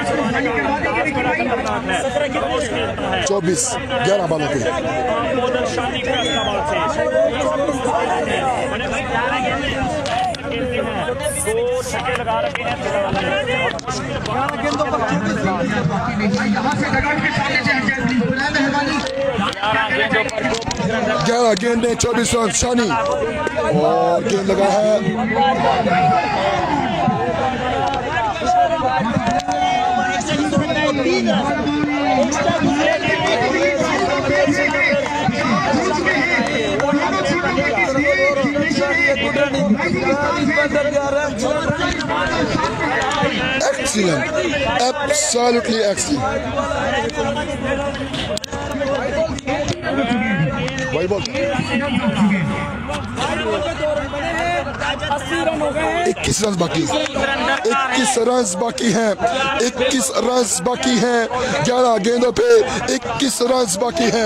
चौबीस ग्यारह बॉलों के लगा रखे हैं। ग्यारह गेंदें चौबीस रन। शानी और गेंद लगा है। Excellent, absolutely excellent. Why ball? इक्कीस रन बाकी, इक्कीस रन बाकी हैं, इक्कीस रन बाकी हैं। ग्यारह गेंदों पे इक्कीस रन बाकी हैं।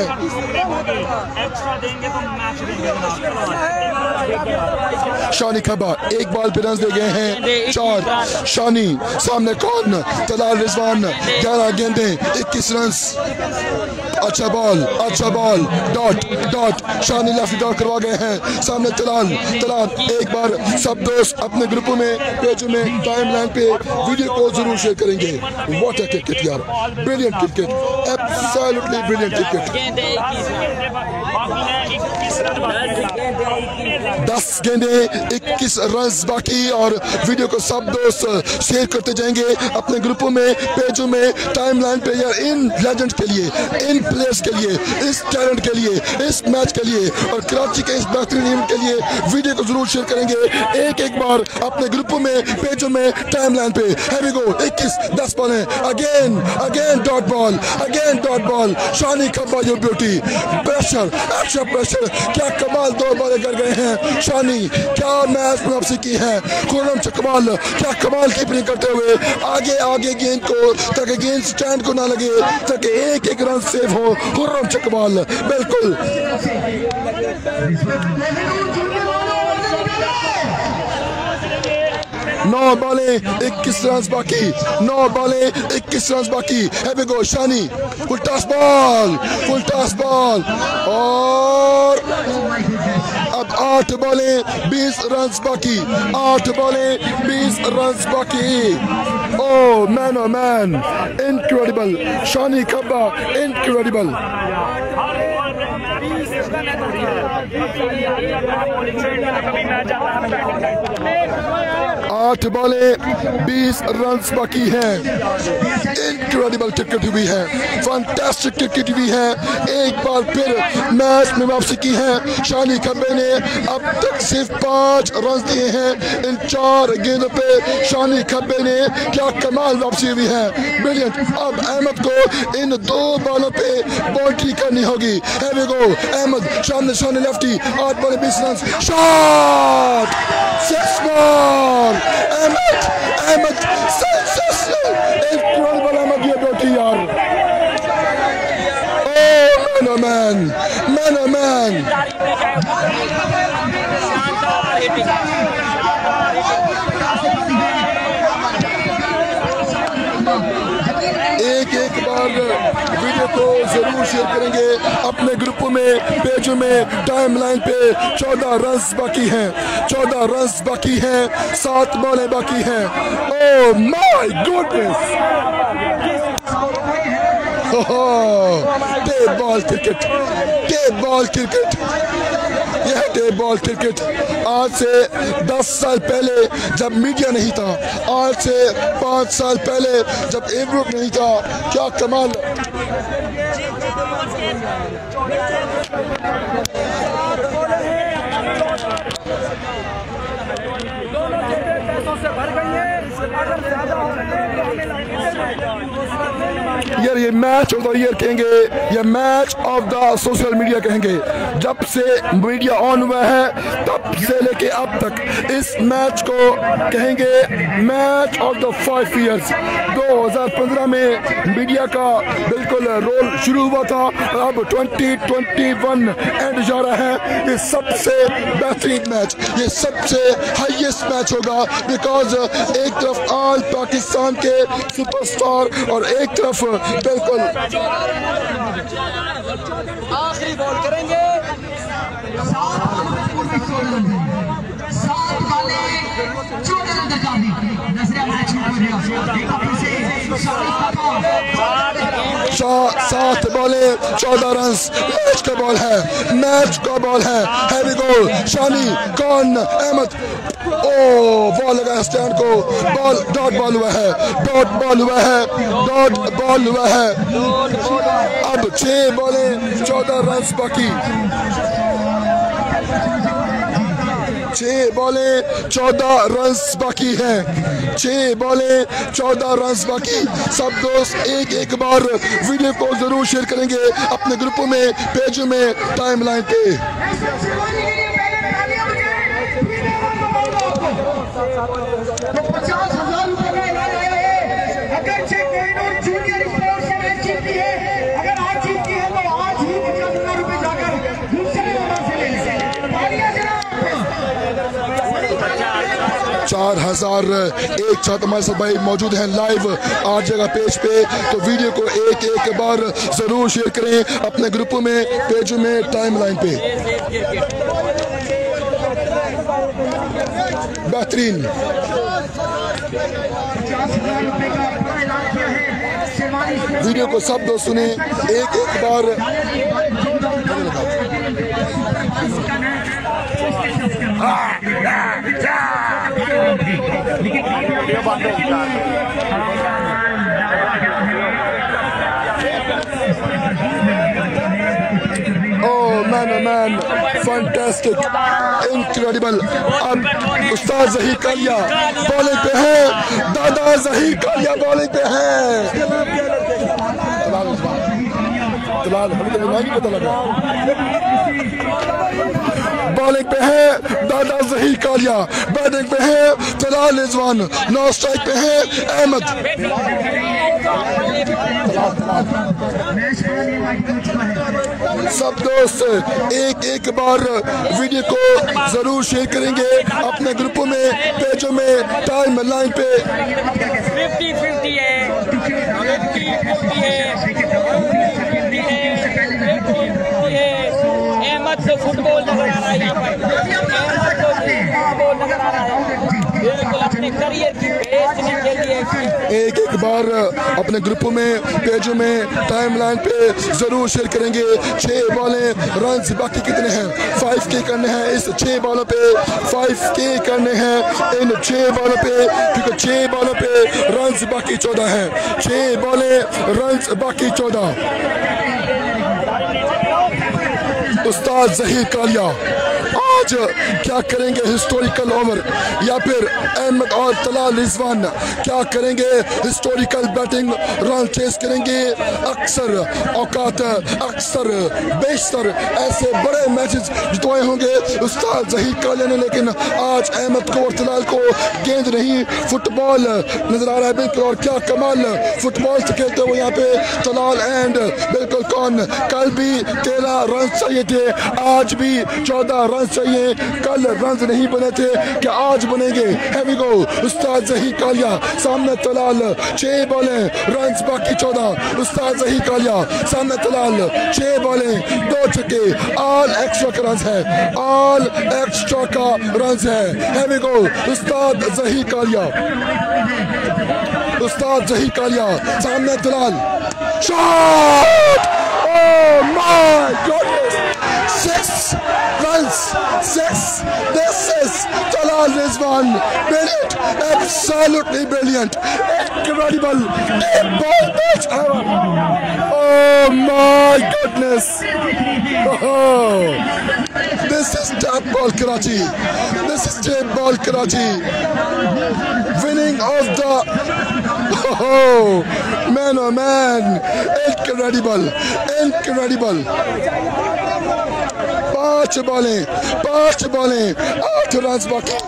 शानी खब्बा एक बॉल पे रन दे गए हैं चार। शानी सामने कौन? तलाल रिजवान, ग्यारह गेंदे इक्कीस रन। अच्छा बॉल, अच्छा ball, dot dot. Shani left dot करवा गए हैं। सामने तलाल, तलाल एक बार सब दोस्त अपने ग्रुपों में, पेजों में, टाइम लाइन पे वीडियो को जरूर शेयर करेंगे। व्हाट अ क्रिकेट यार, brilliant cricket, absolutely brilliant cricket. दस गेंदे इक्कीस रन बाकी और वीडियो को सब दोस्त शेयर करते जाएंगे अपने ग्रुपों में, पेजों में, टाइम लाइन पे यार। इन लेजेंड के लिए, इन प्लेयर्स के लिए, इस टैलेंट के लिए, इस मैच के लिए और कराची के इस बेहतरीन इवेंट के लिए वीडियो को जरूर शेयर करेंगे एक एक बार अपने ग्रुपों में, पेजों में, टाइम लाइन पे। Here we go, इक्कीस दस बॉल है, again again dot ball, again dot ball. Shani Khabba your beauty, pressure, extra pressure, क्या कमाल दो बॉलें कर गए हैं शानी, क्या मैच में वापसी की है खुर्रम चकमाल, क्या कमाल कीपिंग करते हुए आगे आगे गेंद को, ताकि गेंद स्टैंड को ना लगे, ताकि एक एक रन सेव हो। खुर्रम चकमाल बिल्कुल। नौ बॉलें इक्कीस रन बाकी, नौ बॉलें इक्कीस रन बाकी। Here we go Shani, full toss ball, full toss ball और अब आठ बॉलें बीस रन बाकी, आठ बॉलें बीस रन बाकी। Oh man oh man, incredible Shani Khabba, incredible. आठ बॉलें बीस रन बाकी हैं। इनक्रेडिबल क्रिकेट हुई है, फैंटास्टिक क्रिकेट हुई है। एक बार फिर मैच में वापसी की है शानी खब्बे ने। अब तक सिर्फ पांच रन दिए हैं इन चार गेंदों पे शानी खब्बे ने। क्या कमाल वापसी हुई है, ब्रिलियंट। अब अहमद को इन दो बॉलों पे बाउंड्री करनी होगी। है वी गो अहमद, सामने सामने लेफ्टी, आठ बॉलें बीस run, shot, six ball. Ahmed Ahmed sensational, incredible Ahmed ये ब्यूटी यार। Oh man oh man, man oh man. एक एक बार वीडियो को जरूर शेयर करेंगे अपने ग्रुपों में, पेजों में, टाइम लाइन पे। चौदह रन बाकी हैं, चौदह रन बाकी हैं, सात बॉलें बाकी हैं। Oh my goodness, tape ball cricket, tape ball cricket, यह टेप बॉल क्रिकेट। आज से दस साल पहले जब मीडिया नहीं था, आज से पाँच साल पहले जब ए ग्रुप नहीं था, क्या कमाल। यार ये मैच ऑफ द ईयर कहेंगे, ये match of the social media कहेंगे। जब से मीडिया ऑन हुआ है तब से लेके अब तक इस मैच को कहेंगे match of the five years. दो हज़ार पंद्रह में मीडिया का बिल्कुल रोल शुरू हुआ था, अब ट्वेंटी ट्वेंटी वन एंड जा रहा है। ये सबसे बेहतरीन मैच, ये सबसे हाईएस्ट मैच होगा, बिकॉज एक तरफ ऑल पाकिस्तान के सुपरस्टार और एक तरफ बिल्कुल आखिरी बॉल करेंगे। सात बॉलें चौदह रन, मैच का बॉल है, मैच का बॉल है। हैवी गोल शानी, कौन अहमद, ओ बॉल लगा स्टैंड को, बॉल डॉट बॉल हुआ है, डॉट बॉल हुआ है, डॉट बॉल हुआ है। अब छह बॉलें चौदह रन बाकी, छह बॉलें चौदह रन बाकी हैं, छह बॉलें चौदह रन बाकी। सब दोस्त एक एक बार वीडियो को जरूर शेयर करेंगे अपने ग्रुपों में, पेजों में, टाइम लाइन पे। पचास हजार रुपए का इनाम आया है। अगर कोहिनूर जूनियर जीतती है, अगर आज जीतती है तो आज ही पचास हजार रुपए जाकर दूसरे नंबर से ले लें। चार हजार एक साथ हमारे साथ भाई मौजूद हैं लाइव आठ जगह पेज पे, तो वीडियो को एक एक बार जरूर शेयर करें अपने ग्रुपों में, पेजों में, टाइम लाइन पे। बेहतरीन। वीडियो को सब दोस्त सुने एक एक बार। Oh man, oh man, fantastic, incredible। अब उस्ताद ज़हीर कालिया बॉलिंग पे है, दादा ज़हीर कालिया बॉलिंग पे है। तलाल हमें तो नहीं पता लगा। बॉलिंग पे है दादा ज़हीर कालिया, बैटिंग पे है तलाल रिजवान, नौ स्ट्राइक पे है अहमद। सब दोस्त एक एक बार वीडियो को जरूर शेयर करेंगे अपने ग्रुपों में, पेजों में, टाइम लाइन पे। फिफ्टी फिफ्टी है, अहमद से फुटबॉल नजर आ रहा है, यहाँ पर फुटबॉल नजर आ रहा है, बिल्कुल अपने करियर की बेस्ट के लिए। एक एक बार अपने ग्रुपों में, पेजों में, टाइम लाइन पे जरूर शेयर करेंगे। छह बॉलें, रन बाकी कितने हैं? फाइव के करने हैं इस छह बॉलों पे, फाइव के करने हैं इन छह बॉलों पे, क्योंकि छह बॉलों पे रन बाकी चौदह हैं। छह बॉलें, रन बाकी चौदह। उस्ताद ज़हीर कालिया आज क्या करेंगे? हिस्टोरिकल ओवर या फिर अहमद और तलाल रिजवान क्या करेंगे? हिस्टोरिकल बैटिंग, रन चेस करेंगे। अक्सर औकात, अक्सर बेशतर ऐसे बड़े मैचेस जितवाए होंगे उस्ताद ज़हीर कालिया ने, लेकिन आज अहमद को और तलाल को गेंद नहीं, फुटबॉल नजर आ रहा है बिल्कुल। और क्या कमाल फुटबॉल से खेलते हुए यहाँ पे तलाल एंड बिल्कुल कौन। कल भी तेरह रन चाहिए थे, आज भी चौदह रन चाहिए। कल रन नहीं बने थे, क्या आज बनेंगे? हैवी गो उस्ताद ज़हीर कालिया, सामने तलाल, छह बॉलें, रन बाकी चौदह। उस्ताद ज़हीर कालिया, सामने तलाल, छह बॉलें, दो छक्के, ऑल एक्स्ट्रा का रन है, ऑल एक्स्ट्रा का रन है। हैवी गो उस्ताद ज़हीर कालिया, उस्ताद ज़हीर कालिया, सामने Talal, shot! Oh my goodness! Six runs, six. This is Talal Rizwan. Brilliant, absolutely brilliant, incredible. A ball match ever. Oh my goodness! Oh, this is Tap Ball Karachi. This is Tap Ball Karachi. Winning of the. Oh man, oh man, incredible, incredible. पांच बॉलें, पांच बॉलें, आठ run बाकी।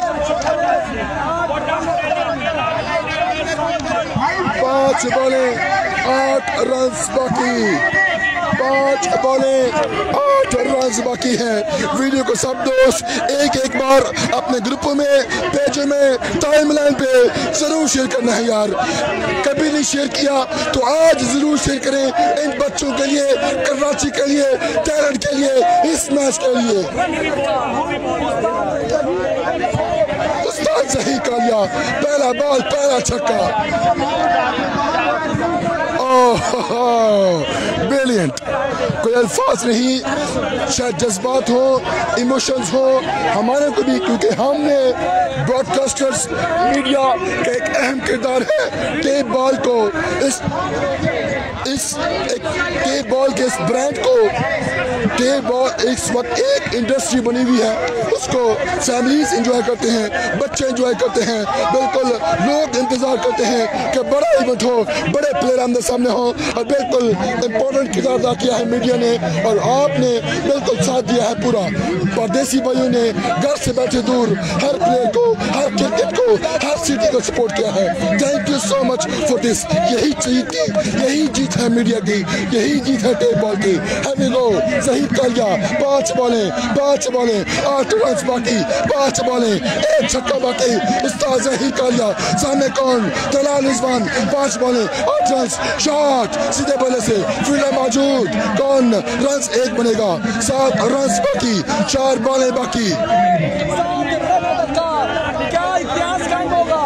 पांच बॉलें, आठ run बाकी। पांच बॉलें, आठ रन बाकी हैं। वीडियो को सब दोस्त एक एक बार अपने ग्रुपों में, पेजों में, टाइम लाइन पे जरूर शेयर करना है यार। कभी नहीं शेयर किया तो आज जरूर शेयर करें इन बच्चों के लिए, कराची के लिए, टैलेंट के लिए, इस मैच के लिए। उस्ताद ज़हीर कालिया, पहला बॉल, पहला छक्का। Oh brilliant. कोई अल्फाज नहीं, शायद जज्बात हो, इमोशंस हो हमारे को भी, क्योंकि हमने ब्रॉडकास्टर्स, मीडिया का एक अहम किरदार है के बॉल को, इस इस के बॉल के इस ब्रांड को, के बॉल इस वक्त एक इंडस्ट्री बनी हुई है, उसको फैमिलीज एंजॉय करते हैं, बच्चे एंजॉय करते हैं, बिल्कुल लोग इंतजार करते हैं कि बड़ा इवेंट हो, बड़े प्लेयर आमने सामने हो, और बिल्कुल इम्पोर्टेंट किरदार अदा किया है मीडिया ने, और आपने बिल्कुल साथ दिया है पूरा। परदेसी भाइयों ने घर से बैठे दूर हर प्लेयर को, हर क्रिकेट को, हर सिटी को सपोर्ट किया है। Thank you so much for this. यही जीत, यही जीत है मीडिया की, यही जीत है टेप बॉल की। हैवी गो जहीर कालिया, पांच बॉलें पांच बॉलें आठ रन बाकी, पांच बॉलें एक छक्का बाकी। उस्ताद जहीर कालिया सामने कौन, तलाल रिजवान, पांच बॉलें आठ रन, शॉट सीधे बल्ले से, फील्डर मौजूद, कौन, रन एक बनेगा, सात रन बाकी, चार बॉलें बाकी। क्या इतिहास कायम होगा,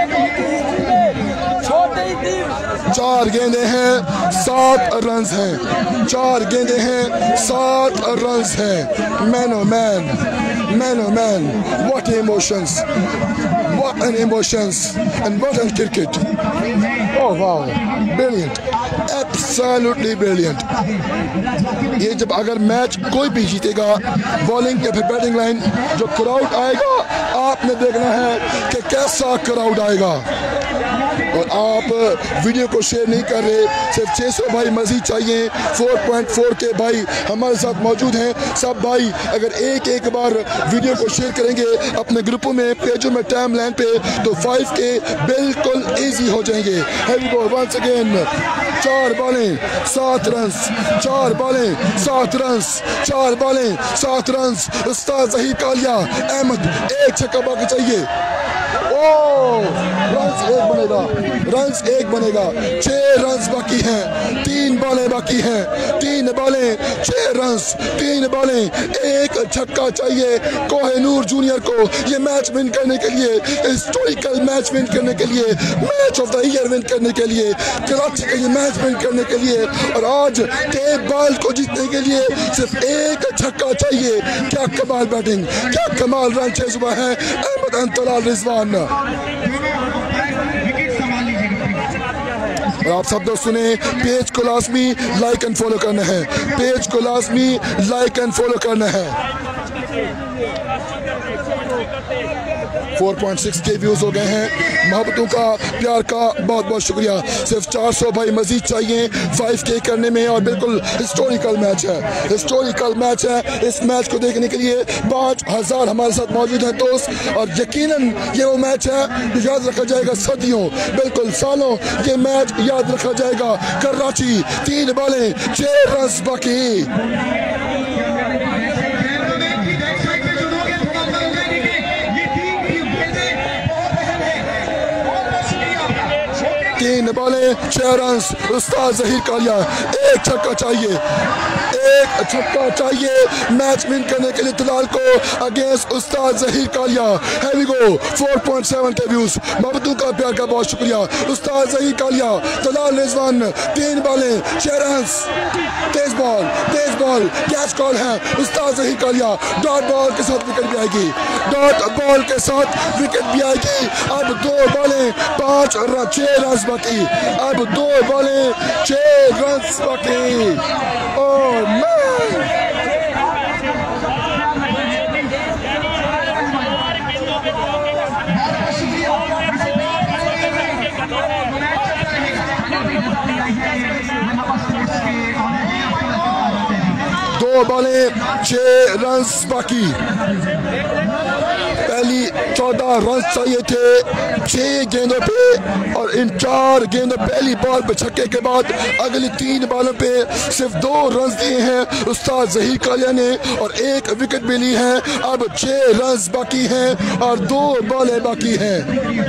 छोटे ही टीम, चार गेंदे हैं सात रन हैं, चार गेंदे हैं सात रन हैं। Man oh man, man oh man, what emotions, what an emotions and what an cricket. Oh wow, brilliant, absolutely brilliant. ये जब अगर मैच कोई भी जीतेगा, बॉलिंग या फिर बैटिंग लाइन, जो क्राउड आएगा आपने देखना है कि कैसा क्राउड आएगा। और आप वीडियो को शेयर नहीं कर रहे, सिर्फ छह सौ भाई मजीद चाहिए। चार पॉइंट चार के भाई हमारे साथ मौजूद हैं। सब भाई अगर एक एक बार वीडियो को शेयर करेंगे अपने ग्रुपों में, पेजों में, टाइम लाइन पे, तो फाइव के बिल्कुल इजी हो जाएंगे। हैवी गो वंस अगेन, चार बॉलें सात रन, चार बॉलें सात रन, चार बॉलें सात रन। उस्ताद जहीर कालिया, अहमद, एक छक्का बाकी चाहिए। ओ रन्स एक बनेगा, रन्स एक बनेगा, छह रन्स बाकी हैं, तीन बॉलें बाकी हैं, तीन बॉलें छह रन्स, तीन बॉलें एक छक्का चाहिए कोहिनूर जूनियर को ये मैच विन करने के लिए, हिस्टोरिकल मैच विन करने के लिए, match of the year win करने के लिए, कराची का ये मैच विन करने के लिए। और आज टेप बॉल को जीतने के लिए सिर्फ एक छक्का चाहिए। क्या कमाल बैटिंग, क्या कमाल रन चेज हुआ है अहमद एंड तलाल रिजवान। और आप सब दोस्त सुने, पेज को लाजमी लाइक एंड फॉलो करना है, पेज को लाजमी लाइक एंड फॉलो करना है। चार पॉइंट छह के व्यूज हो गए हैं। मोहब्बतों का, प्यार का बहुत बहुत शुक्रिया। सिर्फ चार सौ भाई मजीद चाहिए फाइव के करने में। और बिल्कुल हिस्टोरिकल मैच है, हिस्टोरिकल मैच है। इस मैच को देखने के लिए पाँच हजार हमारे साथ मौजूद हैं दोस्त। और यकीनन ये वो मैच है जो याद रखा जाएगा सदियों, बिल्कुल सालों ये मैच याद रखा जाएगा। कराची तीन बॉलें छह रन बाकी। तीन बॉलें छह रन, उस्ताद जहीर कालिया, एक छक्का चाहिए, एक छक्का चाहिए मैच विन करने के लिए तलाल को अगेंस्ट उस्ताद जहीर कालिया। हैवी गो चार पॉइंट सात के व्यूज। मोहब्बतों का, प्यार का बहुत शुक्रिया। उस्ताद जहीर कालिया, तलाल रिजवान, तीन बॉलें छह रन, तेज बॉल, तेज बॉल, कैच कॉल है उस्ताद जहीर कालिया। डॉट बॉल के साथ विकेट भी आएगी, डॉट बॉल के साथ विकेट भी आएगी। अब दो बॉलें पांच रन, छह रन बाकी, अब दो बॉलें छह रन बाकी। ओह मैन, दो बॉलें छह रन बाकी। पहली चौदह रन चाहिए थे छह गेंदों पे, और इन चार गेंदों पहली बॉल पे छक्के के बाद अगली तीन बॉलों पे सिर्फ दो रन दिए हैं उस्ताद जहीर कालिया ने, और एक विकेट भी ली है। अब छह रन बाकी हैं और दो बॉलें बाकी हैं।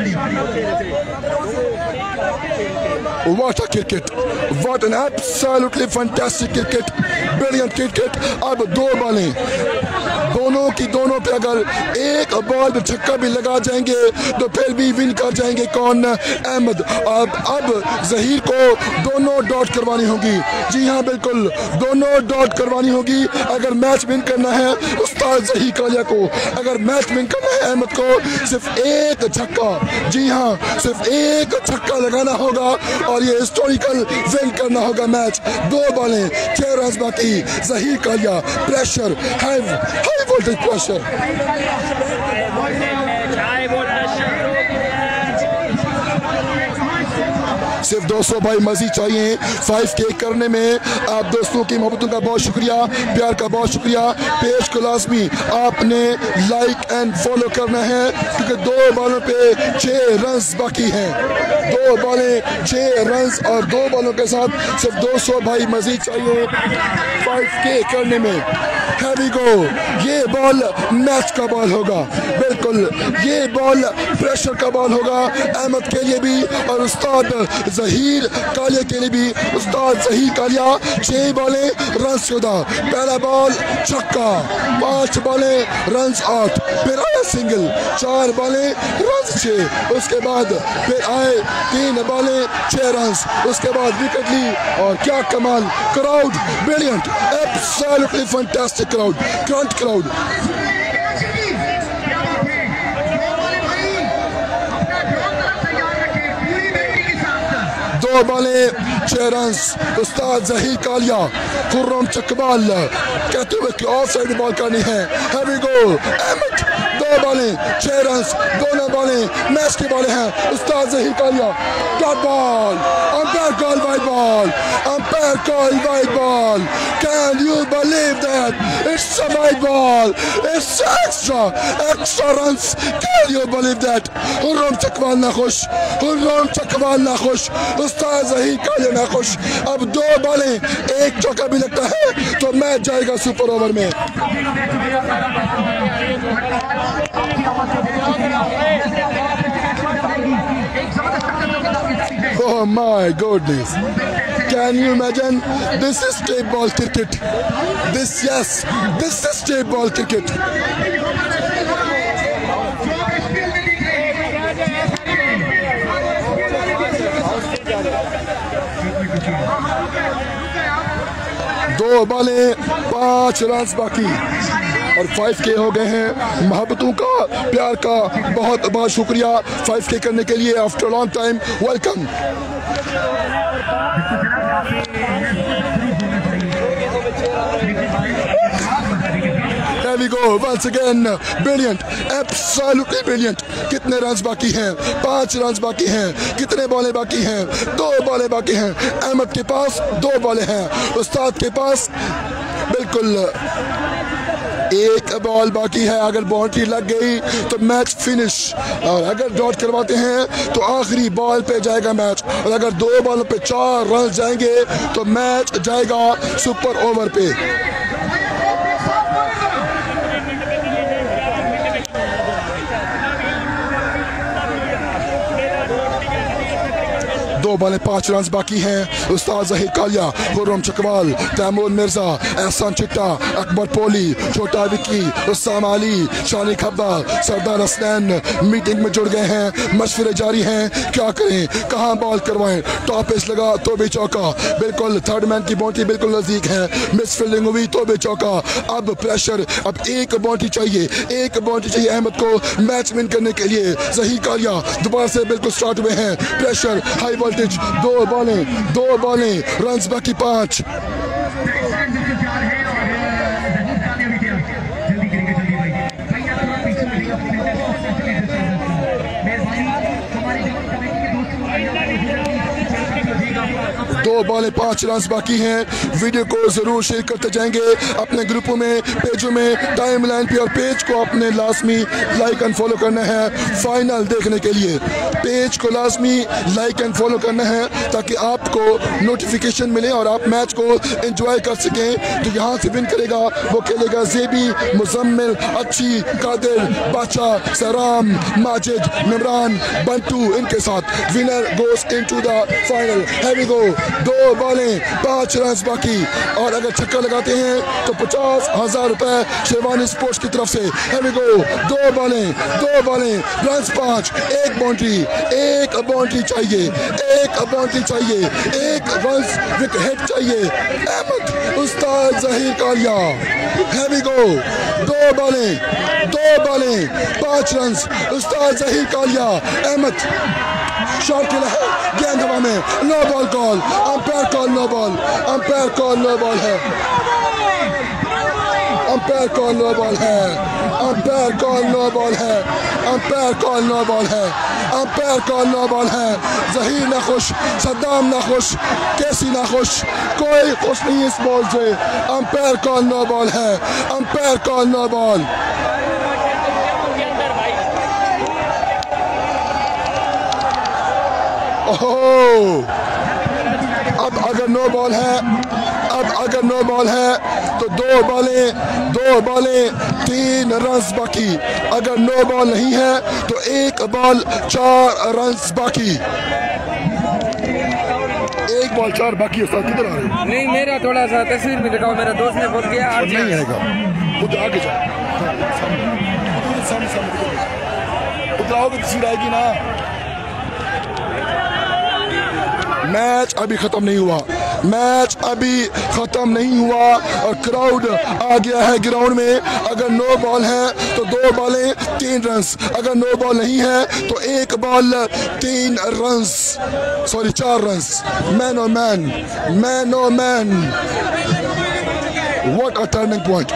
What a cricket! What an absolutely fantastic cricket! Brilliant cricket! अब दो बॉलें, दोनों की दोनों पे अगर एक बॉल पे छक्का भी लगा जाएंगे तो फिर भी विन कर जाएंगे कौन, अहमद। अब अब जहीर को दोनों डॉट करवानी होगी। जी हाँ बिल्कुल, दोनों डॉट करवानी होगी अगर मैच विन करना है उस्ताद जहीर कालिया को। अगर मैच विन करना है अहमद को सिर्फ एक छक्का, जी हाँ सिर्फ एक छक्का लगाना होगा और ये हिस्टोरिकल विन करना होगा मैच। दो बॉलें छह रन बाकी। Zaheer Kalia, pressure, high high voltage pressure. सिर्फ दो सौ भाई मजीद चाहिए फाइव के करने में। आप दोस्तों की मोहब्बतों का बहुत शुक्रिया, प्यार का बहुत शुक्रिया। पेज को लाजमी आपने लाइक एंड फॉलो करना है क्योंकि दो बॉलों पे छः रन बाकी हैं। दो बॉलें छः रन और दो बॉलों के साथ सिर्फ दो सौ भाई मजीद चाहिए फाइव के करने में। हैवी गो, ये बॉल मैच का बॉल होगा, बिल्कुल ये बॉल प्रेशर का बॉल होगा अहमद के लिए भी और उस्ताद जहीर कालिया के लिए भी। उस्ताद जहीर कालिया छह बॉलें रन शुदा, पहला बॉल छक्का, पांच बॉलें रन आठ, फिर आया सिंगल, चार बॉलें रन छः, उसके बाद फिर आए तीन बॉलें छः रन, उसके बाद विकेट ली। और क्या कमाल crowd, brilliant, absolutely fantastic crowd, क्रंट क्राउड। दो बॉलें छह रन, उस्ताद जहीर कालिया खुर्रम चकबाल कहते हुए कि ऑफ साइड बॉल करनी है। हैवी गो अहमद, दो बॉलें छह रन, दोनों बॉलें मैच की बॉलें हैं। उस्ताद Zaheer Kalia dot ball, umpire call wide ball, umpire call wide ball. Can you believe that it's a wide ball, it's extra extra run, can you believe that. Khurram Chakwal ना खुश, खुर्रम चकबाल ना खुश, उस्ताद जहीर कालिया ना खुश। अब दो बॉलें एक चौका भी लगता है तो मैच जाएगा सुपर ओवर में। Oh my goodness, can you imagine? This is tape ball cricket. This, yes, this is tape ball cricket. दो बॉलें पांच रन बाकी और फाइव के हो गए हैं। मोहब्बतों का, प्यार का बहुत बहुत शुक्रिया फाइव के करने के लिए। After long time welcome. There we go once again, brilliant, absolutely brilliant। कितने रन बाकी हैं? पांच रन बाकी हैं। कितने बॉलें बाकी हैं? दो बॉलें बाकी हैं। अहमद के पास दो बॉलें हैं, उस्ताद के पास बिल्कुल एक बॉल बाकी है। अगर बाउंड्री लग गई तो मैच फिनिश, और अगर डॉट करवाते हैं तो आखिरी बॉल पे जाएगा मैच, और अगर दो बॉलों पे चार रन जाएंगे तो मैच जाएगा सुपर ओवर पे। दो बॉलें पांच रन बाकी हैं। उस्ताद जहीर कालिया, खुर्रम चकवाल, तैमूर मिर्जा, एहसान चिट्टा, अकबर पोली, छोटा विक्की, उस्मान अली, शानी खब्बा, सरदार हसनैन मीटिंग में जुड़ गए हैं। मशवरे जारी हैं, क्या करें, कहां बॉल करवाएं। टॉप पेस लगा तो भी चौका, बिल्कुल थर्ड मैन की बाउंड्री बिल्कुल नजदीक है। मिस फील्डिंग हुई तो भी चौका। अब प्रेशर, अब एक बाउंड्री चाहिए, एक बाउंड्री चाहिए अहमद को मैच विन करने के लिए। जहीर कालिया दोबारा से बिल्कुल स्टार्ट हुए हैं। प्रेशर, हाई वोल्टेज, दो बॉलें दो बॉलें रन बाकी पांच। दो बॉलें पांच रन बाकी हैं। वीडियो को जरूर शेयर करते जाएंगे अपने ग्रुपों में, पेजों में, टाइम लाइन पे, और पेज को अपने लाजमी लाइक एंड फॉलो करना है फाइनल देखने के लिए। पेज को लाजमी लाइक एंड फॉलो करना है ताकि आपको नोटिफिकेशन मिले और आप मैच को एंजॉय कर सकें। तो यहाँ से विन करेगा वो खेलेगा जेबी, मुजम्मिल, अच्छी, कादिर, बादशाह, सराम, माजिद, निमरान, बंटू, इनके साथ। Winner goes into the final. Have we go. दो बॉलें पांच रन बाकी, और अगर छक्का लगाते हैं तो पचास हजार रुपए शेरवानी स्पोर्ट्स की तरफ से। Have we go. दो बॉलें दो बॉलें रन पांच, एक बाउंड्री, एक बाउंड्री चाहिए, एक बाउंड्री चाहिए, एक रन विकेट चाहिए। अहमद, उस्ताद Zaheer Kalia. Have we go. दो बॉलें दो बॉलें पांच रन, उस्ताद जहीर कालिया। अहमद शॉट खेला है, गेंद हवा में, no ball call, umpire call no ball, umpire call no ball है। अंपायर कॉल नो बॉल है, अंपायर कॉल नो बॉल है, अंपायर कॉल नो बॉल है, अंपायर कॉल नो बॉल है। जहीर ना खुश, सद्दाम ना खुश, कैसी ना खुश, कोई खुश नहीं इस बॉल से। अंपायर कॉल नो बॉल है, umpire call no ball. Oh, अब अगर नो बॉल है, अब अगर नो बॉल है तो दो बॉलें, दो बॉलें, तीन रन्स बाकी। अगर नो बॉल नहीं है तो एक बॉल, चार रन्स बाकी। एक बॉल चार बाकी। उस्ताद किधर आ रहे हैं? नहीं, मेरा थोड़ा सा तस्वीर में दिखाओ, मेरा दोस्त ने बोल दिया आज नहीं आएगा, खुद आगे जाओ, उधर आओगे तस्वीर आएगी ना। मैच अभी खत्म नहीं हुआ, मैच अभी खत्म नहीं हुआ और क्राउड आ गया है ग्राउंड में। अगर नो बॉल है तो दो बॉलें, तीन रन्स। अगर नो बॉल नहीं है तो एक बॉल, तीन रन्स, सॉरी चार runs. Man oh man, man oh man, what a turning point.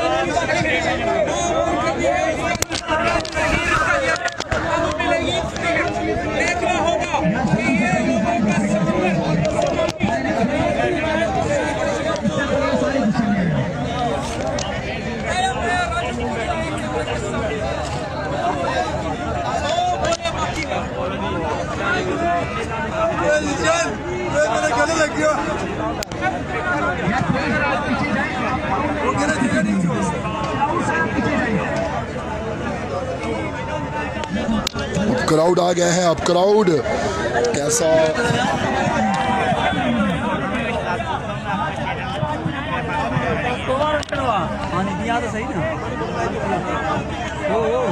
Crowd आ गए हैं। अब क्राउड कैसा पानी दिया तो सही ना। ओ ओ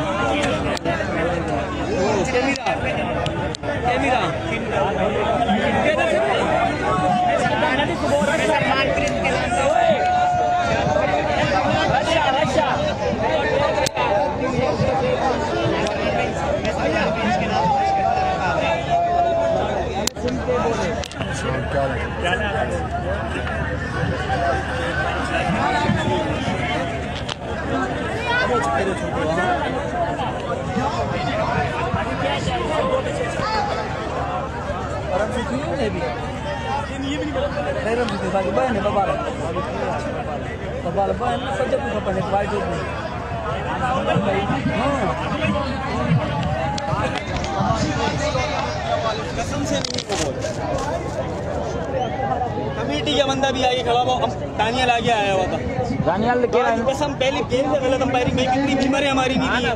कैमरा कमेटी का बंदा भी आगे खड़ा हुआ, दानियल आगे आया हुआ था। दानियल कह रहा है कसम पहले गेम से गलत अंपायरिंग में कितनी बीमारी हमारी नहीं थी।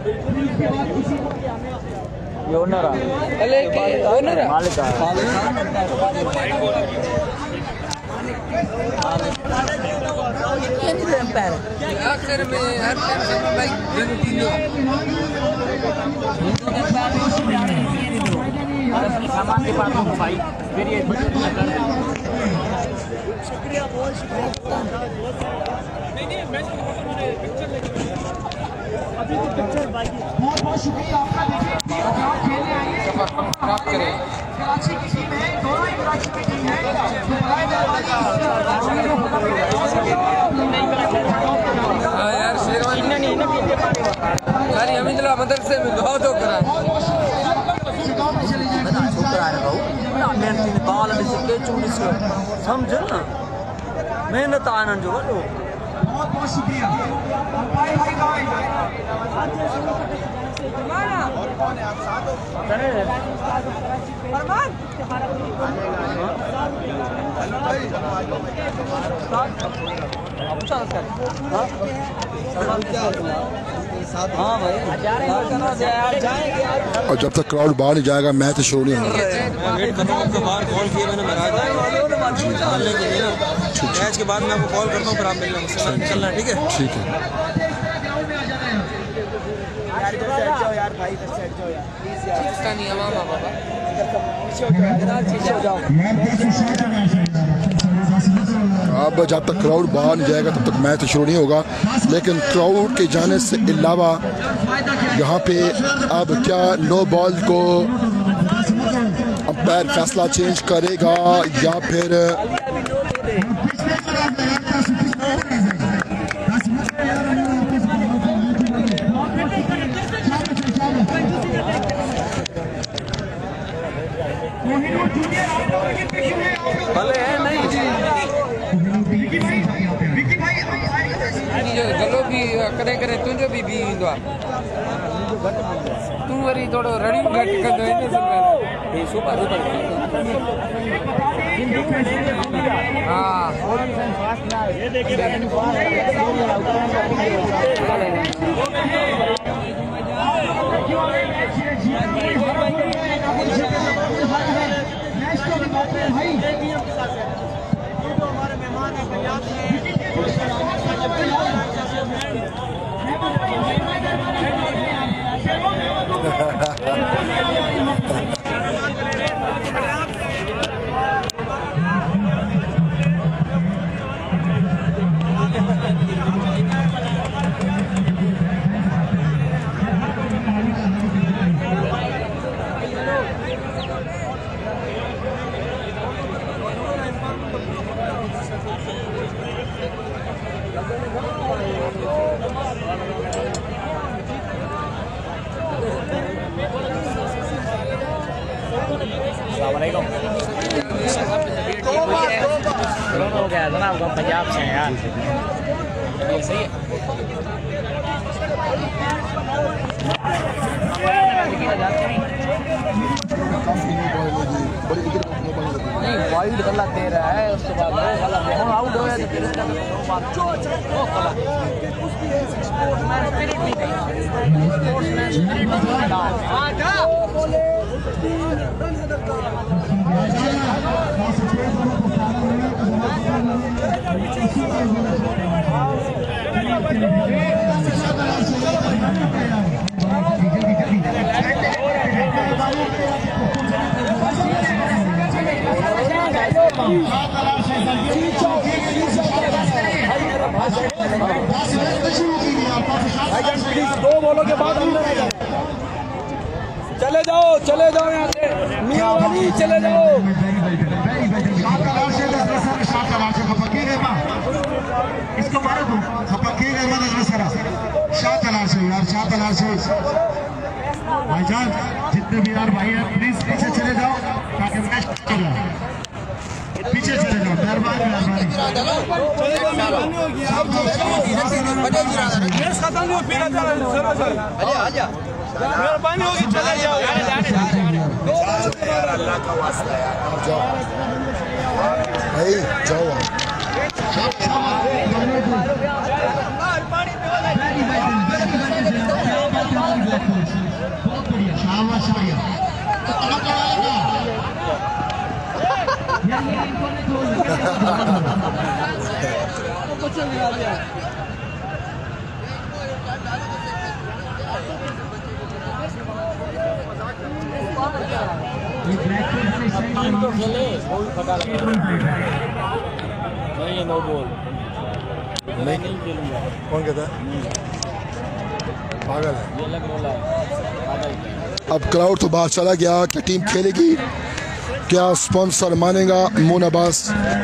ये ओनर है, ओनर है, मालिक आखिर में हर भाई सामान के पास हो भाई, फिर ये शुक्रिया बहुत शुक्रिया। अभी तो पिक्चर बाकी बहुत बहुत शुक्रिया आपका। देखिए आप खेलने आइए, कराची की टीम है, दोनों ही कराची की टीम है। यार शेरवानी नहीं यार, हमीदुल्लाह मदरसे में दुआ तो करा समझ ना मेहनत आनंद जो बहुत बहुत शुक्रिया। भाई भाई भाई हाँ भाई और जब तक क्राउड बाहर नहीं जाएगा मैच शुरू नहीं होगा। वेट कर रहा हूँ, आपको बाहर कॉल किया मैंने महाराज निकालने के लिए ना। मैच के बाद मैं आपको कॉल करता हूँ, फिर आप मिलना मुझसे, मैं निकलना है। ठीक है ठीक है। अब जब तक क्राउड बाहर नहीं जाएगा तब तक मैच शुरू नहीं होगा। लेकिन क्राउड के जाने से अलावा यहाँ पे अब क्या नो बॉल को अंपायर फैसला चेंज करेगा या फिर तोड़े करे तुझो भी बी ईंदो आहे तू वरी थोड़ो रड़ी घट कंदो इन हे सुपर सुपर हां ये देखिए भाई हो गया जनाब का पंजाब से यार ये सही है नहीं वाइड गलत दे रहा है उसके बाद वो गलत है हम आउट हो गया तो फिर उसका वो बात वो गलत स्पोर्ट्समैन स्पिरिट भी नहीं स्पोर्ट्समैन स्पिरिट हां जा दो बॉलों के बाद अंदर आ जाओ चले जाओ चले जाओ यहाँ से मियां वाली चले जाओ इसको मारो तुम खपकी रहमान अजमसरा शाह तलाश है यार शाह तलाश है भाईजान जितने भी यार भाई हैं प्लीज पीछे चले जाओ ताकि मैच हो जाए पीछे चले जाओ मेहरबानी मेहरबानी खत्म नहीं हो पीला चला आजा मेहरबानी होगी चले जाओ यार अल्लाह का वास्ता यार जाओ भाई जाओ बहुत बढ़िया शाबाश शाबाश तो खेले बहुत फटा लगा नहीं नो बॉल नहीं नहीं खेलूंगा कौन कहता है पागल है ये लग रहा है पागल अब क्राउड तो बाहर चला गया क्या टीम खेलेगी क्या स्पॉन्सर मानेगा मोन अब्बास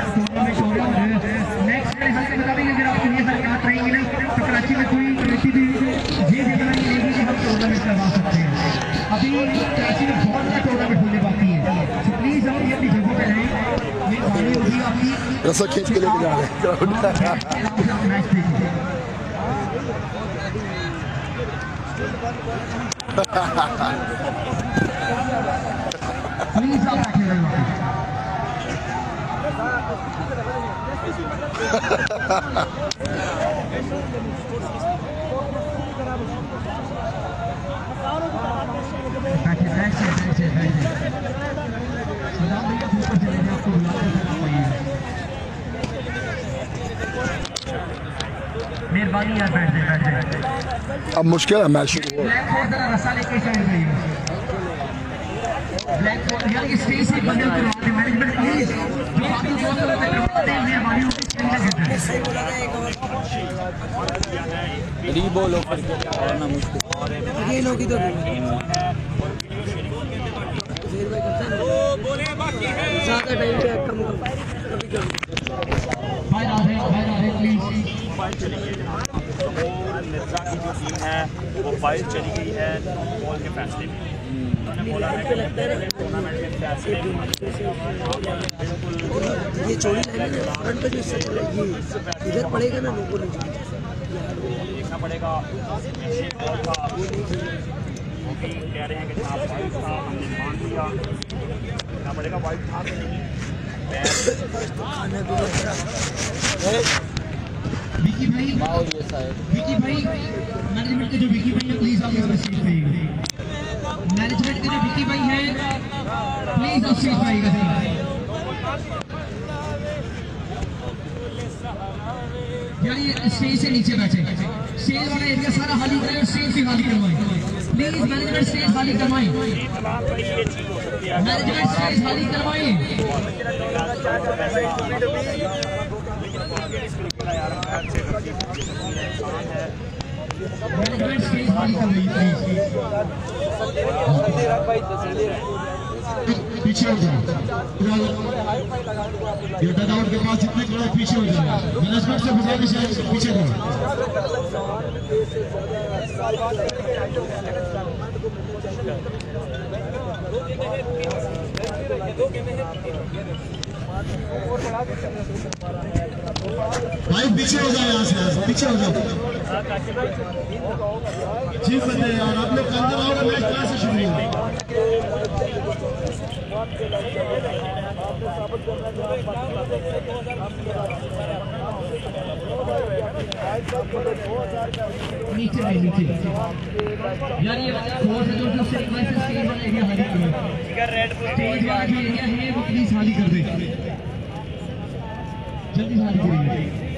अभी कराची में बहुत बड़ा टूर्नामेंट होने बाकी है तो प्लीज आप ये अपनी जगह पे रहें ये गाड़ी होगी आपकी रस्सा खींच के लेके जा रहे हैं मैच देखिए प्लीज आप बैठे रहें मेहरबानी यार बैठ जाए बैठ जाए अब मुश्किल है मैच शुरू हो ब्लैक बोर्ड जरा रस्सा लेके चल गई ब्लैक बोर्ड यार इस स्पेस से बंदे करवा दे मैनेजमेंट प्लीज जो बाकी दोस्त लोग करवा दे मेहरबानी होगी रीबॉल ऑफर करना मुश्किल ये लोग इधर ज्यादा टाइम पे कम कम भाई राधे भाई राधे प्लीज मिर्जा की जो टीम है वो फाइल चली गई है बॉल के फैसले में उन्होंने बोला है कि टूर्नामेंट के फैसले ये चोरी लाइन फ्रंट पे जो ये इधर पड़ेगा ना लोगों ने पड़ेगा। वो भी कह रहे हैं कि जनाब वाइट था, हमने मान लिया, देखना पड़ेगा वाइट था कि नहीं। विकी भाई, विकी भाई, मैनेजमेंट के जो विकी भाई है प्लीज आप इसमें सीट पाइएगा। मैनेजमेंट के जो विकी भाई है प्लीज आप सीट पाइएगा। यार ये स्टेज से नीचे बैठे, स्टेज वाला एरिया सारा खाली करें और स्टेज भी खाली करवाएं प्लीज। मैनेजमेंट स्टेज खाली करवाएं, मैनेजमेंट स्टेज खाली करवाएं। मैनेजमेंट स्टेज खाली करवाइए प्लीज। पीछे हो जाओ, ये डगआउट के पास जितने खड़े पीछे हो जाओ। मैनेजमेंट से गुजारिश है पीछे जाओ। भाई पीछे हो जाओ, यहाँ से पीछे हो जाओ। जी बंदे यार आप लोग अंदर आओ, मैच कहाँ से शुरू हुआ? नीचे भाई नीचे यार, ये फोर्स जो सबसे रिक्वेस्ट है स्टेज वाला एरिया खाली करो। स्टेज वाला जो एरिया है वो प्लीज खाली कर दे, जल्दी खाली करिए।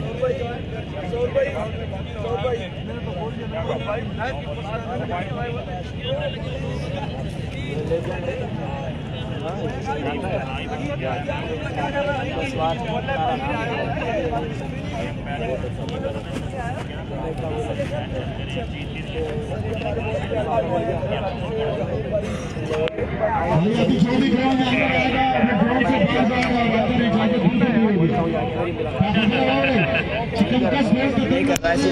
अभी जो भी ग्राउंड में आएगा ग्राउंड से बाहर जाएगा, अंदर इजाजत नहीं होगी। चिकन का स्मेल तो नहीं करता है,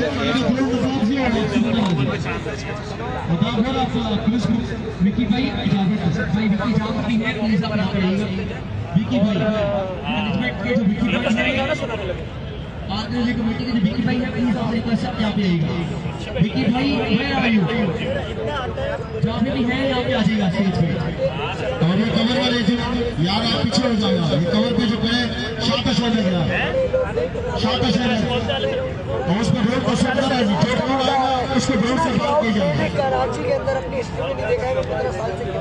विकी भाई इजाजत भाई विकी इजाजत भी है प्लीज आप यहाँ पे आइएगा। विकी भाई मैनेजमेंट के जो विकी भाई है, आर्गेनाइजिंग कमेटी के जो विकी भाई है प्लीज आप रिक्वेस्ट यहाँ पे आइएगा। विकी भाई मैं आ रही हूँ, जहाँ पे भी है यहाँ पे आ जाइएगा स्टेज पे। और ये कवर वाले यार आप पीछे हो जाओ, ये कवर पे जो करे शाबाश हो जाएगा, शाबाश है। और उस पर ग्राउंड को सेट करा जी, जो ग्राउंड आएगा उसको ग्राउंड से बाहर किया जाएगा। कराची के अंदर अपनी हिस्ट्री में नहीं देखा है, मैं पंद्रह साल से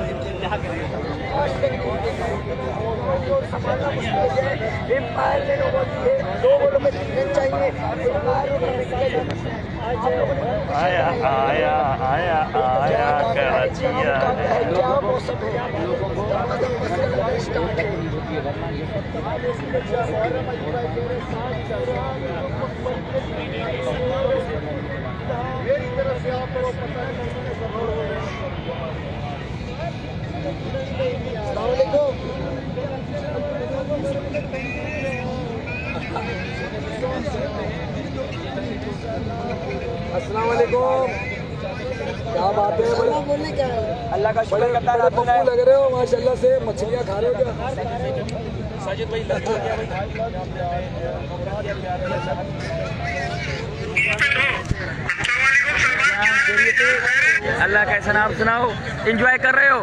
एम्पायर ने लोगों की दो गोलों में जीतने चाहिए। आया आया आया आया कराची क्या मौसम है, मेरी तरफ से आप लोग पता है। अस्सलाम वालेकुम, क्या बात है? बोलने क्या है? अल्लाह का शुक्र करता है, पप्पू लग रहे हो माशाल्लाह से। मछलियाँ खा रहे हो क्या? साजिद भाई लग गया भाई। अल्लाह कैसा नाम सुनाओ, एंजॉय कर रहे हो?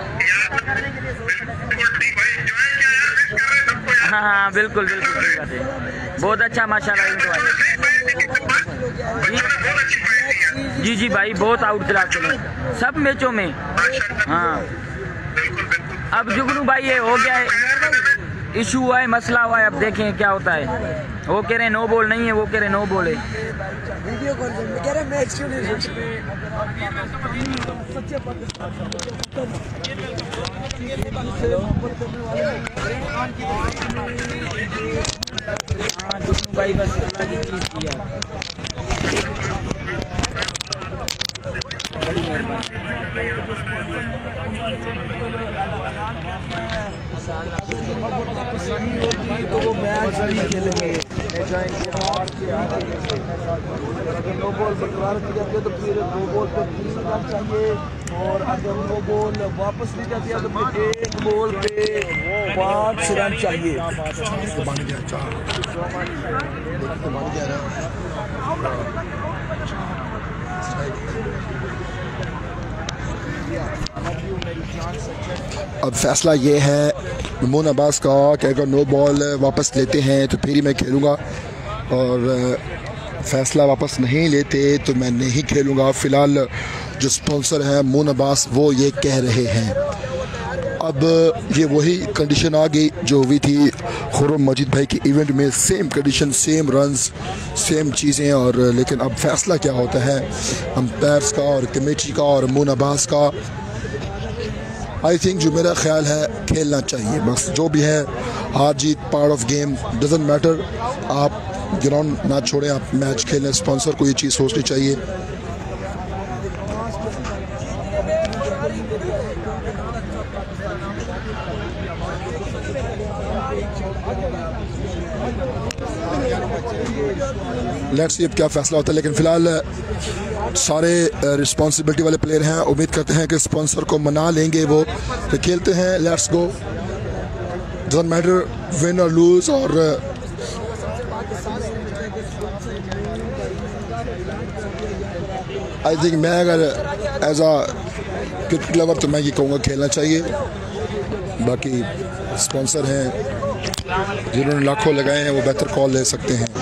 हाँ हाँ बिल्कुल बिल्कुल सही बात है, बहुत अच्छा माशाल्लाह एंजॉय। जी जी भाई बहुत आउट चला चले सब मैचों में। हाँ अब जुगनू भाई ये हो गया है, इशू हुआ है, मसला हुआ है, अब देखें क्या होता है। वो कह रहे हैं नो बॉल नहीं है, वो कह रहे नो बॉल है। वीडियो कॉल कह रहे मैच क्यों नहीं हाँ जुगनू भाई बस अल्लाह की चीज़ किया, बड़ी मेहरबानी। तो वो मैच भी खेलेंगे, अगर नो बॉल बरकरार की जाती है तो फिर दो बॉल पे तीन रन चाहिए, और अगर नो बॉल वापस ली जाती है तो फिर एक बॉल पे पाँच रन चाहिए। बन गया चार, बन गया अब फैसला ये है मोहन अब्बास का कि अगर नो बॉल वापस लेते हैं तो फिर ही मैं खेलूँगा, और फैसला वापस नहीं लेते तो मैं नहीं खेलूँगा। फ़िलहाल जो स्पॉन्सर हैं मोहन अब्बास वो ये कह रहे हैं। अब ये वही कंडीशन आ गई जो हुई थी खुर्रम मजीद भाई के इवेंट में, same condition, same runs, same चीज़ें। और लेकिन अब फैसला क्या होता है अंपायर्स का और कमेटी का और मोहन अब्बास का। आई थिंक जो मेरा ख्याल है खेलना चाहिए, बस जो भी है हार जीत part of game, doesn't matter. आप ग्राउंड ना छोड़ें, आप मैच खेलें। स्पॉन्सर को ये चीज़ सोचनी चाहिए। लेट्स सी अब क्या फैसला होता है, लेकिन फ़िलहाल सारे रिस्पॉन्सिबिलिटी वाले प्लेयर हैं। उम्मीद करते हैं कि स्पॉन्सर को मना लेंगे वो, तो खेलते हैं। Let's go, doesn't matter win और लूज। और आई थिंक मैं अगर एज आ क्रिकेट लवर तो मैं ये कहूँगा खेलना चाहिए। बाकी स्पॉन्सर हैं जिन्होंने लाखों लगाए हैं, वो बेहतर कॉल ले सकते हैं।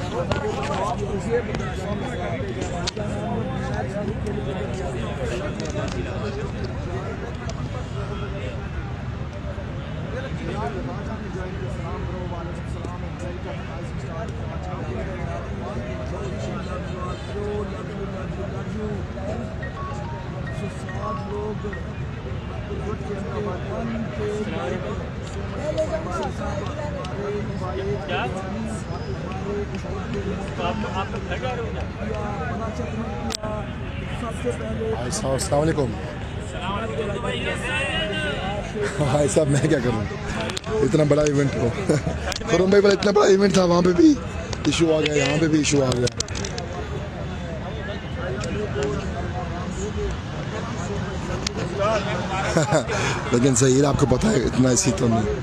अस्सलाम वालेकुम। भाई साहब मैं क्या करूँ, इतना बड़ा इवेंट हो खुर्रम भाई, इतना बड़ा इवेंट था, वहाँ पे भी इशू आ गया, यहाँ पे भी इशू आ गया। लेकिन सही है, आपको पता है इतना इसी तो नहीं।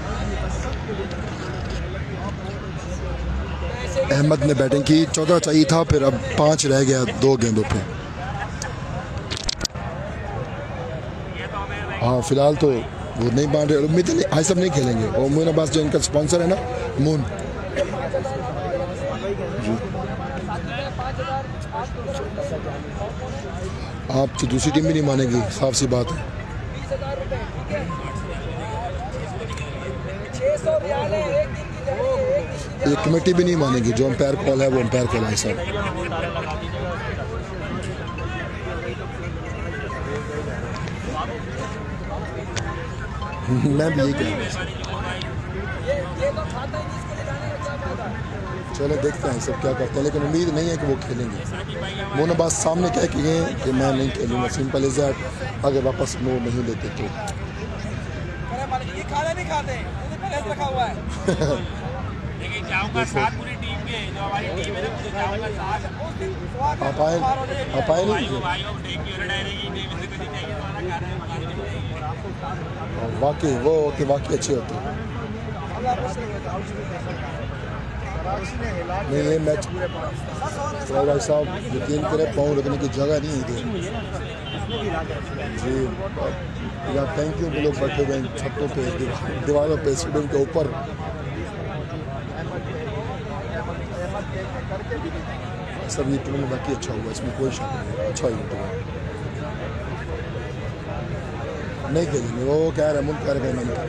अहमद ने बैटिंग की, चौदह चाहिए था, फिर अब पाँच रह गया दो गेंदों पे। हाँ फिलहाल तो वो नहीं मान रहे, उम्मीद नहीं, भाई सब नहीं खेलेंगे। और मोहन अब्बास जो इनका स्पॉन्सर है ना, मून आप तो दूसरी टीम भी नहीं मानेगी, साफ सी बात है। ये कमेटी भी नहीं मानेगी, जो अंपायर कॉल है वो अंपायर कॉल है सर। मैं भी यही कहूँगा। चलो देखते हैं सब क्या करते हैं, लेकिन उम्मीद नहीं है कि वो खेलेंगे। मोहन अब्बास सामने क्या किए कि मैं नहीं खेलूँगा, सिंपल इज दैट। अगर वापस वो नहीं लेते तो आप आए आप आए नहीं वाकई वो होते वाकई अच्छे होते हैं। नहीं ये मैच तो भाई साहब यकीन करें पाँव रखने की जगह नहीं है जी। या थैंक यू, लोग बैठे हुए हैं छतों पे, दीवारों पे, स्टेडियम के ऊपर। सब ये टूर्नामेंट बाकी अच्छा हुआ, इसमें कोई शक नहीं, अच्छा ही हुआ। नहीं खेलेंगे, वो कह रहे मुल्क कह रहे नहीं।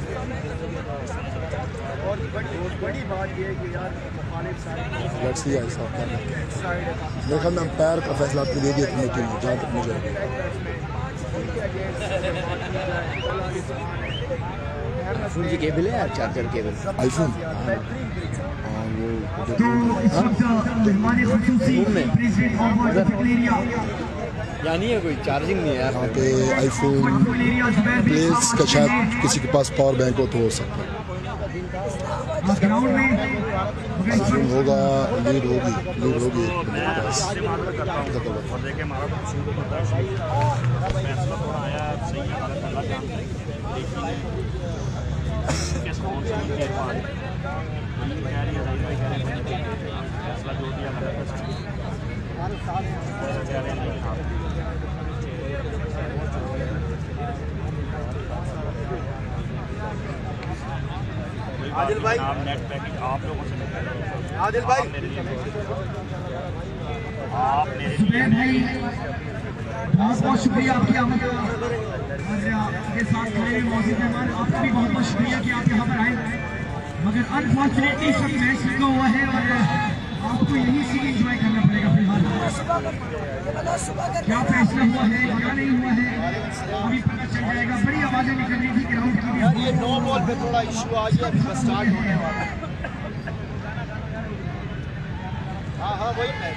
लेट्स सी ऐसा मेरे ख्याल में अंपायर का फैसला आपने दे दिया कमेटी ने, जहाँ तक मुझे आईफोन की केबल है यार, चार्जर केबल आईफोन यानी है कोई चार्जिंग नहीं है यार। यहाँ पे आईफोन प्लेस का शायद किसी के पास पावर बैंक हो तो हो सकता है। आईफोन होगा, लीड होगी, लीड होगी आदिल भाई नेट पैकेज आप लोगों से आदिल भाई आप मेरे सुबैर भाई बहुत बहुत शुक्रिया आपकी आमद और आपके साथ खड़े हुए मौजूद मेहमान, आपका भी बहुत बहुत शुक्रिया कि आप यहाँ पर आए। मगर अनफॉर्चुनेटली सब मैच लगा हुआ है और आपको यही सीन एंजॉय करना पड़ेगा फिलहाल। क्या फैसला हुआ है क्या नहीं हुआ है अभी पता चल जाएगा। बड़ी आवाजें निकल रही थी ग्राउंड की। ये नो बॉल पे थोड़ा इशू आ गया, अभी बस स्टार्ट होने वाला है। हाँ हाँ वही मैच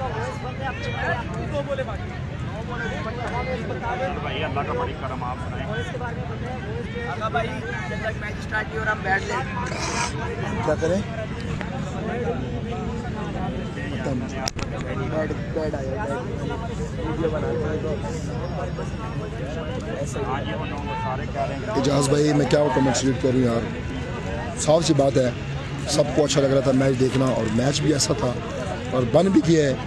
भाई अल्लाह का बड़ी करम आप सुनाएं। भाई जब तक मैच स्टार्ट नहीं हो रहा हम बैठ लें। क्या करें? बैड आया वीडियो बनाते हैं तो एजाज भाई मैं क्या कमेंट शेयर करूँ यार, साफ सी बात है सबको अच्छा लग रहा था मैच देखना और मैच भी ऐसा था और बन भी किया है।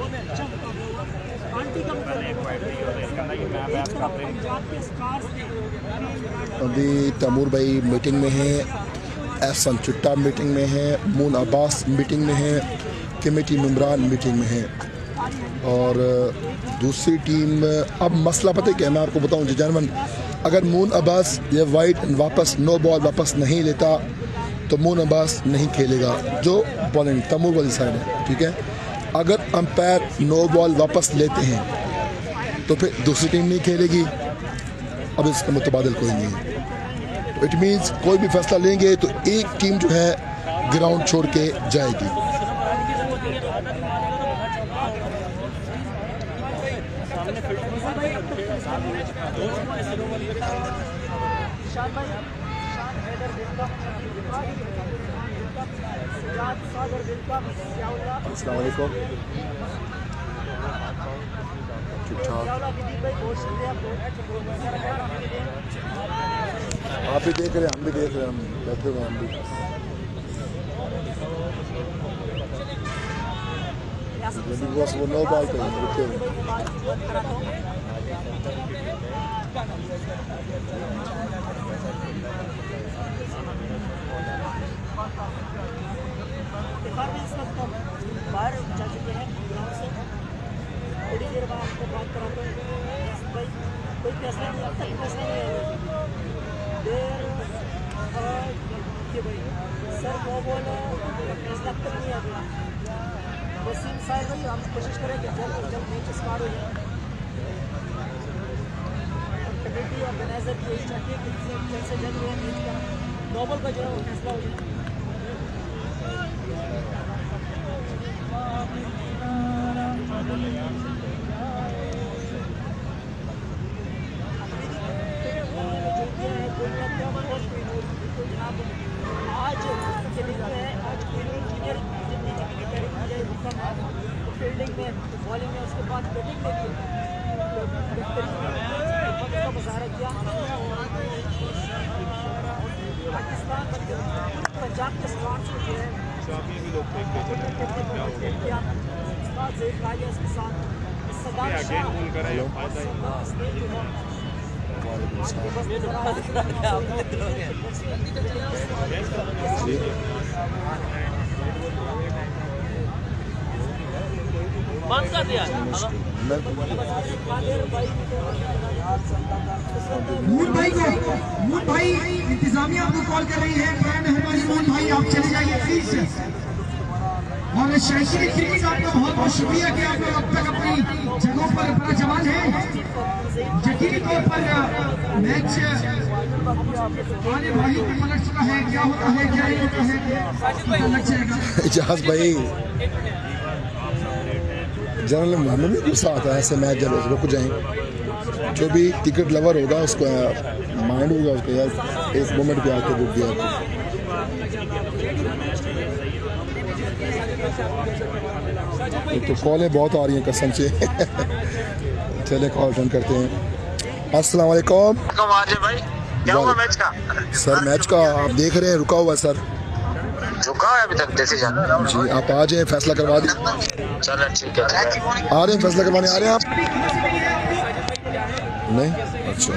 अभी तैमूर भाई मीटिंग में हैं, एहसन चुट्टा मीटिंग में हैं, मून अब्बास मीटिंग में हैं, कमेटी मेम्बरान मीटिंग में हैं और दूसरी टीम। अब मसला पता है क्या, मैं आपको बताऊं जनरल, अगर मून अब्बास ये वाइट वापस नो बॉल वापस नहीं लेता तो मून अब्बास नहीं खेलेगा जो बॉलिंग तैमूर वाली साइड है, ठीक है। अगर अंपायर नो बॉल वापस लेते हैं तो फिर दूसरी टीम नहीं खेलेगी। अब इसका मुतबादिल कोई नहीं है, तो इट मीन्स कोई भी फैसला लेंगे तो एक टीम जो है ग्राउंड छोड़ के जाएगी। अस्सलाम वालेकुम, ठीक ठाक। आप भी देख रहे हैं, हम भी देख रहे हैं, हम बैठे हुए हम भी। बस वो नो बॉल पे रुके हुए। बाहर जा चुके हैं ग्राउंड से, थोड़ी देर बाद आपको बात कराते हैं। भाई कोई फैसला नहीं, अब तक फैसला नहीं है। देर भाई सर वो बोल फैसला अब तक नहीं आ गया। वसीम साहब भाई हम कोशिश करेंगे जल्द से जल्द मैच स्टार्ट हो जाए। कमेटी ऑर्गेनाइजर की यही चाहती है कि जल्द से जल्द वो मैच का नॉबल का जो है वो फैसला हो जाए। आज के दिन में आज जूनियर फील्डिंग में बॉलिंग में उसके बाद बैटिंग में भी मुजाहरा किया। पाकिस्तान पंजाब के स्क्वाड को जो है उसके साथ बंद कर दिया। मून भाई को मून भाई इंतजामिया आपको कॉल कर रही है। मेहरबानी मून भाई आप चले जाइए प्लीज। और शैक्षिक क्रिकेट आपका बहुत बहुत शुक्रिया कि आप लोग अब तक अपनी जगहों पर बड़ा जवान है। यकीनी तौर पर मैच आने भाई पे पलट चुका है, क्या होता है क्या नहीं होता है पता लग जाएगा। एजाज भाई जनरल मोहम्मद में गुस्सा आता है ऐसे मैच जब रुक जाएं। जो भी क्रिकेट लवर होगा उसको माइंड होगा उसको यार एक मोमेंट पे आके रुक गया। तो कॉलें बहुत आ रही हैं कसम से। चले कॉल अटेंड करते हैं। अस्सलाम वालेकुम भाई, क्या हुआ मैच का? सर मैच का आप देख रहे हैं रुका हुआ सर। रुका है अभी तक देसी जान। जी आप आ जाए, फैसला करवा दी। चलो ठीक है, आ रहे हैं फैसला करवाने, आ रहे हैं आप? नहीं, अच्छा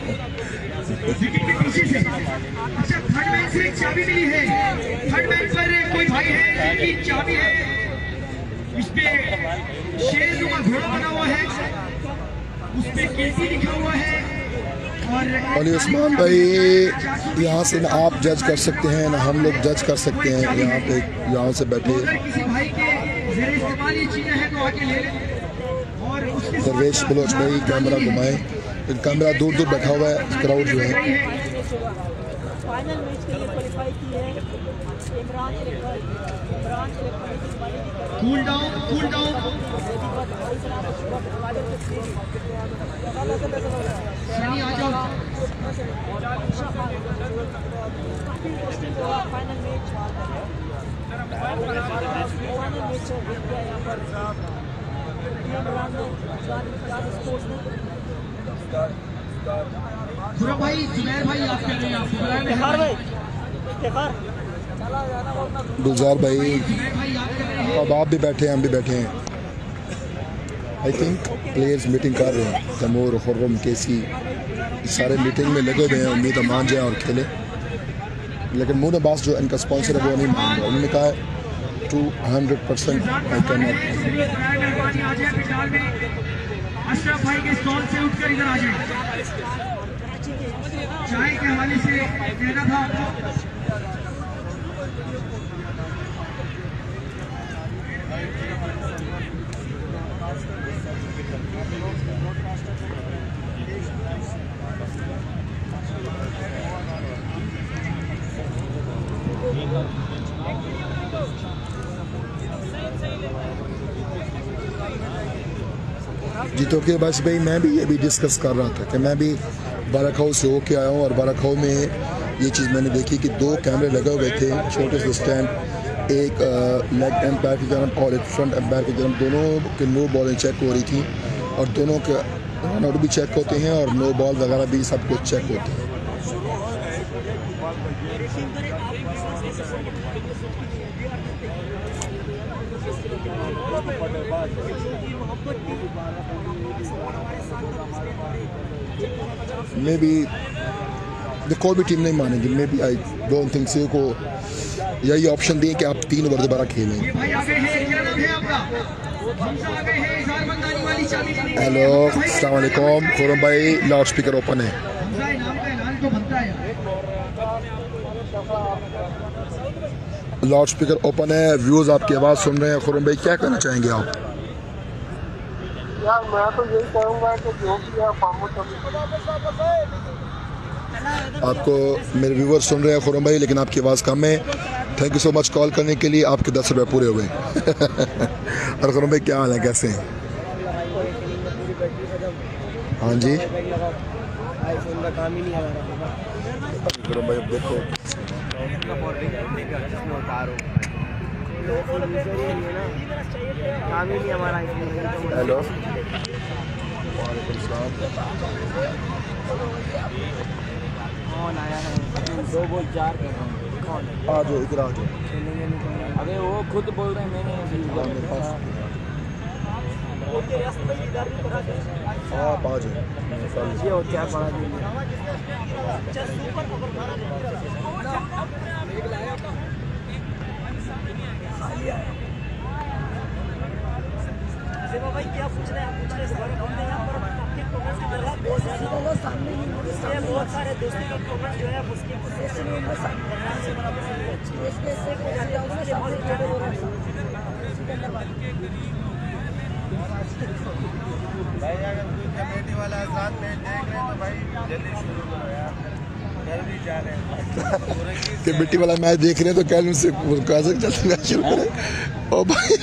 अच्छा थर्ड मैच से एक चाबी मिली है। थर्ड मैच पर कोई भाई है जिनकी चाबी है, इस पे शेर नुमा घोड़ा बना हुआ है, उस पे केसी लिखा हुआ है। अली उस्मान भाई यहाँ से ना आप जज कर सकते हैं ना हम लोग जज कर सकते हैं, यहाँ पे यहाँ से बैठे दरवेश बलोच भाई कैमरा घुमाए, कैमरा दूर दूर बैठा हुआ है, क्राउड जो है। फाइनल मैच के लिए क्वालीफाई की है Imran Imran cool down cool down Sunny आ जाओ। फाइनल मैच फाइनल मैच हो गया यहाँ पर इमरान खुरम भाई, जुबैर भाई आप कर रहे हैं, गुलजार भाई अब आप भी बैठे हैं, हम भी बैठे हैं। आई थिंक प्लेयर्स मीटिंग कर रहे हैं, तैमूर खुर्रम केसी सारे मीटिंग में लगे हुए हैं, उम्मीद है मान जाए और खेले। लेकिन मून अब्बास जो इनका स्पॉन्सर है वो नहीं मान रहा, उन्होंने कहा है two hundred percent I can not. Ashraf भाई के स्टॉल से उठकर इधर आ जाए, चाय के हवाले से देना था आपको। जी तो कि बस भाई मैं भी ये भी डिस्कस कर रहा था कि मैं भी बाराखाऊ से होके आया हूँ और बाराखाऊ में ये चीज़ मैंने देखी कि दो कैमरे लगे हुए थे छोटे से स्टैंड, एक लेग एम्पायर की तरफ और एक फ्रंट एम्पायर की तरफ, दोनों के नो बॉलें चेक हो रही थी और दोनों के रन आउट भी चेक होते हैं और नो बॉल वगैरह भी सब कुछ चेक होते हैं। मे बी कोई भी टीम नहीं मानेगी, maybe I don't think so को यही ऑप्शन दिए कि आप तीन ओवर दोबारा खेलें। हेलो अस्सलाम वालेकुम खुरम भाई, लाउड स्पीकर ओपन है। लाउड स्पीकर ओपन है, व्यूज आपकी आवाज़ सुन रहे हैं। खुरम भाई क्या कहना चाहेंगे आप? यार मैं तो यही कहूँगा कि जो भी है आपको मेरे व्यूवर सुन रहे हैं खुरम भाई, लेकिन आपकी आवाज़ कम है। Thank you so much call करने के लिए, आपके दस रुपये पूरे हुए। और खुरम भाई क्या हाल है, कैसे हैं? हाँ जी खुरम भाई अब देखो हेलो कौन आया है? दो गोल चार कर रहा हूँ। कौन? आ जाओ इधर आ जाओ। अरे वो खुद बोल रहे हैं, मैंने मेरे पास आप आ जाओ। ये हो क्या पड़ा जी? भाई क्या पूछ रहे हैं आप? पूछ रहे हैं हमने यहाँ पर आपके प्रोग्राम की तरह बहुत ज़्यादा बहुत सारे दोस्तों के प्रोग्राम जो है उसके भाई अगर कोई कमेटी वाला साथ में देख रहे तो भाई जल्दी शुरू करो यार, जल्दी जा रहे हैं। कमेटी वाला मैच देख रहे हैं तो क्या उनसे कैसे जल्दी मैच शुरू करें? ओ भाई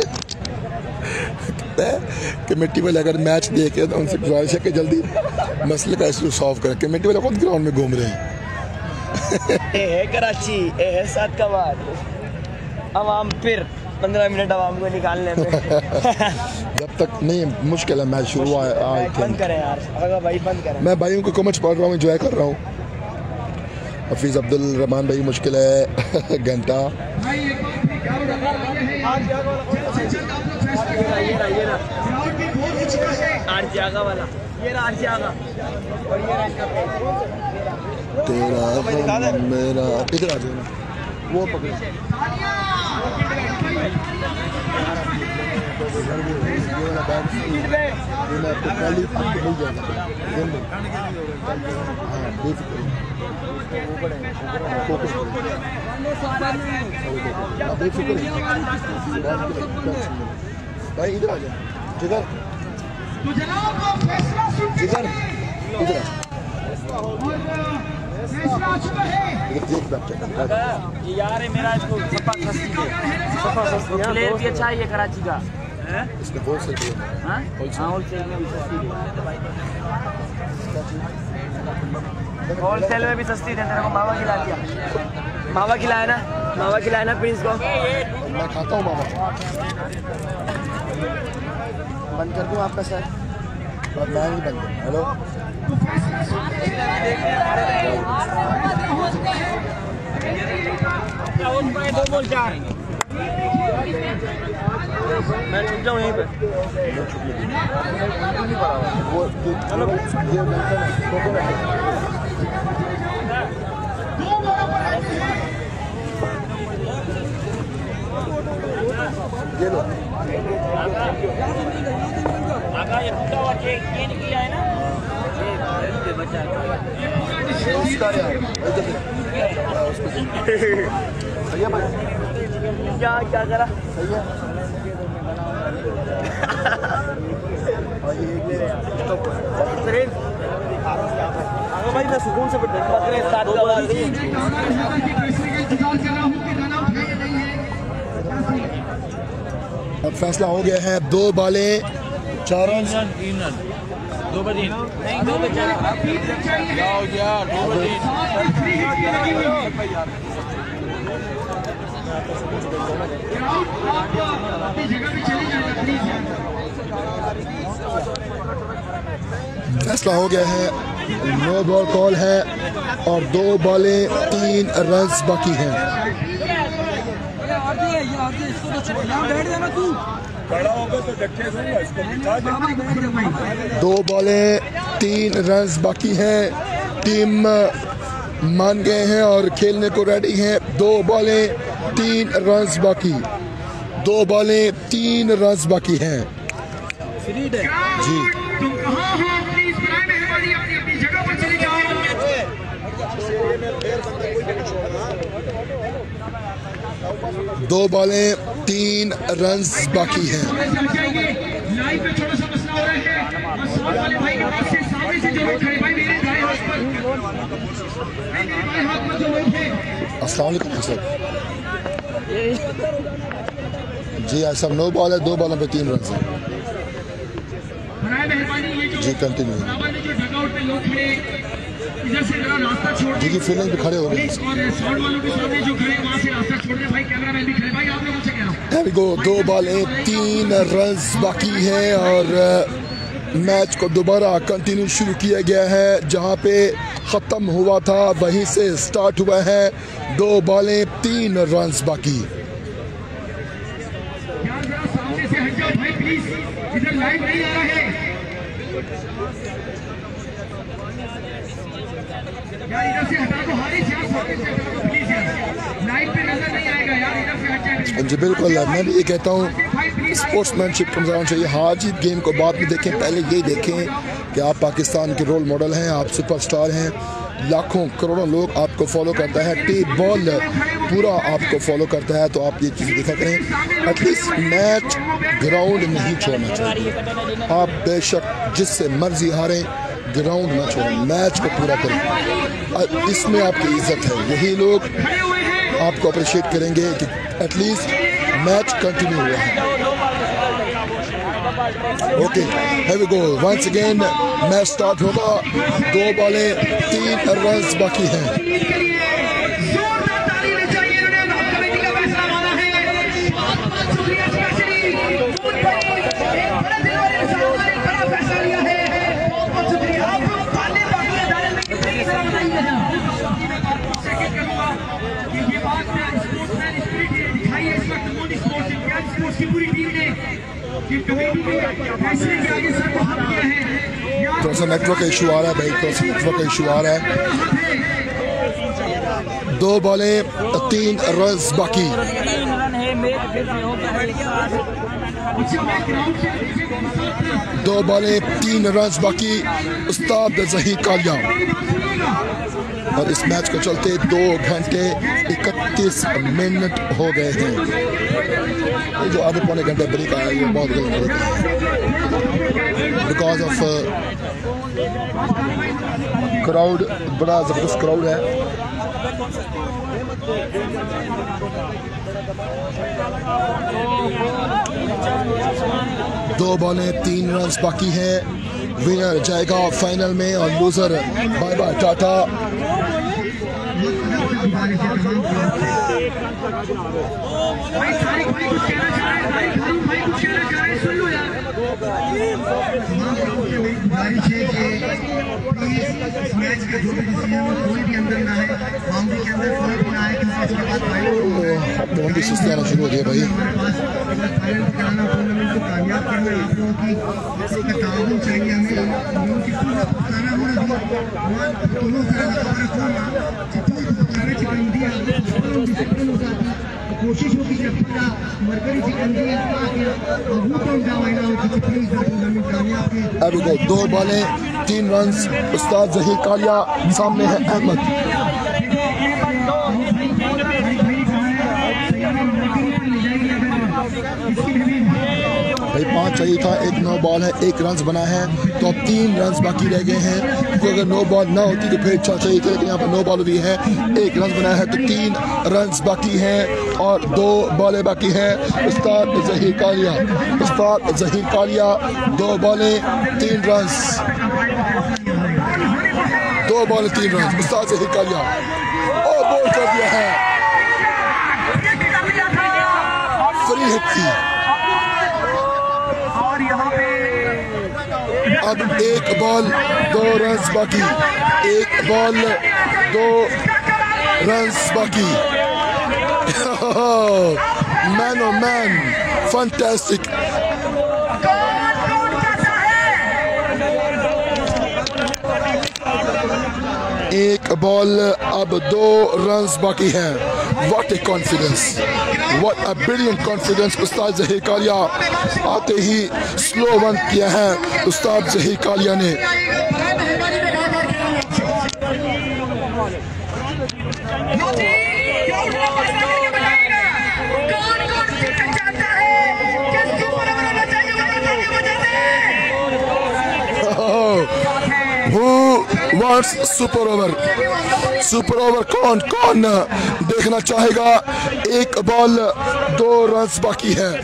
कमेटी वाले अगर मैच देख रहे हैं तो उनसे गुजारिश है कि जल्दी मसले का इशू सॉल्व करें। कमेटी वाले खुद ग्राउंड में घूम रहे हैं। ये है कराची, ये है सात का बाद आवाम फिर पंद्रह मिनट आवाम को निकालने में जब तक नहीं मुश्किल है मैच शुरू हुआ है। बंद करें यार, अगर भाई बंद करें। मैं भाइयों को कमेंट्स पढ़ रहा हूँ, एंजॉय कर रहा हूँ। हफीज़ अब्दुल रहमान भाई मुश्किल है घंटा आर्जियागा वाला ये रहा आर्जियागा और ये रहा इसका तेरा मेरा इधर आ जाओ वो पकड़ो भाई इधर आ जाओ जिगर जिगर इधर यार मेरा इसको सफा सस्ती है सफा सस्ती प्लेयर भी अच्छा है ये कराची का इसका होलसेल पे हां होलसेल में भी सस्ती है होलसेल में भी सस्ती है। तेरे को मावा खिला दिया मावा खिलाया ना मावा खिलाया ना प्रिंस को मैं खाता हूँ मावा बंद कर दूँ आपका सर और मैं नहीं बंद हेलो दो बोल चार मैं छुप जाऊँ यहीं पे ये लो आका ये टूटा हुआ केक ये नहीं किया है ना ये बच्चा उसका यार सही है भाई क्या क्या करा सही है भाई मैं सुकून से बैठा साथ का आवाज नहीं अब फैसला हो गया है दो बाले चार रन तीन रन दो पर तीन नहीं दो पर चार जाओ यार दो पर फैसला हो गया है नो बॉल कॉल है और दो बाले तीन रन बाकी हैं दो बॉलें तीन रन बाकी हैं टीम मान गए हैं और खेलने को रेडी हैं दो बॉलें तीन रन बाकी दो बॉलें तीन रन बाकी हैं जी दो बॉलें तीन रन बाकी हैं अस्सलाम वालेकुम सर जी सब नो बॉल है दो बॉलों पे तीन रन हैं जी कंटिन्यू जी फील्डिंग पे खड़े हो गए गो दो बॉलें तीन रन बाकी हैं और मैच को दोबारा कंटिन्यू शुरू किया गया है जहां पे ख़त्म हुआ था वहीं से स्टार्ट हुआ है दो बॉलें तीन रन बाकी यार इधर से हटा दो हारी से प्लीज यार लाइव पे नजर नहीं आएगा यार इधर से हट जाए जी बिल्कुल मैं भी ये कहता हूँ स्पोर्ट्समैनशिप कम जाना चाहिए हार जीत गेम को बाद में देखें पहले यही देखें कि आप पाकिस्तान के रोल मॉडल हैं आप सुपरस्टार हैं लाखों करोड़ों लोग आपको फॉलो करता है टी बॉल पूरा आपको फॉलो करता है तो आप ये चीज़ देखा करें एटलीस्ट मैच ग्राउंड नहीं छोड़ना चाहिए आप बेशक जिससे मर्जी हारें ग्राउंड ना छोड़ें मैच को पूरा करें इसमें आपकी इज्जत है यही लोग आपको अप्रिशिएट करेंगे कि एटलीस्ट मैच कंटिन्यू हुआ है okay here we go once again match start होगा दो बॉलें तीन रन बाकी हैं उसकी पूरी टीम ने कि कमेटी के फैसले के आगे सर को हाथ किया है। थोड़ा सा नेटवर्क का इशू आ रहा है भाई, थोड़ा सा नेटवर्क का इशू आ रहा है। दो बॉलें तीन रन बाकी। दो बॉलें तीन रन बाकी उस्ताद ज़हीर कालिया। और इस मैच को चलते दो घंटे इकतीस मिनट हो गए हैं। ये जो आधे पौने घंटे ब्रेक आया ये बहुत गलत ब्रेक है बिकॉज ऑफ क्राउड, बड़ा जबरदस्त क्राउड है। दो बॉलें तीन रन बाकी हैं। विनर जाएगा फाइनल में और लूजर बाय बाय टाटा। गुजारिश है कि प्लीज इस मैच का जो भी डिसीजन हो कोई भी अंदर ना है, बाउंड्री के अंदर कोई भी ना है, क्योंकि इसके बाद बाउंड्री सुस्ती आना शुरू हो गया भाई। हमारे पास फाइनल कराना, टूर्नामेंट को कामयाब करना, आप लोगों की इसका ताउन चाहिए हमें। लोगों की पूरा पुकारा होना भी दोनों तरह का होना जितनी पुकारा चिकन दिया डिसिप्लिन हो जाती, कोशिश होगी कि पूरा मरकरी चिकन दिया वो तो जावाइना हो कि प्लीज टूर्नामेंट कामयाब है। अब को दो बॉलें तीन रन उस्ताद ज़हीर कालिया। सामने है अहमद। भाई पाँच चाहिए था, एक नो बॉल है, एक रन बना है तो अब तीन रन बाकी रह गए हैं। तो अगर नो बॉल ना होती तो फिर छह चाहिए थे, लेकिन यहाँ पर नो बॉल भी है, एक रन बना है तो तीन रन बाकी हैं और दो बॉलें बाकी हैं। उस्ताद ज़हीर कालिया, उस्ताद ज़हीर कालिया दो बॉलें तीन रन, दो बॉलें तीन रन। उस्ताद ज़हीर कालिया और बॉल कर दिया है, फ्री हिट थी। अब एक बॉल दो रन बाकी, एक बॉल दो रन बाकी। Man oh man, fantastic. एक बॉल अब दो रन बाकी हैं। What a confidence, what a brilliant confidence. Zaheer Zaheer Kaliya आते ही स्लो वन किया है उस्ताद ज़हीर कालिया ने। Who wants super over? Super over कौन कौन देखना चाहेगा? एक बॉल दो रन बाकी है।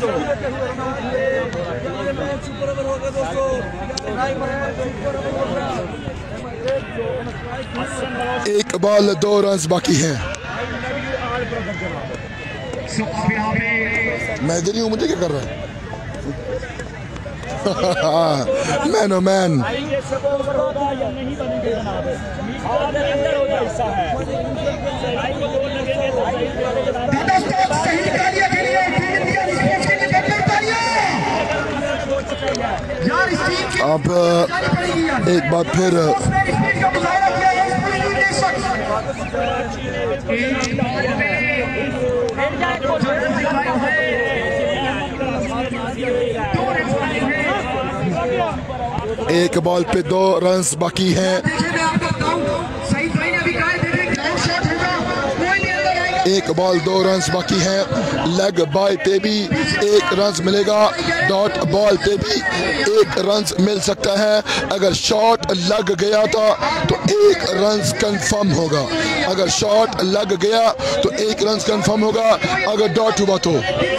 एक बॉल दो रन बाकी है। मैं दे रही हूँ, मुझे क्या कर रहा है? Man oh man. अब एक बार फिर एक बॉल पे दो रन बाकी हैं। एक बॉल दो रन बाकी हैं। लेग बाय पे भी एक रन मिलेगा, डॉट बॉल पे भी एक रन मिल सकता है। अगर शॉट लग गया था तो एक रन कंफर्म होगा, अगर शॉट लग गया तो एक रन कंफर्म होगा, अगर डॉट हुआ तो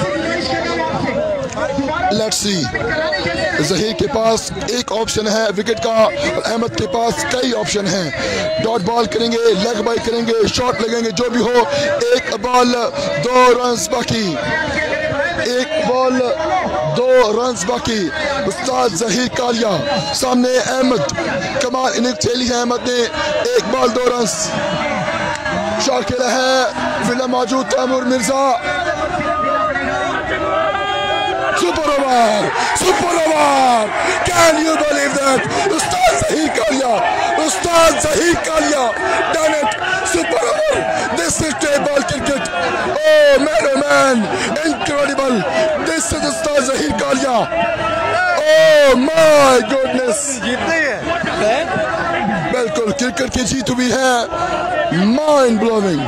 लेट्स सी। ज़हीर के पास एक ऑप्शन है विकेट का और अहमद के पास कई ऑप्शन हैं। डॉट बॉल करेंगे, लेग बाई करेंगे, शॉट लगेंगे, जो भी हो। एक बॉल दो रन बाकी, एक बॉल दो रन बाकी। उस्ताद ज़हीर कालिया सामने अहमद, कमाल इनिंग खेली है अहमद ने। एक बॉल दो रन, शॉट खेला है फिलहाल मौजूद Taimur Mirza. Over, super over, can you believe that? उस्ताद ज़हीर कालिया, उस्ताद Zaheer Kalia, done it, super over, this is tape ball cricket, oh man oh man, incredible, this is Ustad Zaheer Kaliya, oh my goodness, जीतते हैं बिल्कुल क्रिकेट की जीत हुई है, माइंड ब्लोइंग।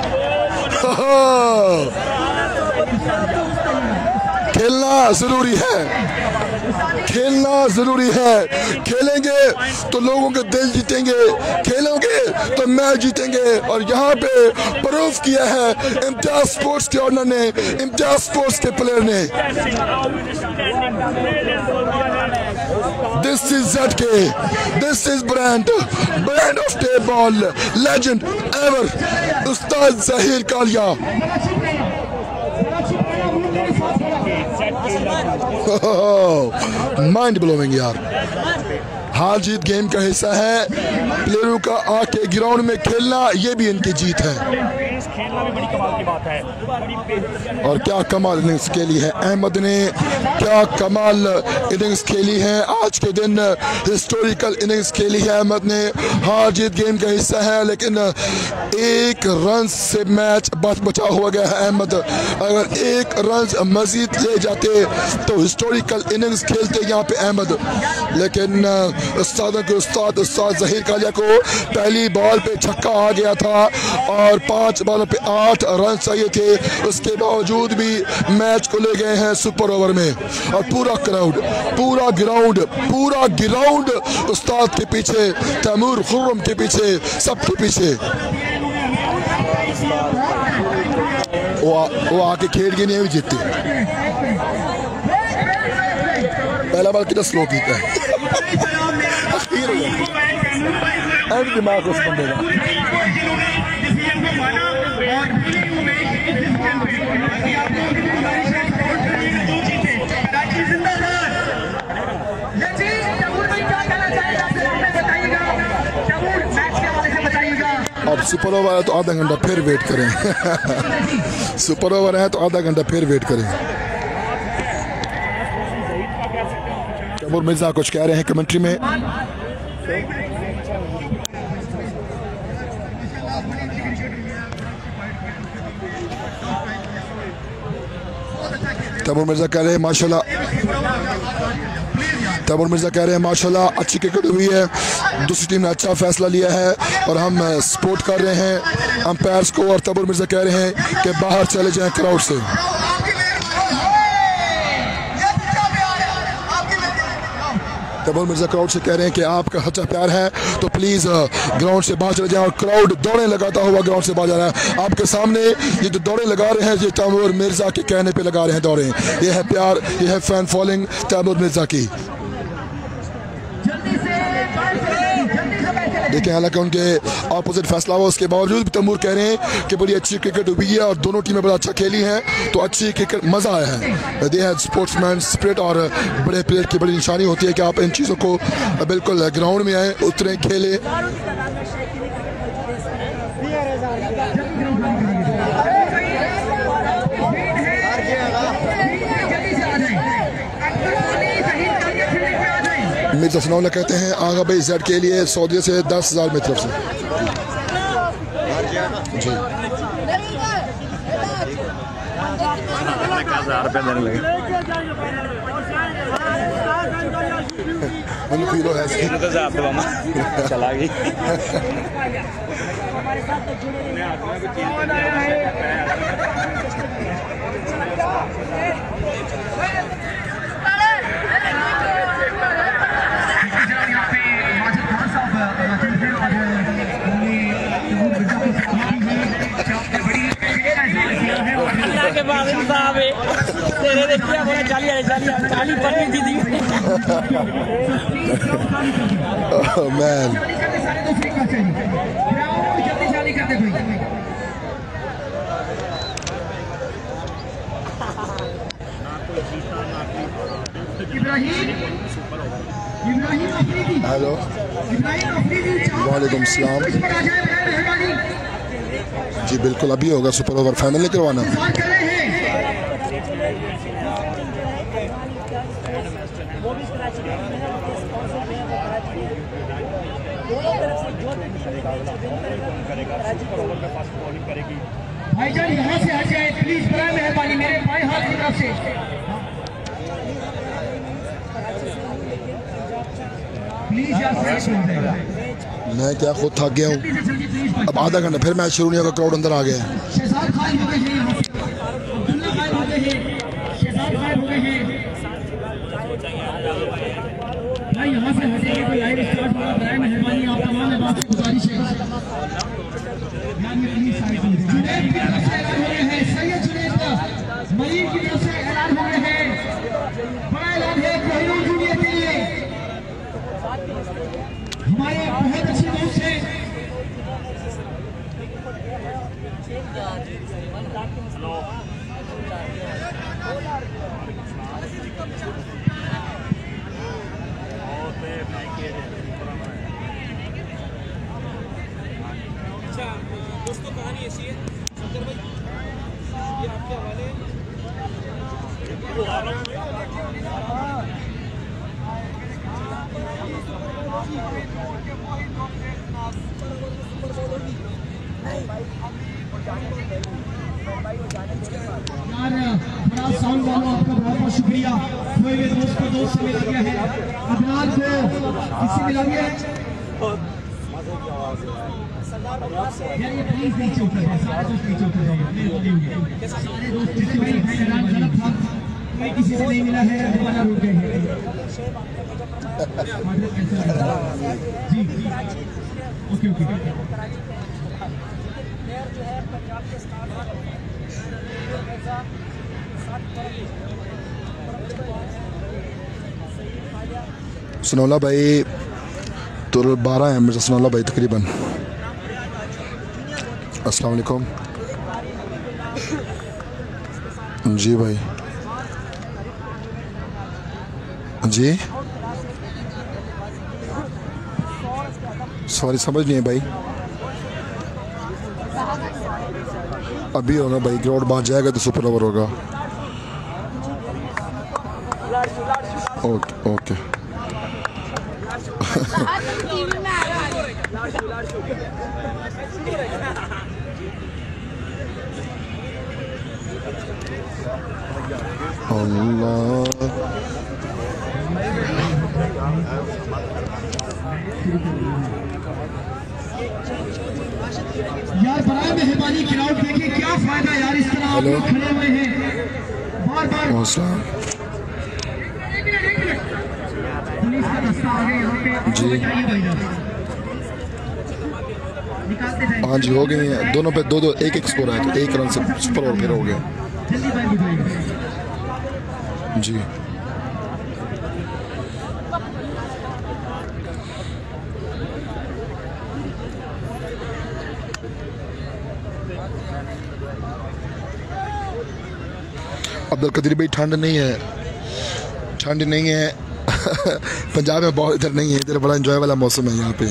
खेलना जरूरी है, खेलना जरूरी है, खेलेंगे तो लोगों के दिल जीतेंगे, खेलोगे तो मैच जीतेंगे। और यहाँ पे प्रूफ किया है इम्तियाज स्पोर्ट्स के ऑनर ने, इम्तियाज स्पोर्ट्स के प्लेयर ने। This is Z K, this is brand, brand of tape ball, legend ever, उस्ताद ज़हीर कालिया। माइंड ब्लोइंग यार, हार जीत गेम का हिस्सा है, प्लेयरों का आके ग्राउंड में खेलना ये भी इनकी जीत है। खेलना भी बड़ी कमाल की बात है। और क्या कमाल इनिंग्स खेली है अहमद ने, क्या कमाल इनिंग्स खेली है आज के दिन, हिस्टोरिकल इनिंग्स खेली है अहमद ने। हार जीत गेम का हिस्सा है, लेकिन एक रन से मैच बच बचा हुआ गया है अहमद। अगर एक रन मजीद ले जाते तो हिस्टोरिकल इनिंग्स खेलते यहाँ पे अहमद, लेकिन उस्तादों के उस्ताद उस्ताद ज़हीर कालिया को पहली बॉल पे छक्का आ गया था और पांच बॉलों पे आठ रन चाहिए थे, उसके बावजूद भी मैच को ले गए हैं सुपर ओवर में। और पूरा क्राउड, पूरा ग्राउंड, पूरा ग्राउंड उस्ताद के पीछे, तैमूर खुर्रम के पीछे, सबके पीछे। वो आ, वो आके खेल के नहीं जीतते। पहला बार कितना स्लो किया है दिमाग उस बंदे का। अब सुपर ओवर है तो आधा घंटा फिर वेट करें सुपर ओवर है तो आधा घंटा फिर वेट करें। तैमूर मिर्जा कुछ कह रहे हैं कमेंट्री में। तैमूर मिर्जा कह रहे हैं माशाल्लाह, तैमूर मिर्जा कह रहे हैं माशाल्लाह अच्छी क्रिकेट हुई है, दूसरी टीम ने अच्छा फैसला लिया है और हम सपोर्ट कर रहे हैं अंपायर्स को। और तैमूर मिर्जा कह रहे हैं कि बाहर चले जाएं क्राउड से। तैमूर मिर्जा क्राउड से कह रहे हैं कि आपका सच्चा प्यार है तो प्लीज ग्राउंड से बाहर चले जाएं। और क्राउड दौड़े लगाता हुआ ग्राउंड से बाहर जा रहा है। आपके सामने ये जो दौड़े लगा रहे हैं ये तैमूर मिर्जा के कहने पे लगा रहे हैं दौड़े। ये है प्यार, ये है फैन फॉलोइंग तैमूर मिर्जा की। देखिए हालांकि उनके ऑपोजिट फैसला हुआ, उसके बावजूद भी तैमूर कह रहे हैं कि बड़ी अच्छी क्रिकेट हुई है और दोनों टीमें बड़ा अच्छा खेली हैं, तो अच्छी क्रिकेट मज़ा आया है। दे हैव स्पोर्ट्समैन स्पिरिट और बड़े प्लेयर की बड़ी निशानी होती है कि आप इन चीज़ों को बिल्कुल ग्राउंड में आए, उतरें, खेलें। मिर्जा सनाउल्लाह कहते हैं आगा भाई जेड के लिए सऊदी से दस हज़ार मेरी तरफ से जी। हजार रुपये देने लगे है चला गई। के बाद साहब तेरे देखिए बोले चाली चाली चाली पत्नी दीदी मैन हेलो वालेकुम सलाम जी। बिल्कुल अभी होगा सुपर ओवर फाइनल नहीं करवाना। वो भी कराची में है, उनके स्पॉन्सर जो है वो कराची में दोनों तरफ से जो भी टीम कराची करेगी। भाईजान यहाँ से हट जाए प्लीज, बड़ा मेहरबानी, मेरे बाएं हाथ की तरफ से प्लीज यार साइड हो जाएगा। मैं क्या खुद थक गया हूँ। अब आधा घंटा फिर मैच शुरू नहीं होगा, क्राउड अंदर आ गया है। शहजाद खान हो गए हैं, अब्दुल्ला खान हो गए हैं, शहजाद खान हो गए हैं। भाई यहाँ से हटेंगे तो लाइव स्टार्ट होगा, बराए मेहरबानी आप तमाम में बात से गुजारिश है। जुनैद की तरफ से ऐलान हो गए हैं, सैयद जुनैद मरीम की तरफ से ऐलान हो गए हैं, बड़ा ऐलान है कोहिनूर जूनियर के लिए। हमारे बहुत अच्छे दोस्त हैं दोस्तों, कहानी ऐसी है शंकर भाई, ये आपके हवाले यार बड़ा साउंड वालों आपका बहुत बहुत शुक्रिया। कोई भी दोस्त को दोस्त से मिला गया है, अबनार को किससे मिला गया है यार, ये प्लीज नीचे उतर जाए, सारे दोस्त नीचे उतर जाइए, सारे दोस्त नीचे भाई हैरान गलत था, कोई किसी से नहीं मिला है, दोबारा रुक गए हैं जी जी ओके ओके जो है पंजाब के सनौला भाई तो बारह है मेरे सनौला भाई तकरीबन। अस्सलाम वालेकुम जी भाई जी, सॉरी समझ नहीं है भाई, अभी होगा भाई, ग्राउंड बाहर जाएगा तो सुपर ओवर होगा। ओके ओके अल्लाह यार बराए मेहरबानी क्राउड देखिए, क्या फायदा यार इस तरह आप लोग खड़े हुए हैं बार बार। पुलिस का दस्ता आ गया यहाँ पे जी, हाँ जी हो गई हैं दोनों पे, दो दो एक एक स्कोर है, तो एक रन से सुपर ओवर फिर हो गया जी। अब्दुल कदीर भाई ठंड नहीं है, ठंड नहीं है पंजाब में बहुत इधर नहीं है, इधर बड़ा एंजॉय वाला मौसम है यहाँ पे।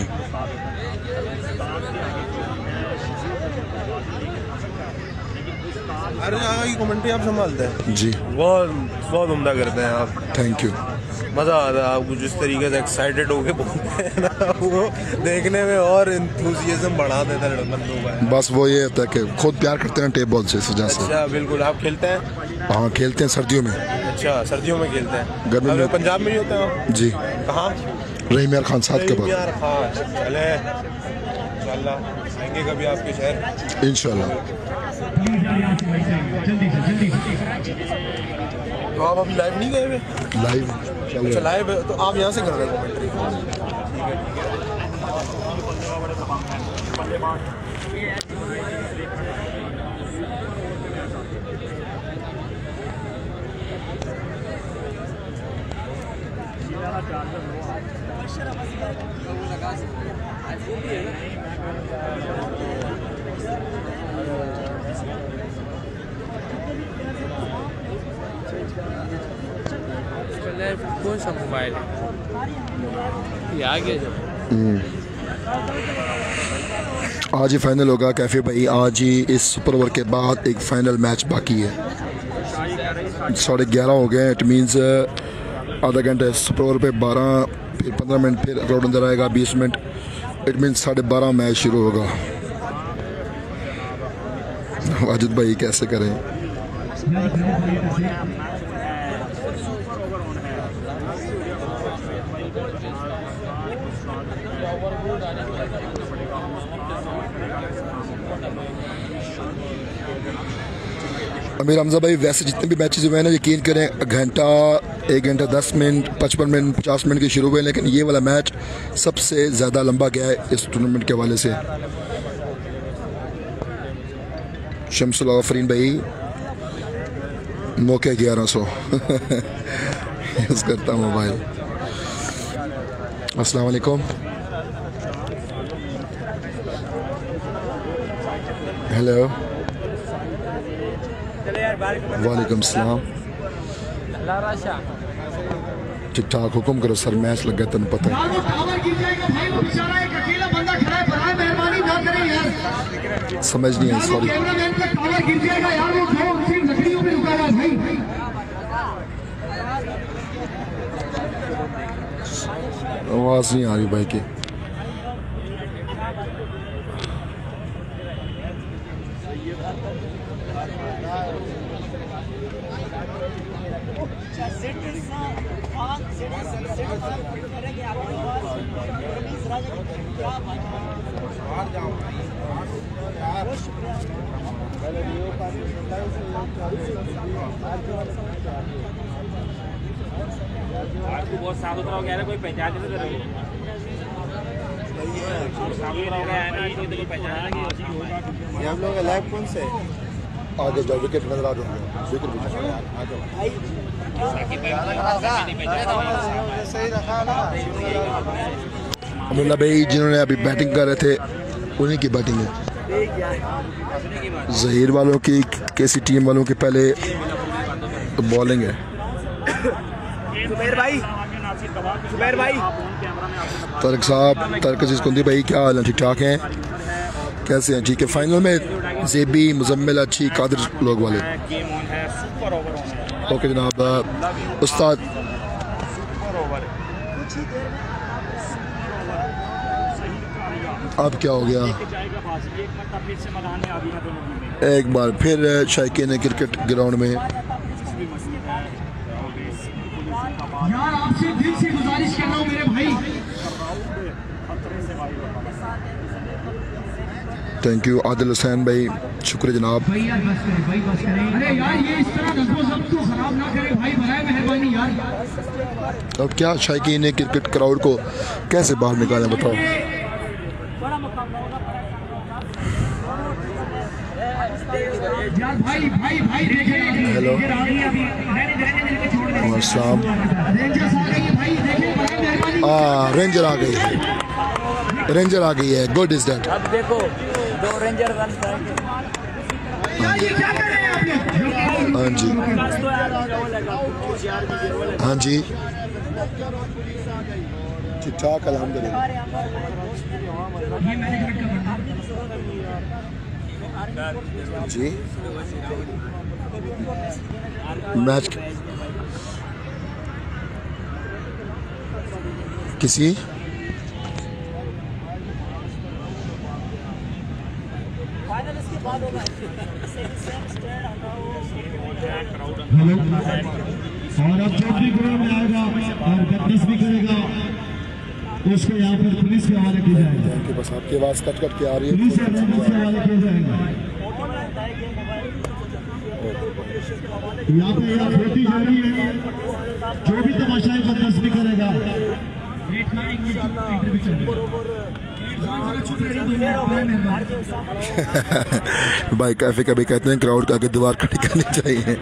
हर जगह की कमेंट्री आप संभालते हैं जी, बहुत बहुत उम्दा करते हैं आप, थैंक यू। मज़ा आता है आपको जिस तरीके से एक्साइटेड होके बोलते हैं ना, वो देखने में और इंथुसियाज्म बढ़ा देता है बंदों का। बस वो ये होता है कि खुद प्यार करते हैं टेप बॉल से, इस वजह से। अच्छा बिल्कुल, आप खेलते हैं? हाँ खेलते हैं सर्दियों में। अच्छा सर्दियों में खेलते हैं, गर्मी में पंजाब में ही होते हैं आप? जी। कहाँ? रहीम यार खान साथ के बाद। यार खान, चले इंशाल्लाह आएंगे कभी आपके शहर इंशाल्लाह। तो आप अभी लाइव नहीं गए हुए? लाइव अच्छा लाइव है, तो आप यहाँ से कर रहे हैं कमेंट्री? ठीक है ठीक है। कौन सा मोबाइल है ये आ गया जब आज ही फाइनल होगा कैफे भाई, आज ही इस सुपर ओवर के बाद एक फाइनल मैच बाकी है। साढ़े ग्यारह हो गए। इट मीन्स आधा घंटे सुपर ओवर पे बारह, फिर पंद्रह मिनट, फिर क्राउड अंदर आएगा बीस मिनट। इट मीन्स साढ़े बारह मैच शुरू होगा। वाजिद भाई कैसे करें? अमीर हमजा भाई, वैसे जितने भी मैचेस हुए हैं ना, यकीन करें घंटा, एक घंटा दस मिनट, पचपन मिनट, पचास मिनट के शुरू हुए, लेकिन ये वाला मैच सबसे ज़्यादा लंबा गया है इस टूर्नामेंट के हवाले से। शमसुल आफरीन भाई, मौके ग्यारह सौ यूज़ करता हूँ मोबाइल। अस्सलाम वालेकुम। हेलो, वालेकुम सलाम। ठीक ठाक, हुक्म करो सर, मैच लग गया, तेन पता है। समझ नहीं आई, सॉरी। आवाज नहीं आ रही भाई की। आपको बहुत साफ सुथरा हो गया है, कोई पहचान नहीं दे रही। साफ सुथरा हो गया है ना, तो कोई पहचान नहीं। ये हम लोग का लाइव कौन से आगे जाओ, विकेट नजर आ जाएंगे, विकेट भी सही रखा ना। अब्दुल्ला भाई जिन्होंने अभी बैटिंग कर रहे थे, उन्हीं की बैटिंग है। जहीर वालों की, कैसी टीम वालों की पहले तो बॉलिंग है। सुबैर भाई, सुबैर भाई, तर्क साहब, तर्क अजीज कुंदी भाई, क्या हाल है? ठीक ठाक हैं? कैसे हैं? ठीक है। फाइनल में जेबी, मुजम्मिल, अच्छी, कादिर लोग वाले। ओके जनाब। उस्ताद अब क्या हो गया? एक बार फिर शायकीन क्रिकेट ग्राउंड में। यार आपसे दिल से गुजारिश कर रहा हूँ मेरे भाई। थैंक यू आदिल हुसैन भाई, शुक्रिया जनाब। भाई यार बस करें, भाई बस करें। अरे यार ये इस तरह नज़्मो ज़ब्त तो खराब ना करें भाई, बनाए मेहरबानी यार। अब क्या शायकीन ने क्रिकेट क्राउड को कैसे बाहर निकाला बताओ? यार भाई भाई भाई देखें। हेलो, अस्सलाम। हाँ, रेंजर आ गई है, रेंजर आ गई है। Good is that. अब देखो दो रेंजर रन करेंगे। हाँ जी, हाँ जी, ठीक ठाक अल्हम्दुलिल्लाह। जी मैच किसी हेलो, और अब जो भी ग्राउंड में आएगा और बदतमीजी भी करेगा उसको यहाँ पर पुलिस के हवाले किया जाएगा। आपके पास आपकी आवाज़ कट कट के आ रही है। पुलिस के हवाले किया जाएगा। यहाँ पे यहाँ होती जा रही है, जो भी तमाशाई बदतमीजी करेगा। भाई कैफे कभी कहते हैं क्राउड का आगे दीवार खड़ी करनी चाहिए।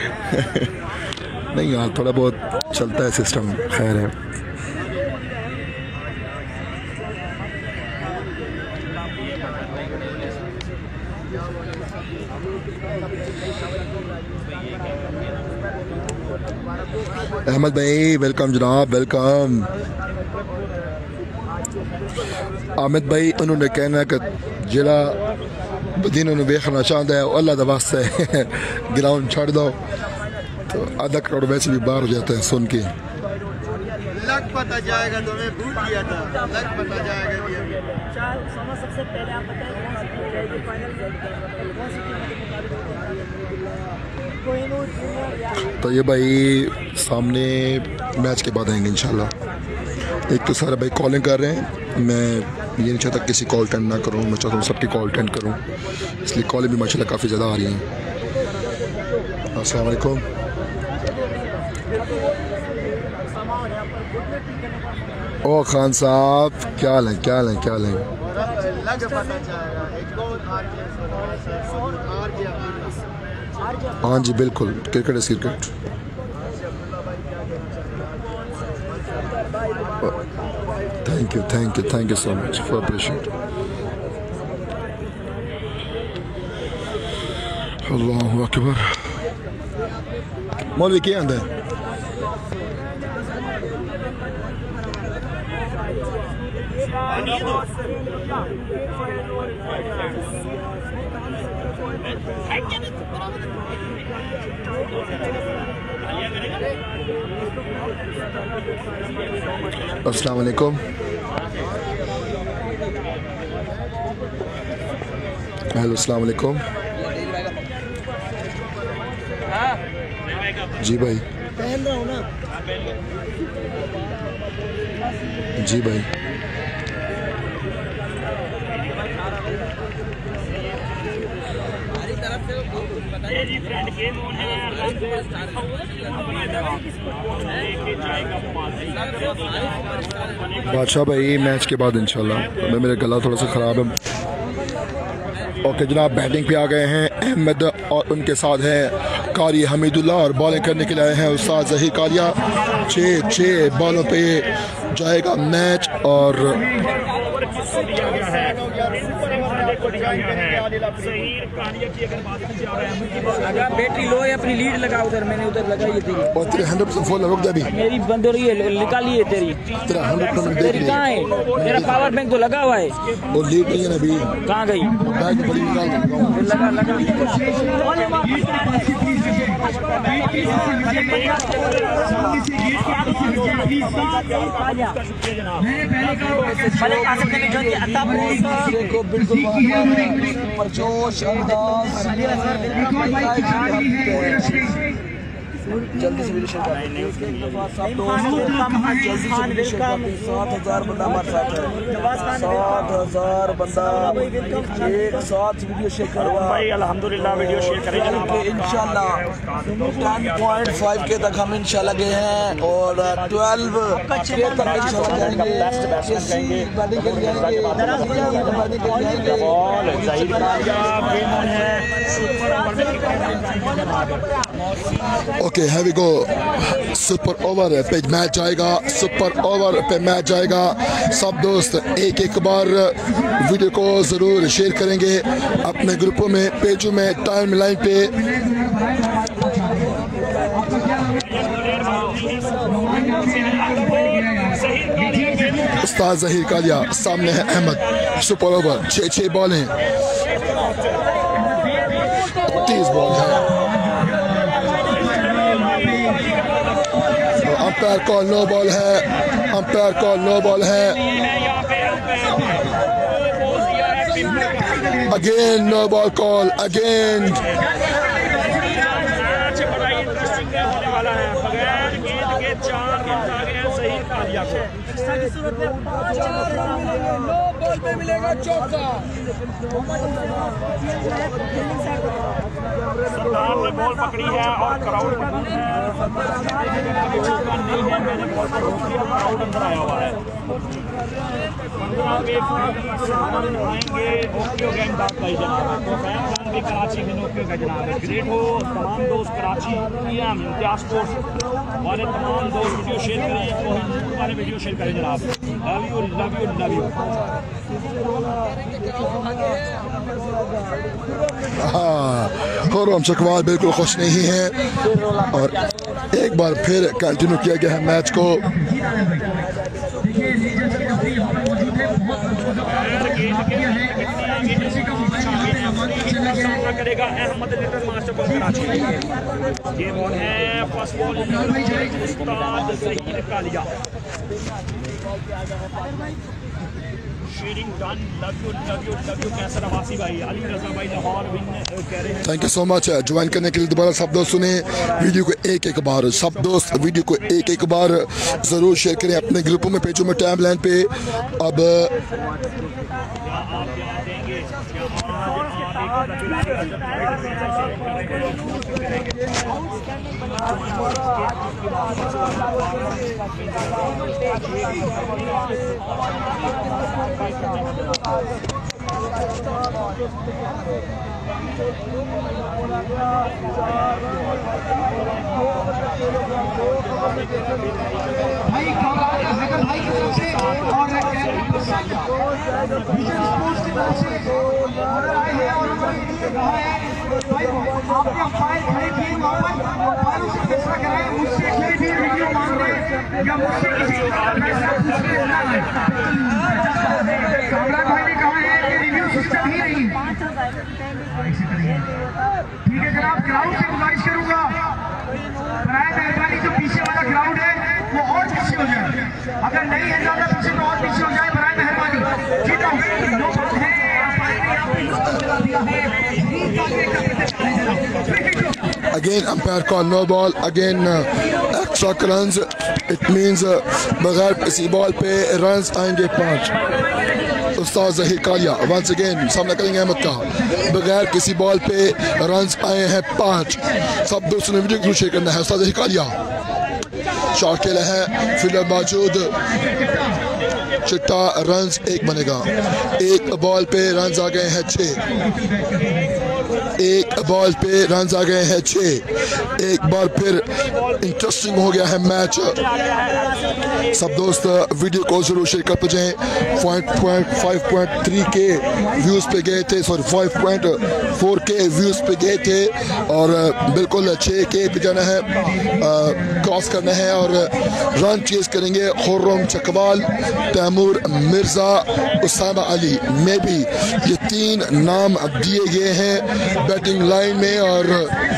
नहीं यार, थोड़ा बहुत चलता है सिस्टम, खैर है। अहमद भाई वेलकम जनाब, वेलकम। आमिद भाई उन्होंने कहना कि जिला जिन्होंने देखना चाहता है अल्लाह का वास्ते ग्राउंड छोड़ दो, तो तो आधा करोड़ वैसे भी बाहर हो जाता है सुन के। लग पता जाएगा तो मैं भूल गया था, लग पता जाएगा भी अभी। सबसे पहले आप बताएं कौन सी टीम जाएगी फाइनल, कौन सी टीम के मुकाबले कोहिनूर जूनियर या तो ये भाई सामने मैच के बाद आएंगे इंशाल्लाह। एक तो सारे भाई कॉलिंग कर रहे हैं, मैं ये नहीं चाहता किसी कॉल अटेंड ना करूँ, मैं चाहता हूँ सबकी कॉल अटेंड करूँ, इसलिए कॉलें भी माशाल्लाह काफ़ी ज़्यादा आ रही हैं। अस्सलाम वालेकुम। ओ खान साहब क्या हाल है, क्या हाल है, क्या हाल है? लग पता जाएगा एक गोल हार गया। हाँ जी बिल्कुल, cricket is cricket. Thank you thank you thank you so much for appreciate. अल्लाहु अकबर। मौलवी क्या आंदा है? अस्सलाम वालेकुम। हेलो अस्सलाम वालेकुम। जी भाई पहन रहा हूँ ना। जी भाई बादशाह भाई मैच के बाद इंशाल्लाह। मैं मेरा गला थोड़ा सा ख़राब है। ओके जनाब, बैटिंग पे आ गए हैं अहमद और उनके साथ है कारी हमीदुल्ला और बॉलिंग करने के लिए आए हैं उस्ताद ज़हीर कालिया। छः छः बॉलों पे जाएगा मैच और अगर बैटरी लो है अपनी लीड लगा उधर, मैंने उधर लगाई थी और तेरे हंड्रेड परसेंट फुल रुक जा भी मेरी बंद हो रही है, निकाली है तेरी तेरा हंड्रेड परसेंट तेरी कहाँ है? मेरा पावर बैंक तो लगा हुआ है, वो लीड नहीं है ना अभी। कहाँ गई? बैग बड़ी निकाल लगा लगा को बिल्कुल परजोश अंदाज जल्दी से वीडियो शेयर सात हजार बंदा हमारे साथ है, सात हजार बंदा एक साथ वीडियो शेयर करो भाई। अल्हम्दुलिल्लाह वीडियो शेयर करें जनाब। इंशाल्लाह टेन पॉइंट फाइव के तक हम इंशाल्लाह गए हैं और ट्वेल्व के तक इंशाल्लाह जाएंगे। बैटिंग के लिए ओके है वी गो। सुपर ओवर पे मैच जाएगा, सुपर ओवर पे मैच जाएगा। सब दोस्त एक एक बार वीडियो को ज़रूर शेयर करेंगे अपने ग्रुपों में, पेजों में, टाइम लाइन पे। उस्ताद ज़हीर कालिया, सामने है अहमद। सुपर ओवर, छः छः बॉल हैं, तीस बॉल है। अंपायर कॉल नो बॉल है, अंपायर कॉल नो बॉल है। Again no ball call again. Ball पे मिलेगा चौका। सरदार ने बॉल पकड़ी है और क्राउड क्राउड अंदर आया हुआ है। कराची में नौकरी का जनाब ग्रेट हो। तमाम दोस्त कराची इम्तियाज स्पोर्ट्स वाले तमाम दोस्त वीडियो शेयर करें, कोहिनूर वाले वीडियो शेयर करें जनाब। Love you love you love you. हाँ खुर्रम चकवाल बिल्कुल खुश नहीं है और एक बार फिर कंटिन्यू किया गया है मैच को। सामना करेगा Ahmad little master ball Karachi. ये बॉल है फर्स्ट बॉल उस्ताद Zaheer Kalia. Sharing done, love you love you love you. Kaiser Abbasi भाई, अली रजा भाई लाहौर विन कह रहे हैं। Thank you so much join करने के लिए। दोबारा सब दोस्त सुने वीडियो को एक एक बार, सब दोस्त वीडियो को एक एक बार ज़रूर शेयर करें अपने ग्रुपों में, पेजों में, टाइम लाइन पे। अब भाई हैकर भाई की तरफ से और विजन स्पोर्ट्स की तरफ से ऑर्डर आए हैं और उन्होंने कहा है भाई आपने अंपायर खड़े किए वहाँ पर अंपायरों से फैसला कराए, मुझसे कोई भी वीडियो मांग रहे या मुझसे किसी कामराज भाई ने कहा है कि रिव्यू सिस्टम ही नहीं। ठीक है जनाब, क्राउड से गुजारिश करूंगा बराए मेहरबानी जो पीछे वाला क्राउड है वो और पीछे हो जाए, अगर नहीं है ज्यादा पीछे तो और पीछे हो जाए बराए मेहरबानी। ठीक है, नो बात है, again umpire call no ball, again uh, extra runs, it means uh, बगैर किसी बॉल पे रन्स आएंगे पाँच। उस्ताद ज़हीर कालिया वंस अगेन सामना करेंगे अहमद का, बगैर किसी बॉल पे रन्स आए हैं पाँच। सब दोस्तों ने वीडियो को शेयर करना है। उस्ताद ज़हीर कालिया शॉट खेला है, फील्डर मौजूद, चिट्टा रन्स एक बनेगा। एक बॉल पे रन्स आ गए हैं छः, एक बॉल पे रन्स आ गए हैं छः। एक बार फिर इंटरेस्टिंग हो गया है मैच। सब दोस्त वीडियो को जरूर शेयर करते जाएं। फाइव पॉइंट थ्री के व्यूज पे गए थे, सॉरी फाइव पॉइंट फोर के व्यूज पे गए थे और बिल्कुल छः के पे जाना है, क्रॉस करना है और रन चेज करेंगे। खुर्रम चकवाल, तैमूर मिर्जा, उसामा अली में भी ये तीन नाम दिए गए हैं बैटिंग लाइन में। और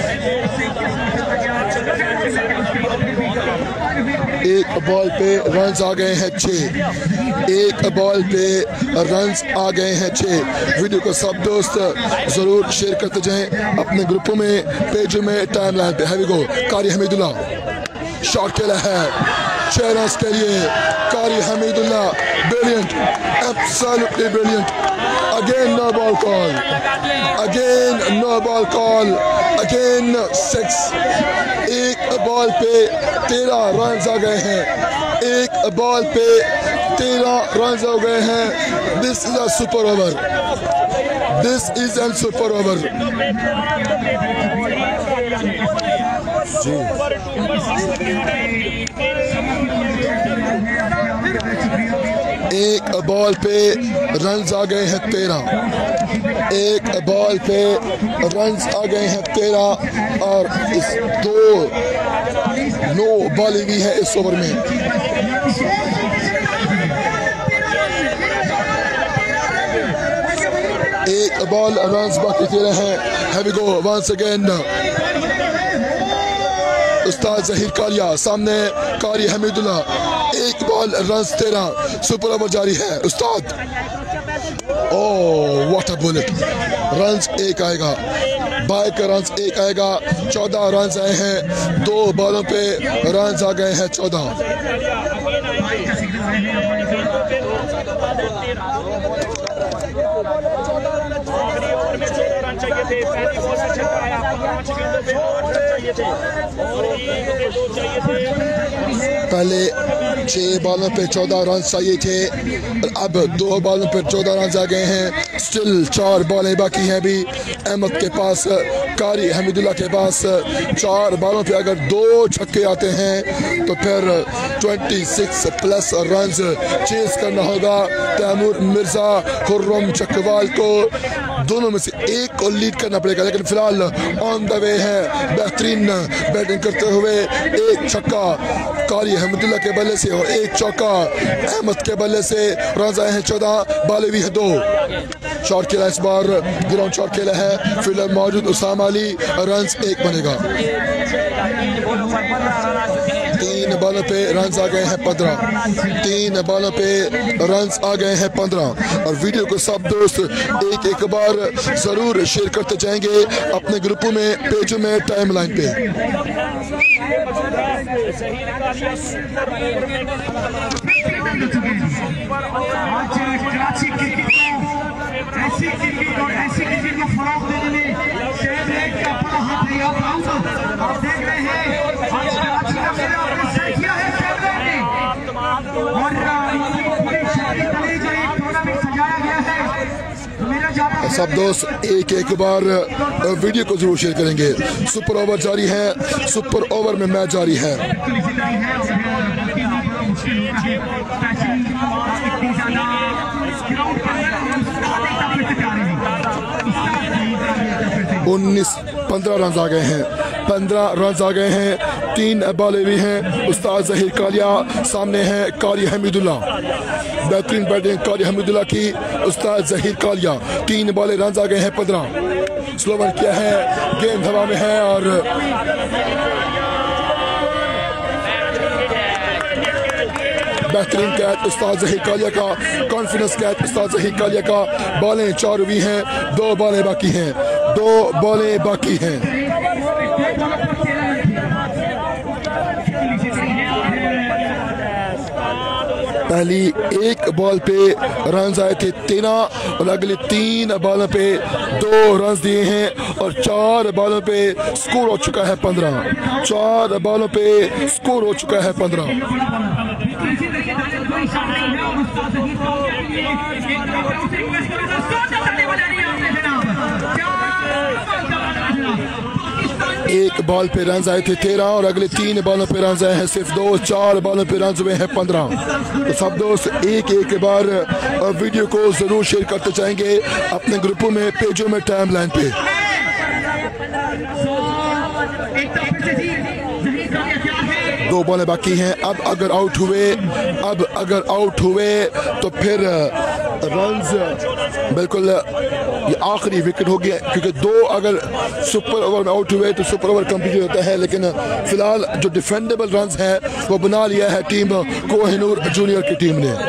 एक बॉल पे रन्स आ गए हैं छः, एक बॉल पे रन्स आ गए हैं छः। वीडियो को सब दोस्त जरूर शेयर करते जाएं अपने ग्रुपों में, पेजों में, टाइम लाइन पे। Heavy go Qari Hamidullah shot खेला है छह रन के लिए। Qari Hamidullah brilliant, absolutely brilliant. Again no ball call, again no ball call, again six. एक बॉल पे तेरह रन आ गए हैं, एक बॉल पे तेरह रन हो गए हैं। This is a super over, this is an super over ji. एक बॉल पे रन्स आ गए हैं तेरह, एक बॉल पे रन्स आ गए हैं तेरह और इस दो नो बॉल भी है इस ओवर में। एक बॉल रन्स बाकी तेरह हैं। हैवी गो वंस अगेन उस्ताद ज़हीर कालिया सामने कारी हमीदुल्ला। एक बॉल रन्स तेरह, सुपर ओवर जारी है। उस्ताद oh what a bullet, runs एक आएगा, बाइक का रन्स एक आएगा। चौदह रन्स आए हैं, दो बॉलों पे रन्स आ गए हैं चौदह। पहले छह बॉलों पे चौदह रन चाहिए थे, अब दो बॉलों पे चौदह रन आ गए हैं। स्टिल चार बॉलें बाकी हैं अभी अहमद के पास, कारी हमीदुल्ला के पास। चार बॉलों पे अगर दो छक्के आते हैं तो फिर छब्बीस प्लस रन चेज करना होगा तैमूर मिर्जा खुर्रम चकवाल को। दोनों में से एक को लीड करना पड़ेगा, लेकिन फिलहाल ऑन द वे है बेहतरीन बैटिंग करते हुए। एक छक्का कारी अहमदुल्ला के बल्ले से और एक चौका अहमद के बल्ले से। रन आए हैं चौदह, बाले भी है दो। शॉट खेला इस बार, ग्राउंड शॉट खेला है, फील्डर मौजूद उसामा अली। रन एक बनेगा। तीन बॉलों पे रन आ गए हैं पंद्रह। तीन बॉलों पे रन आ गए हैं पंद्रह। और वीडियो को सब दोस्त एक एक बार जरूर शेयर करते जाएंगे अपने ग्रुपों में, पेजों में, टाइम लाइन पे। ऐसी क्रिकेट और ऐसी क्रिकेट को फरोग देने में शहर का बड़ा हाथ है। आप देख रहे हैं आज कराची का मेला किया है शहर ने, और पूरे शहर तले जो एक टूर्नामेंट सजाया गया है। मेरा जाना सब दोस्त एक एक बार वीडियो को जरूर शेयर करेंगे। सुपर ओवर जारी है, सुपर ओवर में मैच जारी है। उन्नीस पंद्रह रन आ गए हैं, पंद्रह रन आ गए हैं। तीन बॉलें भी हैं। उस्ताद जहीर कालिया सामने है कारी हमीदुल्ला। बेहतरीन बैटिंग कारी हमीदुल्ला की, उस्ताद जहीर कालिया। तीन बॉलें रन आ गए हैं पंद्रह। स्लोवर किया है, गेंद हवा में है और बेहतरीन कैच उस्ताद जहीर कालिया का, कॉन्फिडेंस कैच उस्ताद जहीर कालिया का। बॉलें चार हुई हैं, दो बॉलें बाकी हैं, दो बॉलें बाकी हैं। पहली एक बॉल पे रन आए थे तेरह और अगली तीन बॉलों पे दो रन दिए हैं और चार बॉलों पे स्कोर हो चुका है पंद्रह। चार बॉलों पे स्कोर हो चुका है पंद्रह। एक बॉल पे रन आए थे तेरह और अगले तीन बॉलों पे रन आए हैं सिर्फ दो। चार बॉलों पे रन हुए हैं पंद्रह। तो सब दोस्त एक एक बार वीडियो को जरूर शेयर करते जाएंगे अपने ग्रुपों में, पेजों में, टाइम लाइन पे। दो बॉलें बाकी हैं। अब अगर आउट हुए अब अगर आउट हुए तो फिर रन्स बिल्कुल ये आखिरी विकेट हो गया, क्योंकि दो अगर सुपर ओवर में आउट हुए तो सुपर ओवर कंप्लीट होता है। लेकिन फिलहाल जो डिफेंडेबल रन्स हैं वो बना लिया है टीम कोहिनूर जूनियर की टीम ने।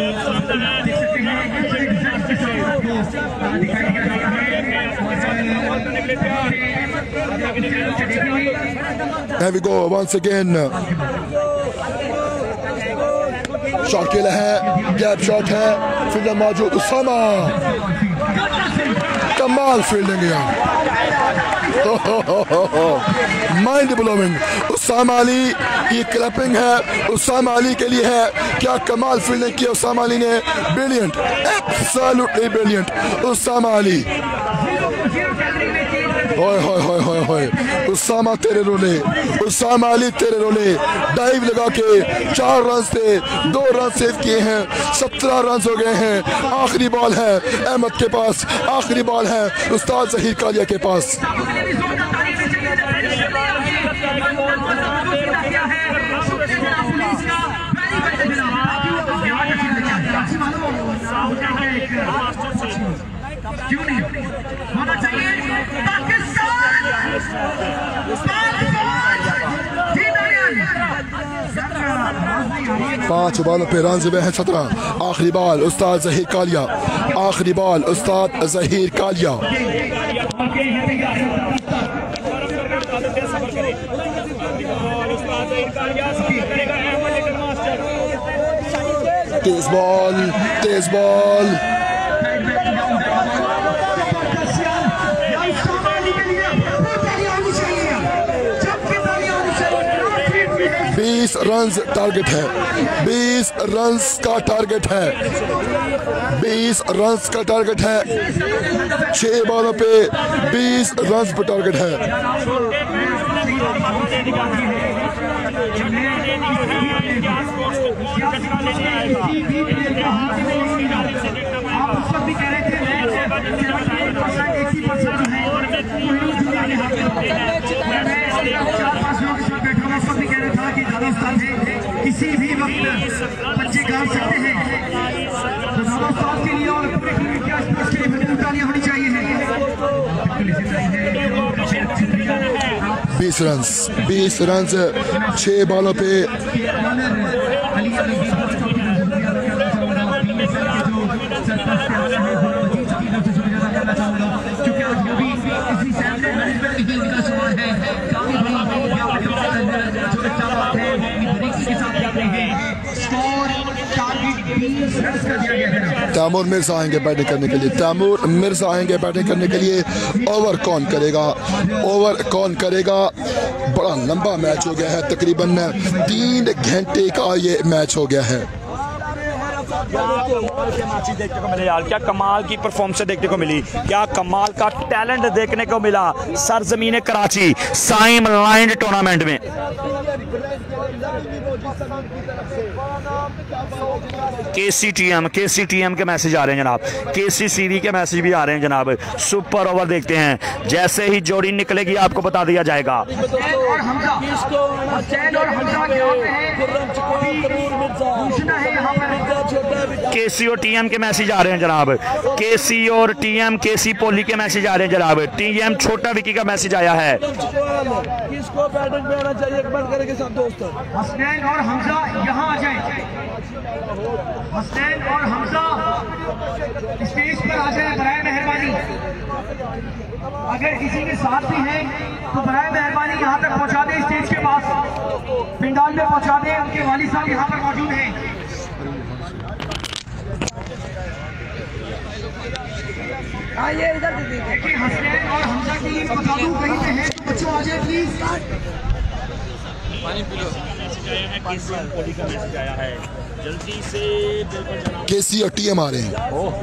There we go once again. Shot खेला है, गैप शॉट है, फील्डर मौजूद उसामा। कमाल फील्डिंग है, माइंड ब्लोइंग। उसामा अली की क्लैपिंग है उसामा अली के लिए है। क्या कमाल फील्डिंग की उसामा अली ने, brilliant, absolutely brilliant Usama Ali. होय होय होय होय होय उसामा तेरे रोले, उसामा अली तेरे रोले। डाइव लगा के चार रन से दो रन सेव किए हैं, सत्रह रन हो गए हैं। आखिरी बॉल है अहमद के पास, आखिरी बॉल है उस्ताद जहीर कालिया के पास। होना चाहिए पांच बॉलों पे रन हुए हैं सत्रह। आखिरी बॉल उस्ताद जहीर कालिया, आखिरी बॉल उस्ताद जहीर कालिया। तेज बॉल, तेज बॉल, बीस रन टारगेट है, बीस रन का टारगेट है, बीस रन का टारगेट है। छह बॉलों पे बीस रन पर टारगेट है। आप उस वक्त भी कह रहे थे इसी मसला जो है चार पांच लोग इस वक्त बैठा हुआ सब भी कह रहा था कि दादा उस्ताद है किसी भी वक्त बच्चे गा सकते हैं, तो दादा उस्ताद के लिए और पूरे टीम के आसपास के लिए बड़ी तालियां होनी चाहिए। बीस रन बीस रन छह बॉलों पे तैमूर मिर्जा आएंगे बैटिंग करने के लिए। तैमूर मिर्जा आएंगे बैटिंग करने के लिए। ओवर कौन करेगा? ओवर कौन करेगा? बड़ा लंबा मैच हो गया है, तकरीबन तीन घंटे का ये मैच हो गया है। देखने को मिले यार, क्या कमाल की परफॉर्मेंस देखने को मिली, क्या कमाल का टैलेंट देखने को मिला सरजमीन कराची साइम लाइन टूर्नामेंट में। केसीटीएम केसीटीएम के मैसेज आ रहे हैं जनाब, केसीसीबी के मैसेज भी आ रहे हैं जनाब। सुपर ओवर देखते हैं, जैसे ही जोड़ी निकलेगी आपको बता दिया जाएगा। केसी और टीएम के मैसेज आ रहे हैं जनाब, केसी और टीएम, केसी पोली के मैसेज आ रहे हैं जनाब। टीएम छोटा विकी का मैसेज आया है। किसको बैटिंग पे आना चाहिए एक बार करेंगे सब दोस्त। हसनैन और हमजा यहाँ आ जाएं। हसनैन और हमजा स्टेज पर आ जाए बराए मेहरबानी। अगर किसी के साथ भी हैं तो बराए मेहरबानी यहाँ तक पहुँचा दें, स्टेज के पास पिंडाल में पहुँचा दें। उनके वालिद साहब यहाँ पर मौजूद हैं। आइए इधर देखिए हसनैन और हमजा के लिए बता दूं कहीं पे है तो बच्चों आ जाए प्लीज। पानी पी लो। जल्दी से केसी और टीएम आ रहे हैं।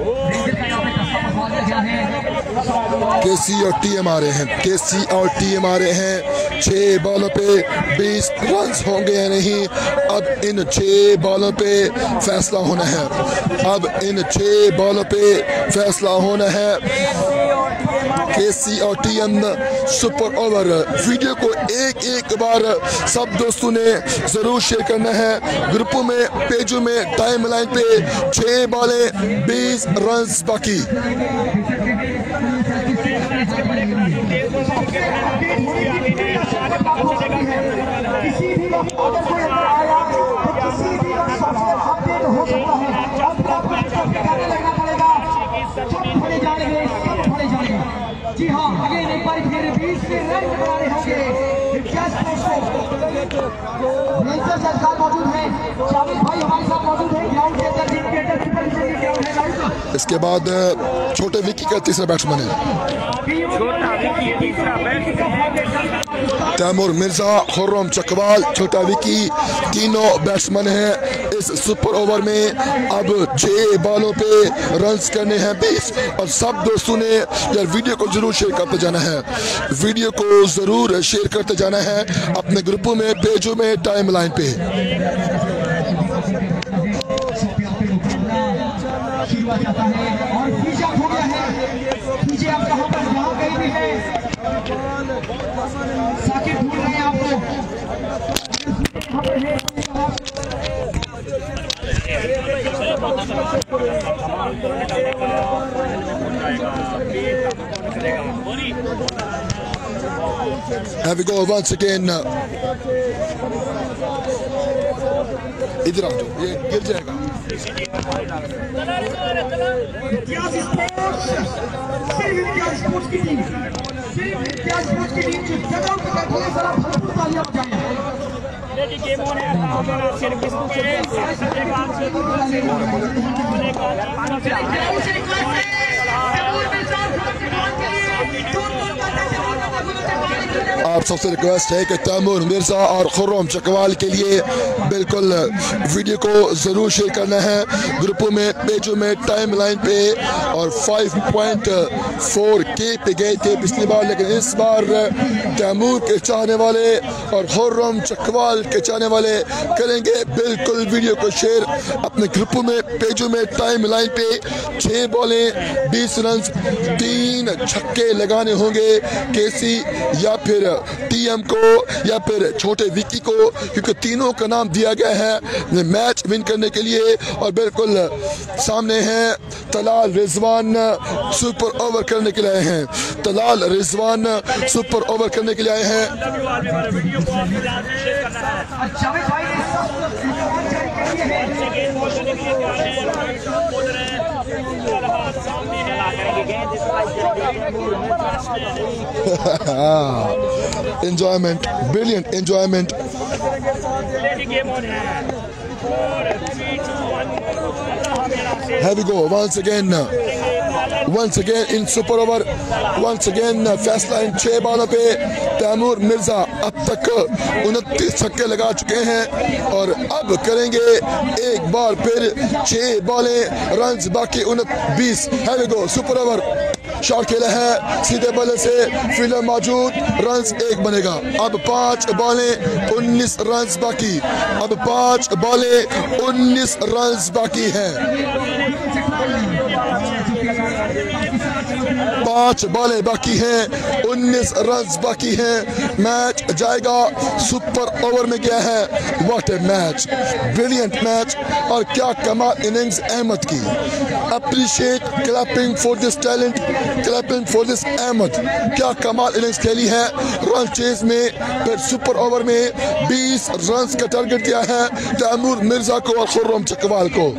केसी और टीएम आ रहे हैं। केसी और टीएम आ रहे हैं। छह बॉलों पे बीस रन होंगे या नहीं, अब इन छह बॉलों पे फैसला होना है। अब इन छह बॉलों पे फैसला होना है। केसी और टीएम सुपर ओवर वीडियो को एक एक बार सब दोस्तों ने जरूर शेयर करना है। ग्रुपों में, पेजों में, टाइम लाइन पे छह बॉलें बीस रन बाकी। किसी भी वक्त अगर कोई अंदर आया तो किसी भी वक्त सबसे अपडेट हो सकता है। अब आपको गाने लगना पड़ेगा। सब खड़े जाएंगे, सब खड़े जाएंगे। जी हाँ, अगेन एक बार फिर बीस रन बनाने होंगे। सरकार मौजूद है, शामिल भाई हमारे साथ मौजूद है ग्राउंड के अंदर। टीम के अंदर इसके बाद छोटे विकी का तीसरा बैट्समैन है तैमूर मिर्जा, खुर्रम चकवाल, छोटा विकी, तीनों बैट्समैन हैं इस सुपर ओवर में। अब छह बॉलों पे रन्स करने हैं बीस। और सब दोस्तों ने यार वीडियो को जरूर शेयर करते जाना है। वीडियो को जरूर शेयर करते जाना है अपने ग्रुपों में, पेजों में, टाइम लाइन पे। जाता है और पीछे हो गया है। पीछे आप कहाँ पर जहाँ कहीं भी है साकिब ढूंढ रहे हैं आपको। Have we go once again. इधर आ जाओ, ये गिर जाएगा। इम्तियाज स्पोर्ट्स, सिर्फ इम्तियाज स्पोर्ट्स की टीम, सिर्फ इम्तियाज स्पोर्ट्स की टीम जो जगह पे बैठे हैं, जरा भरपूर तालियां बजाएं। देखिए गेम होने है, सिर्फ किसको के आप सबसे रिक्वेस्ट है कि तैमूर मिर्जा और खुर्रम चकवाल के लिए बिल्कुल वीडियो को ज़रूर शेयर करना है ग्रुपों में, पेजों में, टाइम लाइन पे। और फाइव पॉइंट फोर के पे गए थे पिछली बार, लेकिन इस बार तैमूर के चाहने वाले और खुर्रम चकवाल के चाहने वाले करेंगे बिल्कुल वीडियो को शेयर अपने ग्रुपों में, पेजों में, टाइम लाइन पे। छः बॉलें बीस रन, तीन छक्के लगाने होंगे केसी या फिर टीएम को या फिर छोटे विकी को, क्योंकि तीनों का नाम दिया गया है मैच विन करने के लिए। और बिल्कुल सामने हैं तलाल रिजवान, सुपर ओवर करने के लिए आए हैं। तलाल रिजवान सुपर ओवर करने के लिए आए हैं। Enjoyment, brilliant enjoyment. Here we go once again. Once again in super over. Once again फैसला इन छह बालों पे। तैमूर मिर्जा अब तक उनतीस छक्के लगा चुके हैं और अब करेंगे एक बार फिर छह बॉलें, रन्स बाकी उनतीस। Here we go super over. Shot खेला है सीधे बल्ले से, फील्डर मौजूद, रन्स एक बनेगा। अब पांच बॉलें उन्नीस रन्स बाकी। अब पांच बॉलें उन्नीस रन्स बाकी हैं। पांच बॉलें बाकी हैं, उन्नीस रन्स बाकी हैं। मैच जाएगा सुपर ओवर में गया है। What a match, brilliant match. और क्या कमाल इनिंग्स अहमद की। Appreciate, clapping for this talent, clapping for this Ahmad. क्या कमाल इनिंग्स खेली है। रन चेज में फिर सुपर ओवर में बीस रन का टारगेट दिया है तैमूर मिर्जा को और खुर्रम चकवाल को।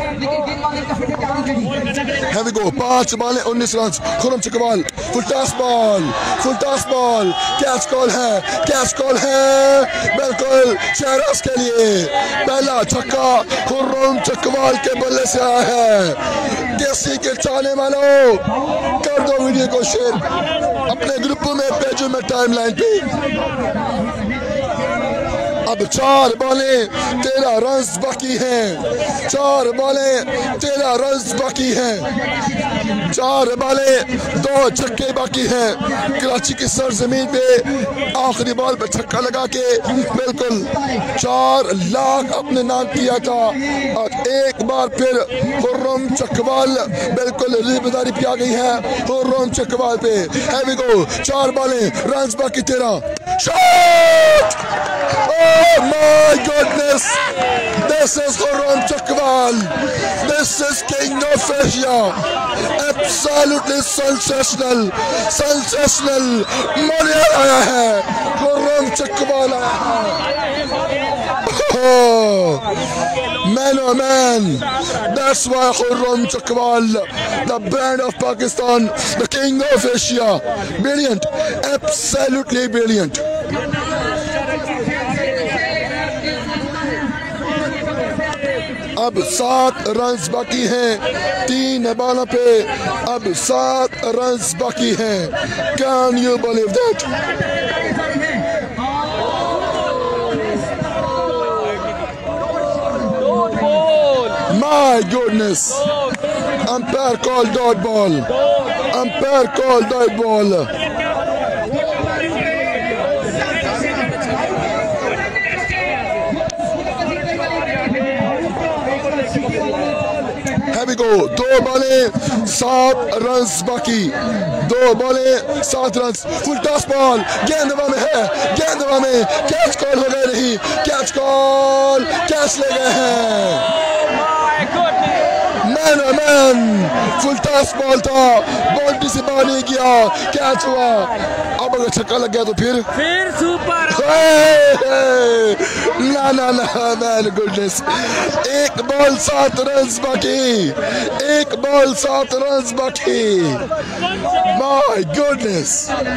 Here we go, पांच बॉलें उन्नीस run. Khurram Chakwal full toss ball, full toss ball, catch call है, कैच कॉल है बिल्कुल शहराज के लिए। पहला छक्का खुर्रम चकवाल के बल्ले से आया है। केसी के चाहने वालों कर दो वीडियो को शेयर अपने ग्रुपों में, पेजों में, टाइम लाइन पे। अब चार बॉलें तेरह रन बाकी हैं। चार बॉलें तेरह रन बाकी हैं। चार बॉलें दो छक्के बाकी हैं। कराची की सरजमीन पे आखिरी बॉल पे छक्का लगा के बिल्कुल चार लाख अपने नाम किया था। और एक बार फिर खुर्रम चकवाल बिल्कुल जिम्मेदारी पे आ गई है खुर्रम चकवाल पे। Here we go, चार बॉलें रन बाकी तेरह। Shot! Oh my goodness! This is Khurram Chakval. This is King of Asia. Absolutely sensational, sensational. मजा आया है खुर्रम चकवाल आया है। Oh, man oh man, that's why Khurram Chakval, the brand of Pakistan, the King of Asia. Brilliant, absolutely brilliant. अब सात runs बाकी हैं तीन बॉलों पे। अब सात रन्स बाकी हैं। Can you believe that? My goodness! Umpire called dot ball. Umpire called dot ball. Here we go. दो बॉलें सात रन्स बाकी। दो बॉलें सात रन्स। फुल टॉस बॉल, गेंद हवा में है, गेंद हवा में, कैच कॉल हो गए नहीं, कैच कॉल, कैच ले गए हैं। Man oh man, full toss ball था, बाउंड्री से बाहर नहीं गया, कैच हुआ। अब अगर छक्का लग गया तो फिर फिर सुपर। ना ना ना मैन गुडनेस। एक बॉल सात रन बाकी, एक बॉल सात रन बाकी। माय गुडनेस,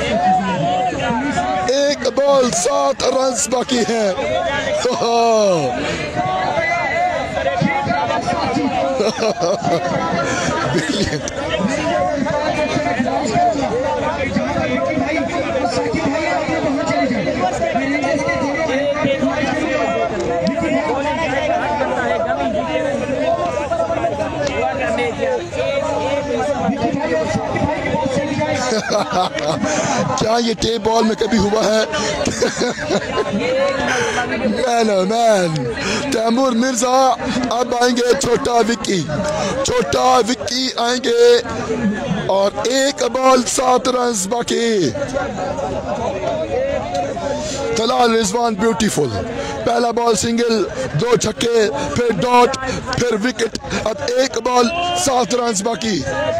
एक बॉल सात रन बाकी है। Brilliant. क्या ये टेप बॉल में कभी हुआ है? Man oh man, Taimur Mirza अब आएंगे, छोटा विक्की, छोटा विक्की आएंगे और एक बॉल सात रन बाकी। तलाल रिजवान ब्यूटीफुल, पहला बॉल सिंगल, दो छक्के, फिर डॉट, फिर विकेट, अब एक बॉल सात रन बाकी।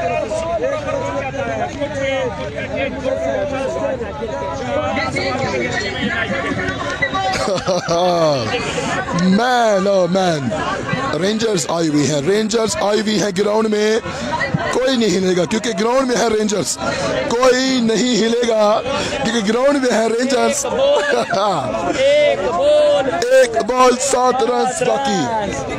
मैन ओ मैन, रेंजर्स आई हुई है, रेंजर्स आई हुई है ग्राउंड में, कोई नहीं हिलेगा क्योंकि ग्राउंड में है रेंजर्स, कोई नहीं हिलेगा क्योंकि ग्राउंड में है रेंजर्स। एक बॉल एक बॉल सात रन बाकी।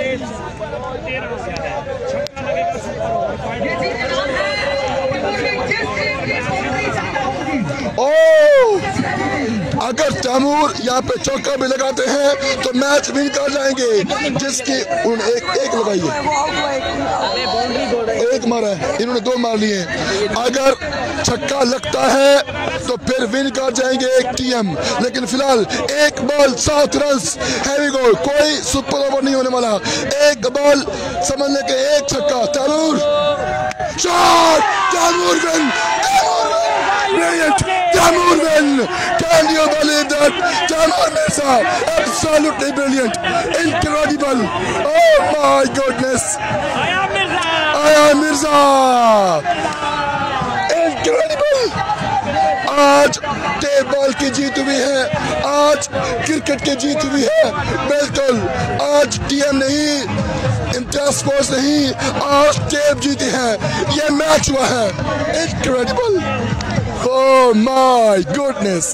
ओ, अगर तैमूर यहाँ पे चौका भी लगाते हैं तो मैच विन कर जाएंगे, जिसकी उन एक एक लगाई है, एक मारा है, इन्होंने दो मार लिए। अगर छक्का लगता है तो फिर विन कर जाएंगे एक टीम, लेकिन फिलहाल एक बॉल सात रन, हैवी गोल, कोई सुपर ओवर नहीं होने वाला। एक बॉल समझने के एक छक्का, Taimur shot, Taimur win, brilliant, Taimur win. Can you believe that? Taimur Mirza, absolutely brilliant, incredible. Oh my goodness. Ayaan Mirza. Ayaan Mirza. Incredible. आज टेप बॉल की जीत हुई है, आज क्रिकेट की जीत हुई है, बिल्कुल। आज टीएम नहीं, इम्तियाज स्पोर्ट्स नहीं, आज टेप जीती है, ये मैच हुआ है। Incredible, oh my goodness.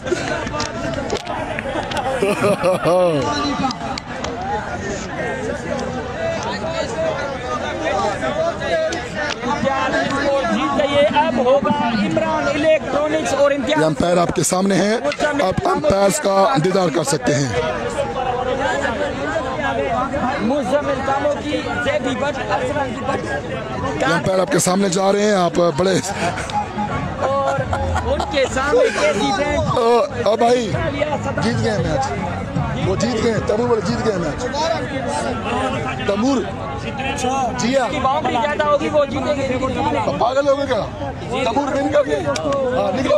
अब होगा इमरान इलेक्ट्रॉनिक्स और अंपायर आपके सामने हैं, आप अंपायर्स का दीदार कर सकते हैं। अंपायर आपके सामने जा रहे हैं, आप बड़े और उनके सामने ओ भाई जीत गए मैच, वो जीत गए, तैमूर जीत गए मैच, तैमूर जिया ज्यादा होगी वो जीतेंगे। पागल हो गए क्या? तैमूर विन कर गए, हाँ निकलो।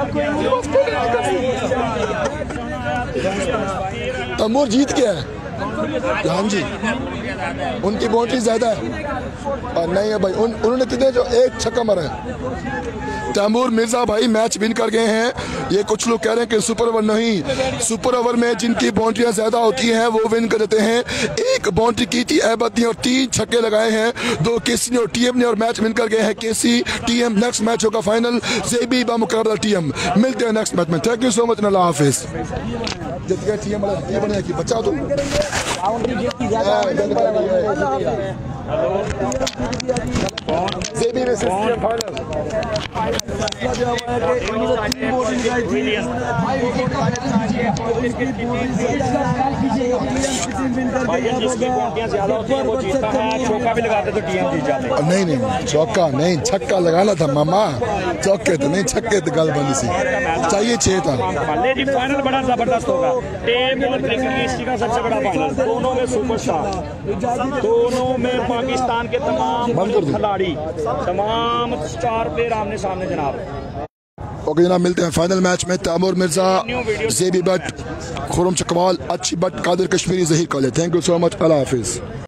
तैमूर जीत गया है, हाँ जी, उनकी बाउंड्री ज्यादा है और नहीं है भाई, उन, उन्होंने कितने जो एक छक्का मारा है। तैमूर मिर्जा भाई मैच विन कर गए हैं। ये कुछ लोग कह रहे हैं कि सुपर ओवर नहीं, सुपर ओवर में जिनकी बाउंड्रियां ज्यादा होती हैं वो विन कर देते हैं। एक बाउंड्री की थी अहमद ने और तीन छक्के लगाए हैं, दो केसी ने और टीएम ने, और मैच विन कर गए हैं केसी टीएम। नेक्स्ट मैच होगा फाइनल जेबी बामुकाबला टीएम। मिलते हैं नेक्स्ट मैच में। थैंक यू सो मच, अल्लाह हाफिज। जित गया टीएम वाला, ये बढ़िया की बचा दो। जेबी में फाइनल नहीं नहीं चौका नहीं, छक्का लगाना था मामा, चौके तो नहीं, छक्के तो गल बंदी सी चाहिए, छह था। फाइनल बड़ा जबरदस्त होगा, टेप और क्रिकेट की हिस्ट्री का सबसे बड़ा फाइनल, दोनों में सुपरस्टार, दोनों में पाकिस्तान के तमाम खिलाड़ी, तमाम स्टार प्लेयर आमने सामने जनाब। ओके जनाब, मिलते हैं फाइनल मैच में। तैमूर मिर्जा, जेबी भट्ट, खुरम चकवाल, अच्छी Bhatt, Qadir Kashmiri, Zaheer Kale. Thank you so much, अल्लाह हाफिज।